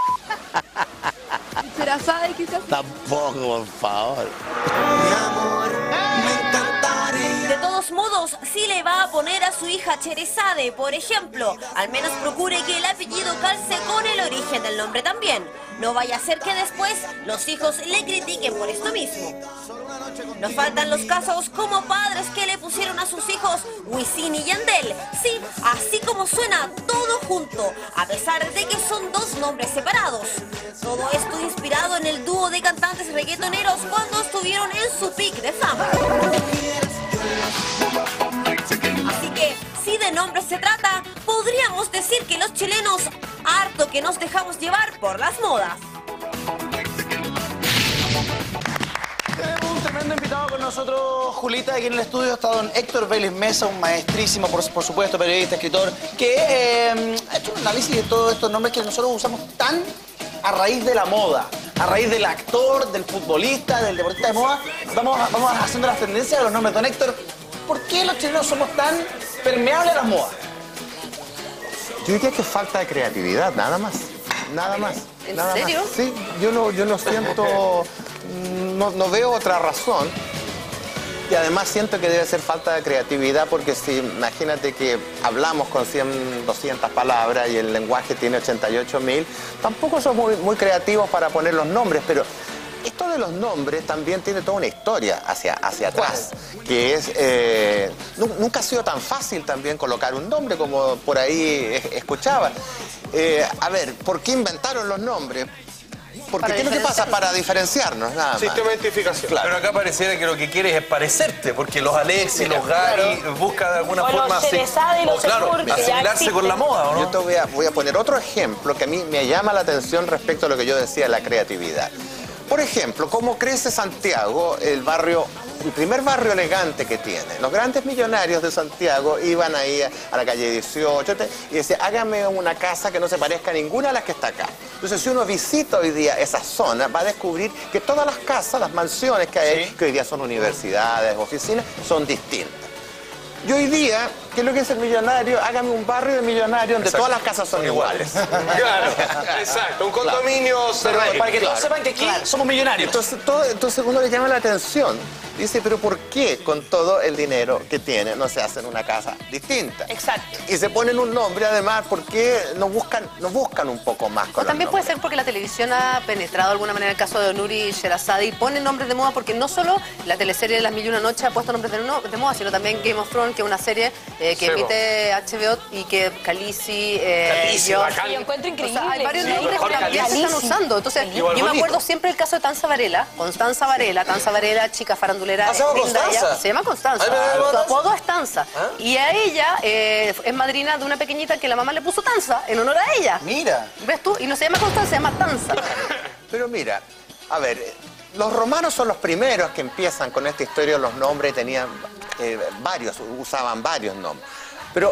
Sherazade, quizás. Tampoco, por favor. De todos modos, si le va a poner a su hija Sherazade, por ejemplo, al menos procure que el apellido calce con el origen del nombre también. No vaya a ser que después los hijos le critiquen por esto mismo. Nos faltan los casos como padres que le pusieron a sus hijos Wisin y Yandel. Sí, así como suena, todo junto, a pesar de que son dos nombres separados. Todo esto inspirado en el dúo de cantantes reggaetoneros cuando estuvieron en su pic de fama. Así que, si de nombres se trata, podríamos decir que los chilenos, harto que nos dejamos llevar por las modas. Tenemos un tremendo invitado con nosotros, Julita. Aquí en el estudio está don Héctor Vélez Mesa, un maestrísimo, por, por supuesto, periodista, escritor, que eh, ha hecho un análisis de todos estos nombres que nosotros usamos tan a raíz de la moda, a raíz del actor, del futbolista, del deportista de moda. Vamos, vamos haciendo las tendencias de los nombres. Don Héctor, ¿por qué los chilenos somos tan permeables a las modas? Yo diría que falta de creatividad, nada más. Nada más. ¿En nada serio? Más. Sí, yo no, yo no siento, no, no veo otra razón. Y además siento que debe ser falta de creatividad porque si imagínate que hablamos con cien, doscientas palabras y el lenguaje tiene ochenta y ocho mil, tampoco somos muy, muy creativos para poner los nombres, pero esto de los nombres también tiene toda una historia hacia, hacia atrás, que es, eh, nunca ha sido tan fácil también colocar un nombre como por ahí escuchaba. Eh, a ver, ¿por qué inventaron los nombres? Porque ¿qué es lo que pasa? Para diferenciarnos, nada más. Sistema de identificación. Claro. Pero acá pareciera que lo que quieres es parecerte, porque los Alexis, los Gary, claro, buscan de alguna o forma los Sherazade y los claro, Onur, asimilarse con la moda, ¿o no? Yo te voy a, voy a poner otro ejemplo que a mí me llama la atención respecto a lo que yo decía de la creatividad. Por ejemplo, cómo crece Santiago, el barrio, el primer barrio elegante que tiene. Los grandes millonarios de Santiago iban ahí a, a la calle dieciocho y decían, hágame una casa que no se parezca a ninguna de las que está acá. Entonces, si uno visita hoy día esa zona, va a descubrir que todas las casas, las mansiones que hay, sí, que hoy día son universidades, oficinas, son distintas. Y hoy día, ¿qué es lo que es el millonario? Hágame un barrio de millonarios donde exacto, todas las casas son iguales. Claro, exacto, un condominio claro. cerrado. Pero para que claro, todos sepan que aquí claro, somos millonarios. Entonces, todo, entonces uno le llama la atención. Dice, pero ¿por qué con todo el dinero que tiene no se hacen una casa distinta? Exacto. Y se ponen un nombre, además, ¿por qué no buscan, no buscan un poco más con O también los puede ser porque la televisión ha penetrado de alguna manera el caso de Onur y Sherazade y pone nombres de moda porque no solo la teleserie de Las Mil y Una Noches ha puesto nombres de, no, de moda, sino también Game of Thrones, que es una serie eh, que sí, emite H B O y que Khaleesi, eh, Khaleesi, yo, yo encuentro increíble. O sea, hay varios sí, nombres que también se están usando. Entonces, Igual yo bonito. me acuerdo siempre el caso de Tanza Varela, Constanza Varela, Tanza Varela, chica farandulera. ¿Ah, se llama linda, Constanza? ella, se llama Constanza. Ay, me- me- Su apodo es Tanza. ¿Ah? Y a ella eh, es madrina de una pequeñita que la mamá le puso Tanza en honor a ella. Mira. ¿Ves tú? Y no se llama Constanza, se llama Tanza. Pero mira, a ver, los romanos son los primeros que empiezan con esta historia de los nombres y tenían eh, varios, usaban varios nombres. Pero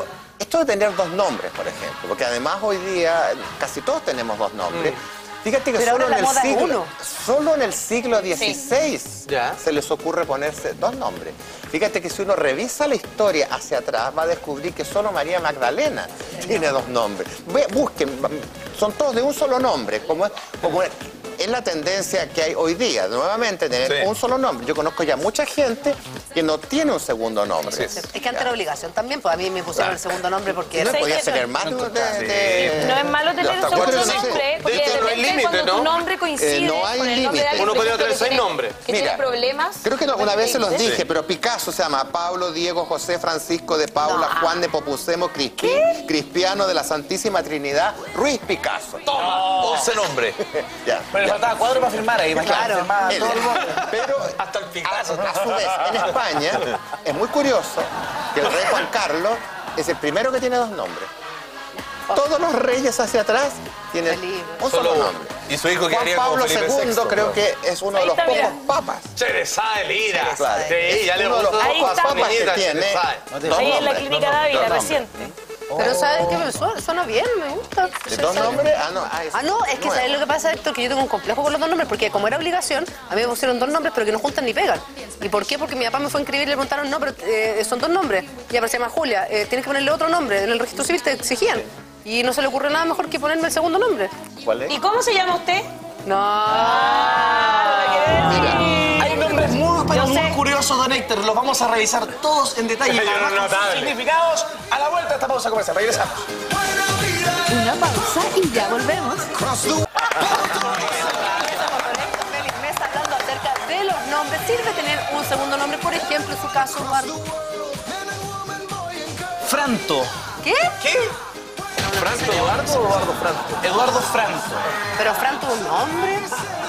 esto de tener dos nombres, por ejemplo, porque además hoy día casi todos tenemos dos nombres. Fíjate que Pero solo ahora en, la el moda es siglo, uno. solo en el siglo dieciséis se les ocurre ponerse dos nombres. Fíjate que si uno revisa la historia hacia atrás, va a descubrir que solo María Magdalena tiene dos nombres. Ve, busquen, son todos de un solo nombre, como es, como es, es la tendencia que hay hoy día, nuevamente, tener Sí. un solo nombre. Yo conozco ya mucha gente que no tiene un segundo nombre. Es que antes era obligación también, pues a mí me pusieron el segundo nombre porque... No era- podías tener más de... de- No es malo tener un Hasta segundo cuatro, no sé. nombre, porque De hecho, de no hay repente límite, cuando tu ¿no? nombre coincide Eh, no hay con el nombre de límite. alguien, Uno por podría ejemplo, tener que seis tiene- nombres. que Mira, tiene problemas. Creo que no, una vez se los Sí. dije, pero Picasso se llama Pablo, Diego, José, Francisco de Paula, Juan de Popucemo, Crispín, Crispiano de la Santísima Trinidad, Ruiz Picasso. Toma, once nombres. Ya. Pero le faltaba cuadro para firmar ahí, imagínate, Claro. firmaba El- todo el mundo. Pero hasta el Picasso. a su vez, en España, es muy curioso que el rey Juan Carlos es el primero que tiene dos nombres. Todos los reyes hacia atrás tienen un solo nombre. Y su hijo Juan quedaría como Pablo Felipe segundo sexto, creo ¿no? que es uno de los Ahí está, pocos papas. Cerezae Lira. Claro. Sí, ya le Uno de los gustó. Ahí pocos está. papas que Niñita, tiene. Cerezae. dos Ahí en la nombres, clínica dos Dávila, nombres. reciente. Pero ¿sabes qué? Me suena, suena bien, me gusta. ¿De dos nombres? Ah, no. Ah, es Ah, no, es que nuevo. ¿sabes lo que pasa, Héctor? Que yo tengo un complejo con los dos nombres, porque como era obligación, a mí me pusieron dos nombres, pero que no juntan ni pegan. ¿Y por qué? Porque mi papá me fue a inscribir y le preguntaron, no, pero eh, son dos nombres. Ya, pero se llama Julia, eh, tienes que ponerle otro nombre. En el registro civil te exigían. Y no se le ocurre nada mejor que ponerme el segundo nombre. ¿Cuál es? ¿Y cómo se llama usted? No. Hay nombres muy, pero Yo muy sé. curiosos, don Héctor. Los vamos a revisar todos en detalle. Yo además, no con sus notable. significados. A la vuelta de esta pausa comercial. Regresamos. Una pausa y ya volvemos. Mesa hablando acerca de los nombres. ¿Sirve tener un segundo nombre? Por ejemplo, en su caso, Eduardo. Franto. ¿Qué? ¿Qué? ¿Franco Eduardo o Eduardo Franco? Eduardo Franco. ¿Pero Franco un nombre?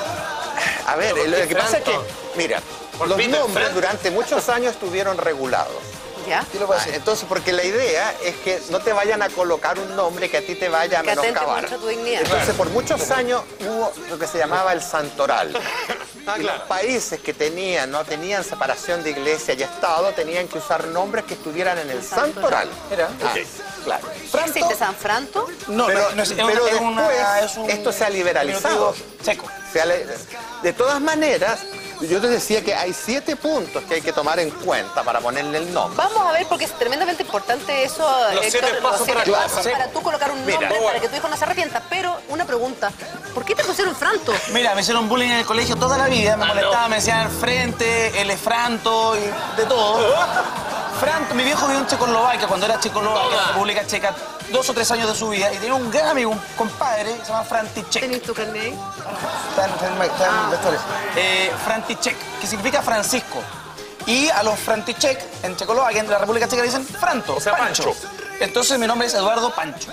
A ver, ¿Pero por lo qué que pasa es que, Franco? mira, ¿Por los Peter nombres Franco? durante muchos años estuvieron regulados. ¿Ya? Ah, entonces, porque la idea es que no te vayan a colocar un nombre que a ti te vaya a Que atente menoscabar. mucho a tu dignidad. Entonces, por muchos años hubo lo que se llamaba el santoral. Ah, Y los claro. países que tenían, no tenían separación de iglesia y Estado, tenían que usar nombres que estuvieran en el santoral. Mira. Ah, claro. ¿Existe San Franto? No, pero, no, no es, es pero una- es una- después es un esto se ha liberalizado. diminutivo seco. Se ha le- De todas maneras, yo te decía que hay siete puntos que hay que tomar en cuenta para ponerle el nombre. Vamos a ver, porque es tremendamente importante eso, Los Héctor, siete pasos para siete claro, pasos sí. para tú colocar un Mira, nombre bueno. para que tu hijo no se arrepienta. Pero una pregunta, ¿por qué te pusieron Franto? Mira, me hicieron bullying en el colegio toda la vida, me Ah, molestaban, no. me decían frente, el Franto y de todo. Franto, mi viejo vivió en Checoslovaquia cuando era Checoslovaquia, la República Checa, dos o tres años de su vida, y tenía un gran amigo, un compadre, se llama František. ¿Tenés tu carnet? Está en- está en- está en Ah. la historia. Eh, František, que significa Francisco. Y a los František en Checoslovaquia, en la República Checa, le dicen Franto, O sea, Pancho. Entonces mi nombre es Eduardo Pancho.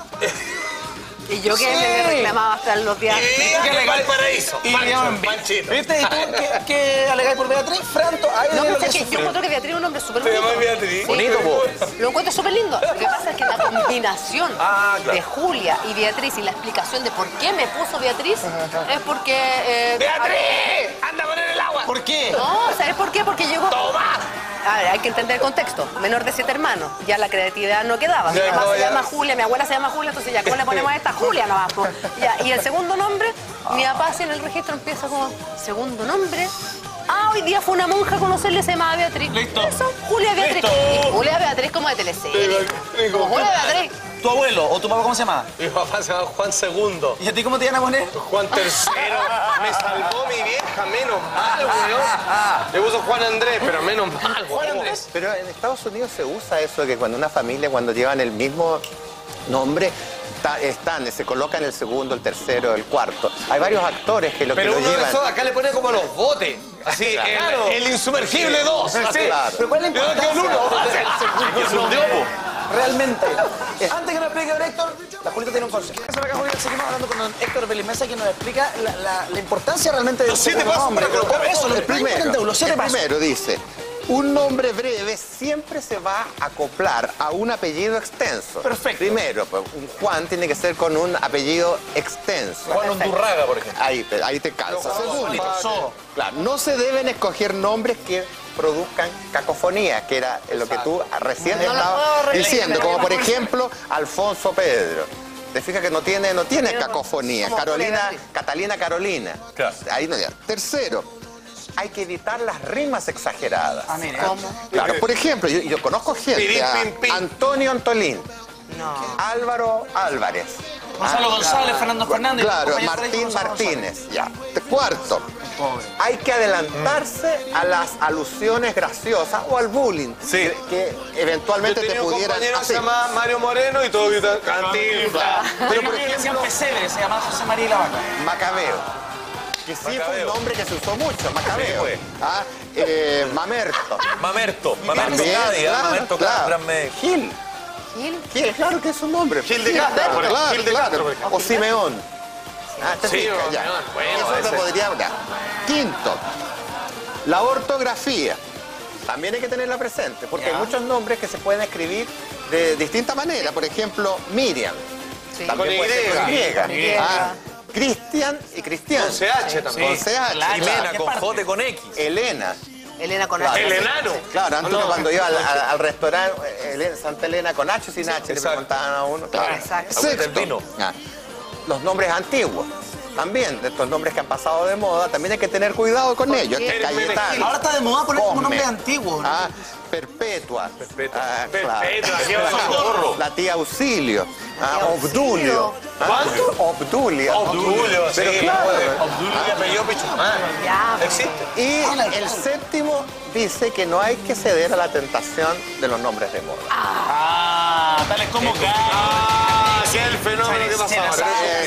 Y yo que Sí. me reclamaba hasta los días. Y que le Valparaíso. Y me llaman Pancho, Panchito. ¿Viste? ¿Y tú qué, qué alegáis por Beatriz? Franto, ahí No, viene pero lo que es que yo sufrí. encuentro que Beatriz es un nombre súper ¿Te bonito. llamas Beatriz? Bonito, po. Lo encuentro súper lindo. Lo que pasa es que la combinación Ah, claro. de Julia y Beatriz y la explicación de por qué me puso Beatriz es porque... eh, ¡Beatriz! ¡Anda a poner el agua! ¿Por qué? No, ¿sabes por qué? Porque llegó... ¡Toma! A ver, hay que entender el contexto. Menor de siete hermanos. Ya la creatividad no quedaba. Mi Ya, mamá no, se ya. llama Julia, mi abuela se llama Julia, entonces ya, ¿cómo le ponemos a esta? Julia nomás. po. Ya, y el segundo nombre, mi papá así en el registro empieza como, segundo nombre. Ah, hoy día fue una monja a conocerle, se llamaba Beatriz. Listo. Eso, Julia Beatriz. Listo. Y Julia Beatriz como de teleserie. Como Julia Beatriz. ¿Tu abuelo o tu papá cómo se llama? Mi papá se llama Juan segundo. ¿Y a ti cómo te iban a poner? Juan tercero. Me salvó mi vieja, menos mal, weón. Le puso Juan Andrés, pero menos mal, Juan weón. Andrés. Pero en Estados Unidos se usa eso de que cuando una familia, cuando llevan el mismo nombre, ta- están, se colocan el segundo, el tercero, el cuarto. Hay varios actores que lo Pero que uno lo de llevan. esos acá le pone como los botes. Así, Claro. el, el insumergible dos. Así. Claro. ¿Pero cuál es la ¿De dónde quedó el uno? importancia? Que se hundió, po. Realmente. Antes que nos explique don Héctor, la Julita tiene un consejo. Acá, Julita, seguimos hablando con don Héctor Belimesa, que nos explica la, la- la importancia realmente de Los siete pasos para colocar eso, lo El primero, los siete el pasos. primero dice, Un nombre breve siempre se va a acoplar a un apellido extenso. Perfecto. Primero, pues, un Juan tiene que ser con un apellido extenso. Juan Undurraga, por ejemplo. Ahí, ahí te calza. No, Segundo, so. claro, no se deben escoger nombres que produzcan cacofonía, que era lo que tú recién No lo estabas puedo reír, diciendo, no lo como por puedo reír. ejemplo Alfonso Pedro. Te fijas que no tiene, no tiene cacofonía. como Carolina, colega. Catalina Carolina. Claro. Ahí no. Tercero, hay que evitar las rimas exageradas. Ah, mira. ¿Cómo? Claro, por ejemplo, yo, yo conozco gente, Pirín, a pin, pin. Antonio Antolín, No. Álvaro Álvarez. Gonzalo Ah, González, claro. Fernando Fernández. Claro, compañero Martín colegio Gonzalo Martínez. Ya. Cuarto, Pobre. hay que adelantarse a las alusiones graciosas o al bullying Sí. que, que eventualmente Yo te tenía un pudieran compañero que se hacer. llama Mario Moreno y todo gritan Cantinflas. Pero por Le decían ejemplo, Pesebre, se llamaba José María y la Vaca. Macabeo. Que sí fue Macabeo. un nombre que se usó mucho, Macabeo. Sí, fue. Ah, eh, Mamerto. Mamerto. Mamerto También, Cádiz, ¿ah? claro, Mamerto claro. Cádiz, gran me- Gil. Gil. Gil, claro que es un nombre. Gil de Castro, claro, por ejemplo. claro, Gil de claro. Castro, por ejemplo. O Simeón. Ah, te Sí, fijas, o ya. Simeón. Bueno, Eso ese. te podría hablar. Quinto, la ortografía. También hay que tenerla presente, porque Ya. hay muchos nombres que se pueden escribir de distinta manera. Por ejemplo, Miriam. Sí. También Con puede ser con Y. Y. Con Y. Ah, Cristian y Cristian. Con C H también. Con C H. Claro. Jimena ¿Qué con parte? J con X. Elena. Elena con Claro. H. El enano. Claro, antes No, no. cuando iba al, al- al restaurante eh, Elena- Santa Elena con H o sin H, le exacto. preguntaban a uno. Claro. Exacto. Agüita el vino. Ah, los nombres antiguos. También, de estos nombres que han pasado de moda, también hay que tener cuidado con ellos. qué? Cayetano, Ahora está de moda poner como Cosme, nombres antiguos, ¿no? Ah, Perpetua. Perpetua. Ah, claro. Perpetua, qué socorro. La tía Auxilio. Ah, tía Auxilio. Obdulio. Ah, ¿Cuánto? Obdulia. Obdulio, Pero sí, claro. puede. Obdulio y apellido Pichumán. Ya. Existe. Y el séptimo dice que no hay que ceder a la tentación de los nombres de moda. Ah, tales como Ah, qué es el fenómeno que pasa ahora.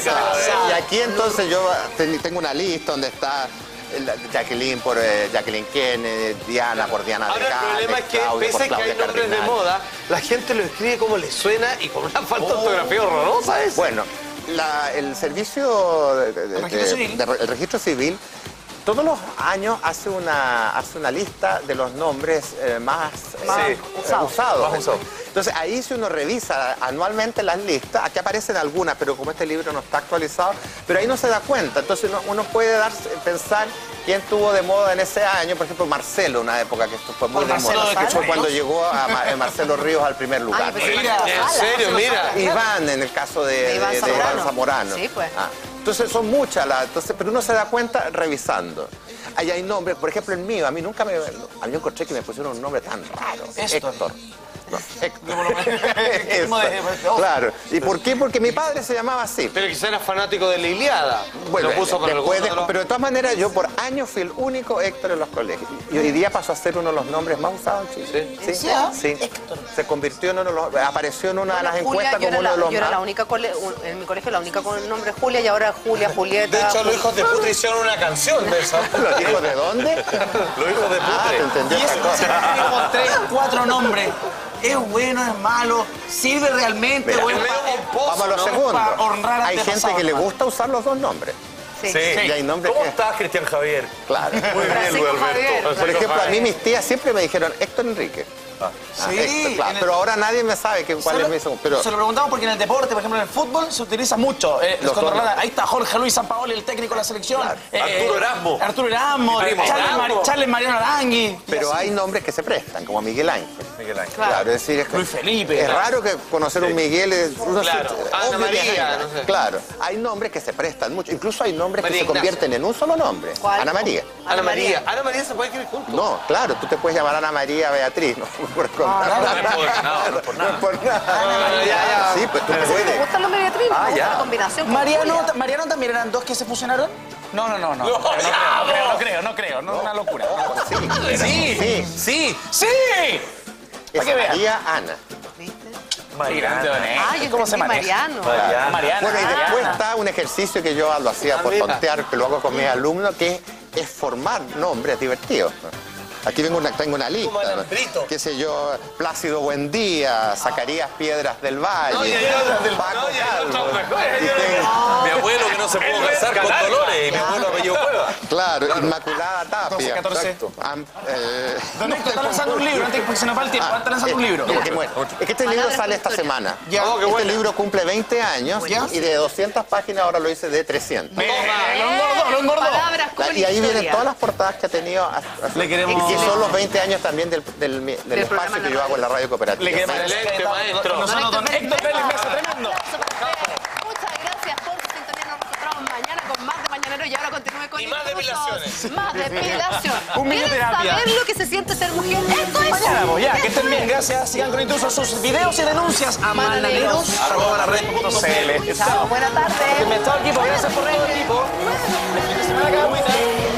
Y aquí entonces yo ten- tengo una lista donde está el- Jacqueline por eh, Jacqueline Kennedy, Diana por Diana de Ahora el Gales, problema es que Claudia por pese a que Claudia hay nombres de Cardinal. moda, la gente lo escribe como le suena y con una falta de ortografía horrorosa. ¿Es? Bueno, la- el servicio, de- de- de- ¿El registro civil? de- el registro civil todos los años hace una, hace una lista de los nombres eh, más, Más eh, usados. usados. Más usados. Entonces ahí si uno revisa anualmente las listas, aquí aparecen algunas, pero como este libro no está actualizado, pero ahí no se da cuenta. Entonces uno, uno puede darse, pensar quién tuvo de moda en ese año. Por ejemplo, Marcelo, una época que esto fue muy ¿Por de Marcelo moda. de Que fue Quechuelos? cuando llegó a Ma- eh, Marcelo Ríos al primer lugar. Ay, pensé que Mira, era en Sala, serio, Marcelo mira. Sala. Iván, en el caso de, De Iván de- de Zamorano. Iván Zamorano. Sí, pues. Ah, entonces son muchas, las, entonces, pero uno se da cuenta revisando. Ahí hay nombres, por ejemplo, el mío, a mí nunca me... A mí yo encontré que me pusieron un nombre tan raro. Héctor. Héctor. No, Héctor. Como de- Héctor. Claro. ¿Y por qué? Porque mi padre se llamaba así. Pero quizá era fanático de la Iliada. Bueno, lo puso por después de- algún otro- pero de todas maneras yo por años fui el único Héctor en los colegios. Y hoy día pasó a ser uno de los nombres más usados en Chile. Sí. Sí, ¿Ah? sí. Se convirtió en uno de los... Apareció en una de las Julia, encuestas yo era como uno la, de los yo era más... la única cole- un- en mi colegio la única con el nombre Julia y ahora Julia, Julieta. De hecho, los Jul- hijos de Putre hicieron una canción de esa. ¿Los hijos de dónde? Los hijos de Ah, te Putre. entendí Y otra eso, cosa. tiene como tres, cuatro nombres. ¿Es bueno, es malo? ¿Sirve realmente? Mira, ¿O es medio pa- pomposo, Vamos a lo ¿no? segundo. Para honrar Hay gente antepasados, que le hermano. gusta usar los dos nombres. Sí. Sí. Y hay nombres ¿Cómo que... estás, Cristian Javier? Claro. Muy bien, Francisco Luis Javier. Alberto. Por ejemplo, a mí mis tías siempre me dijeron Héctor Enrique. Ah, Sí, Héctor, claro. en el- Pero ahora nadie me sabe que, cuál es Solo- mi segundo. Pero Se lo preguntamos porque en el deporte, por ejemplo en el fútbol, se utiliza mucho. Eh, Los cuando dos hablan- ahí está Jorge Luis Sampaoli, el técnico de la selección. Eh, Arturo Erasmo. Arturo Erasmo. Mi primo. Charles, Mari- Erasmo. Charles Mariano Arangui. pero hay nombres que se prestan, como Miguel Ángel. Miguel Ángel. Claro, es decir, es, que- Luis Felipe. es raro que conocer un Miguel es uno se- Claro. Ana obvio que es María, Ángel. no sé. Claro, hay nombres que se prestan mucho. Incluso hay nombres María que se Ignacia. convierten en un solo nombre. ¿Cuál? Ana María. Ana María. Ana María se puede escribir juntos. No, claro, tú te puedes llamar Ana María Beatriz, no por contar claro, nada. no es por nada, no es por No es por nada. ya, ya. Sí, pues tú Me puedes. gusta el nombre de Beatriz, Ah, me gusta ya. la combinación. con Mariano, Julia. Mariano también eran dos que se fusionaron. No, no, no, no. No, No, creo, ya, no, creo, no. no creo, no creo, no, una locura. Sí, Sí, sí. sí. ¡Sí! Es Para que vean. María Ana. Mariana. Ah, yo ¿Cómo se entendí maneja? Mariano. Mariana. Mariana. Bueno, y después Mariana. está un ejercicio que yo lo hacía Ah, por mira. tontear, que lo hago con mis alumnos, que es formar nombres divertidos. Aquí vengo una, tengo una lista. Qué sé yo, Plácido Buendía, Zacarías Piedras del Valle. No, y hay otros del- Paco no, y hay Calvo. otros mejores. Y tengo- Mi abuelo que no se pudo casar con Dolores y mi abuelo apellido Cueva. Claro, Inmaculada Tapia. doce, catorce. Exacto. Am- eh, Don Héctor está lanzando un libro, antes que se nos va el tiempo, está lanzando un libro. Es que, bueno, es que este libro sale esta semana. Ya. Oh, qué Este bueno. libro cumple veinte años Ya. y de doscientas páginas ahora lo hice de trescientas. Bien, lo engordó, lo engordó. Palabras con Y ahí historia. vienen todas las portadas que ha tenido. a- a- Le queremos- Y que son los veinte años también del, del, del programa espacio en que la yo hago en la radio cooperativa. Le queremos Excelente, maestro. Con nosotros, don Héctor Pérez Mesa, tremendo. Muchas gracias por su sintonía. Nos encontramos mañana con más de Mañanero y ahora continúe con Y más intrusos. depilaciones. Más depilación. Un minuto ¿Quieren terapia. saber lo que se siente ser mujer? Esto es. Mañana, pues ya, que Esto estén bien, es. gracias. Sigan con Intrusos sus videos y denuncias a mananeros arroba la red punto c l. Chao, buena tarde. Me ha estado equipo, gracias por todo el equipo. El fin de semana cada